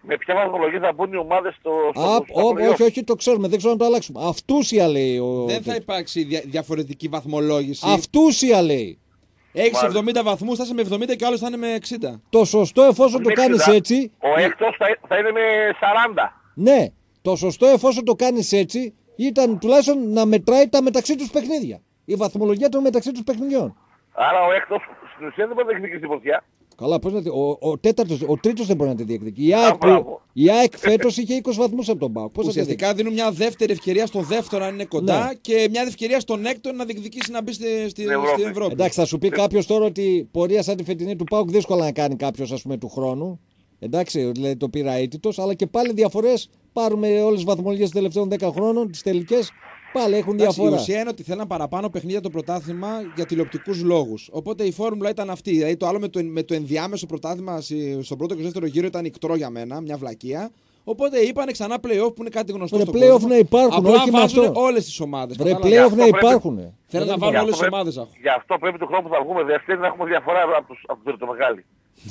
με ποια βαθμολογία θα μπουν οι ομάδες στο. Α, ό, όχι, όχι, το ξέρουμε, δεν ξέρω να το αλλάξουμε. Αυτούσια λέει ο. Δεν θα υπάρξει δια, διαφορετική βαθμολόγηση. Αυτούσια λέει. Έχεις εβδομήντα βαθμούς, θα είσαι με εβδομήντα και ο άλλος θα είναι με εξήντα. Το σωστό εφόσον το κάνεις έτσι. Ο έκτος θα, θα είναι με σαράντα. Ναι, το σωστό εφόσον το κάνεις έτσι ήταν τουλάχιστον να μετράει τα μεταξύ τους παιχνίδια. Η βαθμολογία των μεταξύ τους παιχνιδιών. Άρα ο έκτος στην ουσία δεν μπορεί να διεκδικήσει την πρωτιά. Καλά, πώς να τη... ο, ο, τέταρτος, ο τρίτος δεν μπορεί να τη διεκδικήσει. Η ΑΕΚ, που... η ΑΕΚ φέτος είχε είκοσι βαθμούς από τον ΠΑΟΚ. Ουσιαστικά δίνουν μια δεύτερη ευκαιρία στον δεύτερο αν είναι κοντά, ναι, και μια ευκαιρία στον έκτο να διεκδικήσει να μπει στη, στη, Ευρώπη. στην Ευρώπη. Εντάξει, θα σου πει κάποιος τώρα ότι πορεία σαν τη φετινή του ΠΑΟΚ δύσκολα να κάνει κάποιος, ας πούμε, του χρόνου. Εντάξει, δηλαδή το πήρα αίτητος, αλλά και πάλι διαφορές. Πάρουμε όλες τις βαθμολογίες των τελευταίων δέκα χρόνων, τις τελικές. Πάλι έχουν διαφορά. Η ουσία είναι ότι θέλαν παραπάνω παιχνίδια το πρωτάθλημα για τηλεοπτικούς λόγους. Οπότε η φόρμουλα ήταν αυτή. Δηλαδή το άλλο με το, με το ενδιάμεσο πρωτάθλημα στον πρώτο και στο δεύτερο γύρο ήταν ικτρό για μένα, μια βλακεία. Οπότε είπανε ξανά play-off που είναι κάτι γνωστό. Βρε play-off να υπάρχουν, απλά όχι με αυτό. Όλες τις ομάδες. Βρε play-off να υπάρχουν. Θέλουν να βάλουν όλες τις ομάδες. Γι' αυτό πρέπει το χρόνο που θα βγούμε δεύτερη να έχουμε διαφορά από τους τρίτο μεγάλη.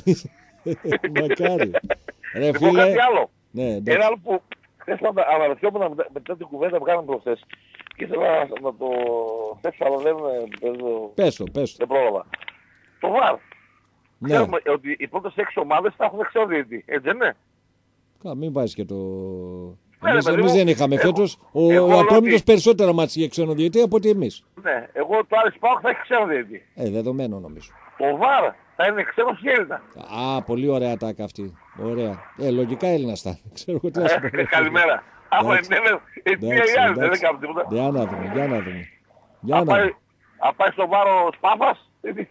Μακάρι. Ρε φίλε. Κάτι άλλο. Ναι, ένα άλλο που χθες αναρωτιόμουν μετά την κουβέντα που κάναμε προχθές και ήθελα να το θέσω, αλλά δεν, πες το, πες το. δεν πρόλαβα. Το βαρ. Ναι. Ξέρουμε ότι οι πρώτες έξι ομάδες θα έχουν ξέρω διαιτητή, έτσι δεν είναι? Κα, μην βάζεις και το... Ναι, εμείς, εμείς εμείς δεν είχαμε φέτος. Ο, ο Ατρόμητος ότι... περισσότερα μάτς είχε ξένο διαιτητή από ότι εμείς. Ναι, εγώ το Άρης ΠΑΟΚ θα έχει ξένο διαιτητή. Ε, δεδομένο νομίζω. Το βαρ θα είναι ξένος και Έλληνα. Α, πολύ ωραία τάκα αυτή. Ωραία. Ε, λογικά Έλληνας θα είναι. Ξέρω τι να σου πω. Καλημέρα. Άμα είναι Έλληνα, η άλλη δεν κάνει τίποτα. Για να δούμε, για να δούμε. Για να δούμε. Αν πάει στο βάρο Σπάθας.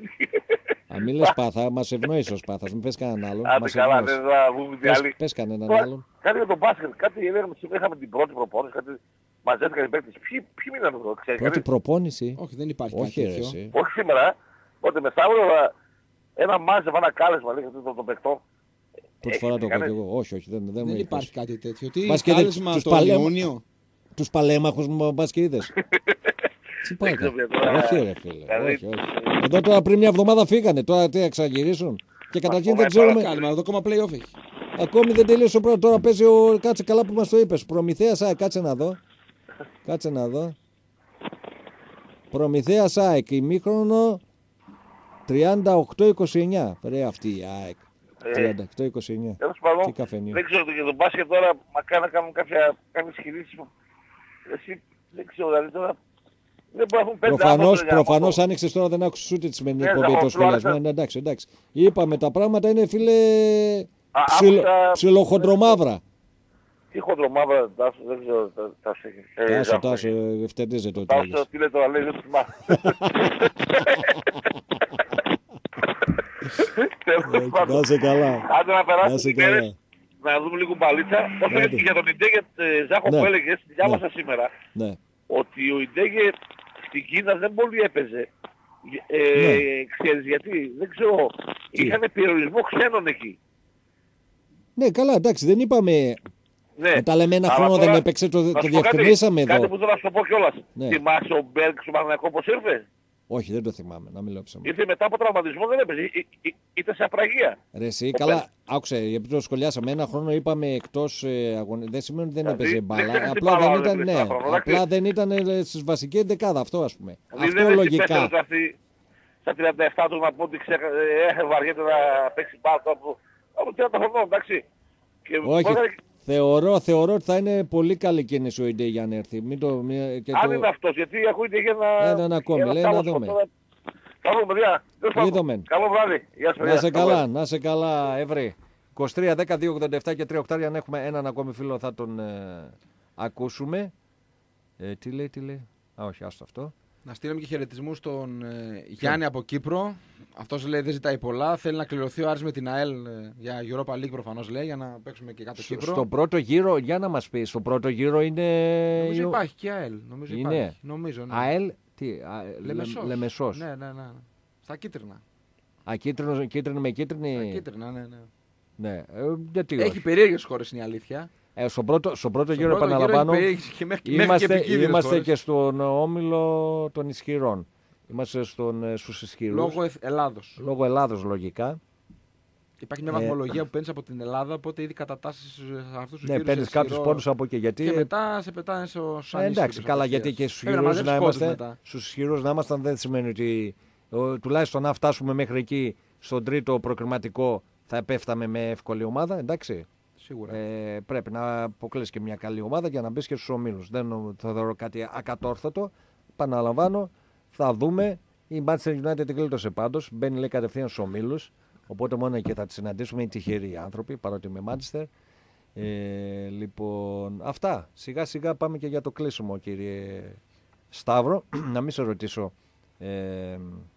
Αν μην λες Σπάθα, μας ευνοείς ο Σπάθας, μην πες κανέναν άλλον. Άντε καλά, δεν θα βγούμε τι άλλοι. Πες κανέναν άλλον. Κάτι για τον μπάσκετ, κάτι έλεγαμε σήμερα, είχαμε την πρώτη προπόνηση, κάτι μαζεύτηκαν οι παίκτες. Ποιοι μείναν εδώ, ξέρεις? Πρώτη προπόνηση. Όχι, δεν υπάρχει κάτι τέτοιο. Όχι σήμερα, ότι μεθαύριο ένα μάζευα, ένα κάλεσμα, λέει, των παικτών. Πρώτη φορά το κάνω εγώ. Όχι, όχι, δεν, δεν, δεν υπάρχει κάτι τέτοιο. Τι κάλεσμα τον Ιούνιο. Τους παλέμαχους μπασκετίδες. Τι πάει, όχι ρε φίλε, όχι, όχι. Εδώ τώρα πριν μια εβδομάδα φύγανε, τώρα τι θα εξαγυρίσουν. Και καταρχήν δεν ξέρουμε... Κάνουμε, εδώ ακόμα play-off έχει. Ακόμη δεν τελείωσε ο πρώτο, τώρα παίζει ο... Κάτσε καλά που μας το είπες. Προμηθέας ΑΕΚ, κάτσε να δω. Κάτσε να δω. Προμηθέας ΑΕΚ, ημίχρονο τριάντα οκτώ είκοσι εννιά. Ρε αυτή η ΑΕΚ. τριάντα οκτώ είκοσι εννιά. Τέλος πάντων, δεν ξέρω για τον μπάσκετ τώρα, μακάρι να κάνουν κάποιες κινήσεις. Εσύ δεν ξέρω, δηλαδή τώρα... Προφανώς, προφανώς άνοιξες τώρα, δεν άκουσες ούτε τη σημερινή εκπομπή των σχολιασμών. Εντάξει, εντάξει. Είπαμε τα πράγματα είναι φίλε ψιλοχοντρομαύρα. Τι χοντρομαύρα, Τάσο, δεν ξέρω. Τάσο, Τάσο, ευθεντίζεται το τέλος. Τάσο, τι λέει τώρα, λέει, δεν θυμάσαι. Να είσαι καλά. Άντε να περάσουμε τις μέρες, να δούμε λίγο μπαλίτσα. Όσο και για τον Ιντέγε Ζάχο που έλεγες, διάβασα σήμερα. Ότι ο Ιντέγε στην Κίνα δεν πολύ έπαιζε. Ε, ναι. Ξέρεις γιατί, δεν ξέρω, είχαν περιορισμό ξένων εκεί. Ναι, καλά, εντάξει, δεν είπαμε... Ναι. Τα λέμε ένα χρόνο τώρα, δεν έπαιξε, το, το διευκρινίσαμε εδώ. Κάτι που θέλω να σου πω κιόλας. Ναι. Θυμάσαι ο Μπέργκ στο Παναθηναϊκό πώς ήρθε? Όχι, δεν το θυμάμαι, να μην λέω ψέματα. Ήρθε μετά από τραυματισμό, δεν έπαιζε. Ήταν σε απραγία. Ρε εσύ, καλά, πέρα. Άκουσε, επειδή το σχολιάσαμε, ένα χρόνο είπαμε εκτός ε, αγωνιστικών. Δεν σημαίνει ότι δεν έπαιζε μπάλα. Απλά δεν ήταν, ναι, απλά δεν ήταν ε, στις βασικές δεκάδα, αυτό ας πούμε. Δηλαδή, αυτό δεν λογικά. Στα τριάντα επτά του να πω ότι ε, βαριέται να παίξει μπάλα από τριάντα χρονών, εντάξει. Όχι. Θεωρώ, θεωρώ ότι θα είναι πολύ καλή κίνηση ο Ιντέ για να έρθει. Μην το, μην, και Αν το... είναι αυτός, γιατί ακούγεται για να... Έναν ακόμη, λέει να δούμε. Καλό παιδιά. Καλό βράδυ. Γεια σας, να σε καλά, να σε καλά, Εύρη. είκοσι τρία δέκα δύο ογδόντα επτά και τρία οκτάρια, αν έχουμε έναν ακόμη φίλο θα τον ε, ακούσουμε. Ε, τι λέει, τι λέει. Α, όχι, άστο αυτό. Να στείλουμε και χαιρετισμούς στον ε, Γιάννη από Κύπρο. Αυτός λέει δεν ζητάει πολλά. Θέλει να κληρωθεί ο Άρης με την ΑΕΛ ε, για Europa League προφανώς λέει, για να παίξουμε και κάτω Κύπρο. Στον πρώτο γύρο, για να μας πει, στον πρώτο γύρο είναι... Νομίζω υπάρχει και ΑΕΛ. Νομίζω είναι. Υπάρχει. Νομίζω, ναι. ΑΕΛ, τι, α, Λεμεσός. Λεμεσός. Ναι, ναι, ναι. Στα κίτρινα. Α, κίτρινο, κίτρινο με κίτρινη. Στα κίτρινα, ναι, ναι. ναι. Ε, γιατί Έχει περίεργες χώρες είναι η αλήθεια. Ε, στον πρώτο, στο πρώτο γύρο, επαναλαμβάνω, είμαστε, και, είμαστε και στον όμιλο των ισχυρών. Είμαστε στον, στους ισχυρούς. Λόγω Ελλάδος. Λόγω Ελλάδος, λογικά. Υπάρχει μια βαθμολογία ε, που παίρνει από την Ελλάδα, οπότε ήδη κατατάσσει σε αυτού του ναι, γύρους. Ναι, παίρνει κάποιου πόντου από εκεί. Γιατί... Και μετά σε πετάνε στο ε, εντάξει, καλά, γιατί και στου ισχυρού να είμαστε. Στους ισχυρούς να ήμασταν δεν σημαίνει ότι ο, τουλάχιστον να φτάσουμε μέχρι εκεί στον τρίτο προκριματικό θα επέφταμε με εύκολη ομάδα. Εντάξει. Σίγουρα. Ε, πρέπει να αποκλείσει και μια καλή ομάδα για να μπει και στου ομίλους. Δεν θα δω κάτι ακατόρθωτο. Παναλαμβάνω, θα δούμε. Η Manchester United την κλείτωσε πάντως. Μπαίνει λέει κατευθείαν στους ομίλους. Οπότε μόνο εκεί θα τη συναντήσουμε. Είναι τυχεροί άνθρωποι παρότι είμαι Manchester. Ε, λοιπόν, αυτά. Σιγά σιγά πάμε και για το κλείσιμο, κύριε Σταύρο. Να μην σε ρωτήσω ε,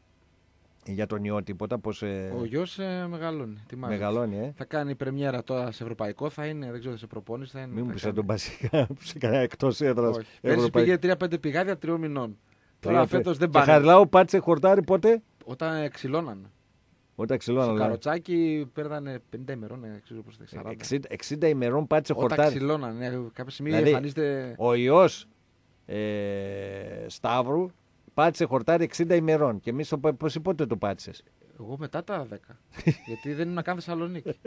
για τον ιό τίποτα. Πώς, ε... Ο γιος ε, μεγαλώνει. Μεγαλώνει, ε. Θα κάνει πρεμιέρα τώρα σε ευρωπαϊκό. Θα είναι, δεν ξέρω, σε προπόνηση. Θα είναι, μην μου πει σε τον Πασικά σε κανένα εκτός έδρας. Πέρσι πήγε τρία πέντε πηγάδια τριών μηνών. Τώρα φέτος δεν πάνε. Και Χαριλάου πάτησε χορτάρι πότε? Όταν ξυλώναν. Όταν ξυλώναν. Στο Καροτσάκι πέρδανε πενήντα ημερών, ναι, ξέρω πώς θα εξήντα, εξήντα ημερών πάτησε χορτάρι. Όταν ξυλώναν, ναι, κάποια στιγμή δηλαδή, εμφανίζεται. Ο ιός ε, Σταύρου πάτησε χορτάρι εξήντα ημερών. Και εμείς πώς πότε το πάτησες? Εγώ μετά τα δέκα. Γιατί δεν ήμουν καν Θεσσαλονίκη.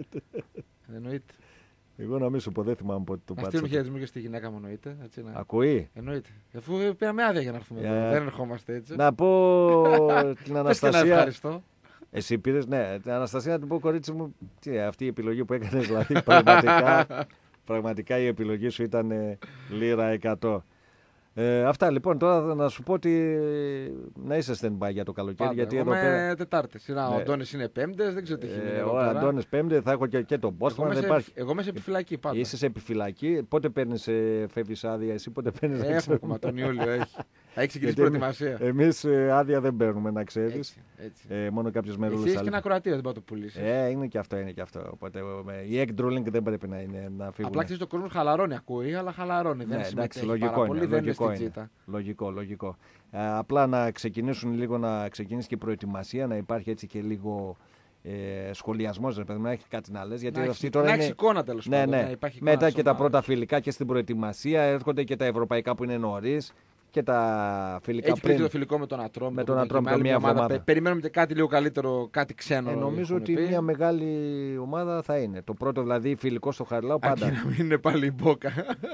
Εννοείται. Εγώ να μην σου πω, δεν θυμάμαι πότε το πάτησα. Να στείλουμε χαιρετισμό και στη γυναίκα μου, εννοείται. Έτσι, να... Ακούει. Εννοείται. Αφού πήραμε άδεια για να έρθουμε εδώ. Δεν ερχόμαστε έτσι. Να πω την Αναστασία. Και να ευχαριστώ. Εσύ πήρες, ναι. Την Αναστασία να την πω, κορίτσι μου, τι, αυτή η επιλογή που έκανες, δηλαδή πραγματικά, πραγματικά η επιλογή σου ήταν ε, λίρα εκατό. Ε, αυτά λοιπόν, τώρα να σου πω ότι να είσαι stand-by για το καλοκαίρι. Πάντα, γιατί εγώ εδώ είμαι πέρα... Τετάρτες. Ναι. Ο Αντώνης είναι Πέμπτες, δεν ξέρω τι έχει μείνει. Ο Αντώνης Πέμπτες, θα έχω και, και τον Μπόστον. Εγώ, υπάρχει... εγώ είμαι σε επιφυλακή πάντα. Είσαι σε επιφυλακή. Πότε παίρνεις, ε, φεύγεις άδεια, εσύ πότε παίρνεις? Ε, έχουμε ακόμα τον Ιούλιο, έχει. Θα έχει ξεκινήσει προετοιμασία. Εμείς ε, άδεια δεν παίρνουμε, να ξέρεις. Ε, μόνο κάποιες μερούλες. Εσύ έχεις και ένα Κροατία, δεν πάει να το πουλήσεις. Ε, είναι και αυτό, είναι και αυτό. Οπότε ε, η egg drooling δεν πρέπει να είναι να φύγουν. Απλά ξέρεις, το κόσμο χαλαρώνει, ακούει, αλλά χαλαρώνει. Ναι, δεν εντάξει, λογικό είναι. Δεν λογικό, είναι, είναι. λογικό, λογικό. Ε, απλά να ξεκινήσουν λίγο, να ξεκινήσει και η προετοιμασία, να υπάρχει έτσι και λίγο ε, σχολιασμός, ρε παιδί, να έχει κάτι να λες. Γιατί να αυτή έχει, τώρα να είναι... έχει εικόνα τέλος ναι, πάντων. Ναι. Να υπάρχει μετά και σώμα. Τα πρώτα φιλικά και στην προετοιμασία έρχονται και τα ευρωπαϊκά που είναι νωρίς. Και τα φιλικά έχει πριν. Έχει το φιλικό με τον Ατρόμ. Με τον Ατρόμ μια εβδομάδα. εβδομάδα. Περιμένουμε και κάτι λίγο καλύτερο, κάτι ξένο. Ε, νομίζω ότι πει. μια μεγάλη ομάδα θα είναι. Το πρώτο δηλαδή φιλικό στο Χαριλάου πάντα. Αρκεί να μην είναι πάλι η Μπόκα.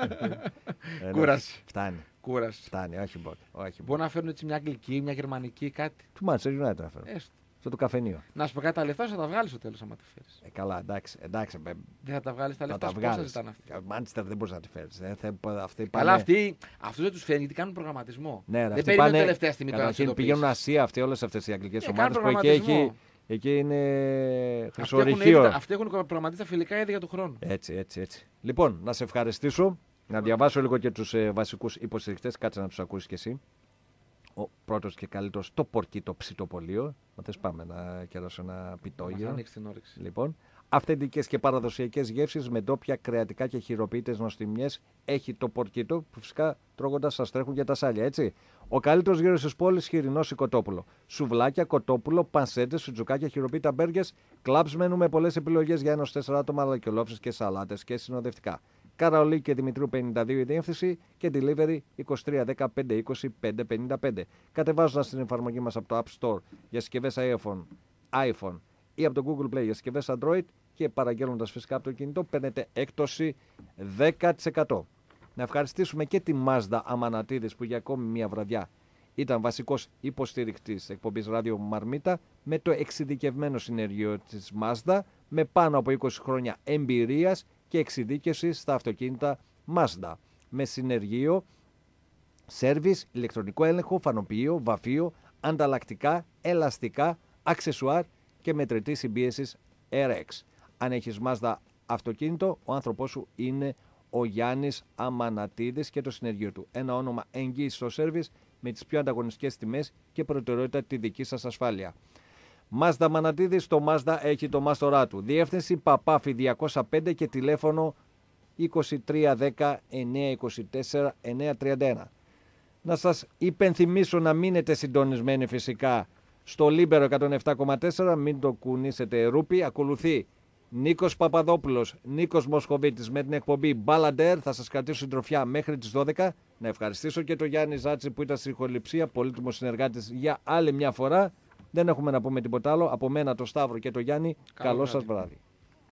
ε, Κούραση. Φτάνει. Κούραση. Φτάνει, όχι Μπόκα. Μπορεί να φέρουν έτσι μια αγγλική, μια γερμανική, κάτι. Του Manchester United να φέρουν. Στο το καφενείο. Να σου πω κάτι, τα λεφτά θα τα βγάλει στο τέλος άμα τη φέρεις. Ε, καλά, εντάξει. εντάξει δεν θα τα βγάλει τα λεφτά. Πώς θα ζητάνε αυτοί. Μάντσεστερ δεν μπορεί να τη φέρει. Ε, πάνε... Αλλά αυτοί, αυτούς δεν του φέρνει γιατί κάνουν προγραμματισμό. Ναι, δεν περιμένουν τελευταία στιγμή τώρα. Πηγαίνουν Ασία αυτοί, όλες αυτές οι αγγλικές ομάδες που εκεί, έχει, εκεί είναι χρυσορυχείο. Αυτοί έχουν προγραμματίσει τα φιλικά ήδη για του χρόνου. Έτσι, έτσι, έτσι. Λοιπόν, να σε ευχαριστήσω. Να διαβάσω λίγο και τους ε, βασικούς υποστηρικτές. Κάτσε να τους ακούσεις κι εσύ. Ο πρώτος και καλύτερος το Πορκίτο Ψητοπολείο. Να θες πάμε να κεράσω ένα πιτόγυρο. Λοιπόν, αυθεντικές και παραδοσιακές γεύσεις με ντόπια κρεατικά και χειροποίητες νοστιμιές έχει το Πορκίτο που φυσικά τρώγοντας σας τρέχουν και τα σάλια, έτσι. Ο καλύτερος γύρος της πόλης, χοιρινό σικοτόπουλο. Σουβλάκια, κοτόπουλο, πανσέτες, σουτζουκάκια, χειροποίητα μπέργκες, κλαμπς μενού με πολλές επιλογές για ένα έως τέσσερα άτομα, αλλά και ολόφρες και σαλάτες και συνοδευτικά. Καραολί και Δημητρίου πενήντα δύο η διεύθυνση και delivery είκοσι τρία δέκα πεντακόσια είκοσι πεντακόσια πενήντα πέντε. Κατεβάζοντας την εφαρμογή μας από το App Store για συσκευές iPhone, iPhone ή από το Google Play για συσκευές Android και παραγγέλνοντας φυσικά από το κινητό παίρνετε έκπτωση δέκα τοις εκατό. Να ευχαριστήσουμε και τη Mazda Αμανατίδης που για ακόμη μια βραδιά ήταν βασικός υποστηρικτής εκπομπής Ράδιο Μαρμίτα με το εξειδικευμένο συνεργείο της Mazda με πάνω από είκοσι χρόνια εμπειρίας και εξειδίκευση στα αυτοκίνητα Mazda. Με συνεργείο, σέρβις, ηλεκτρονικό έλεγχο, φανοποιείο, βαφείο, ανταλλακτικά, ελαστικά, αξεσουάρ και μετρητή συμπίεσης αρ εξ. Αν έχεις Mazda αυτοκίνητο, ο άνθρωπός σου είναι ο Γιάννης Αμανατίδης και το συνεργείο του. Ένα όνομα εγγύηση στο σέρβις με τις πιο ανταγωνιστικές τιμές και προτεραιότητα τη δική σας ασφάλεια. Mazda Αμανατίδης, το Mazda έχει το μάστορά του. Διεύθυνση Παπάφη διακόσια πέντε και τηλέφωνο είκοσι τρία δέκα εννιακόσια είκοσι τέσσερα εννιακόσια τριάντα ένα. Να σας υπενθυμίσω να μείνετε συντονισμένοι φυσικά στο Λίμπερο εκατόν επτά κόμμα τέσσερα, μην το κουνήσετε ρούπι. Ακολουθεί Νίκος Παπαδόπουλος, Νίκος Μοσχοβίτης με την εκπομπή Μπάλαντέρ. Θα σας κρατήσω συντροφιά μέχρι τις δώδεκα. Να ευχαριστήσω και τον Γιάννη Ζάτση που ήταν στη ηχοληψία, πολύτιμος συνεργάτης για άλλη μια φορά. Δεν έχουμε να πούμε τίποτα άλλο. Από μένα, το Σταύρο και το Γιάννη, καλό, καλό σας βράδυ.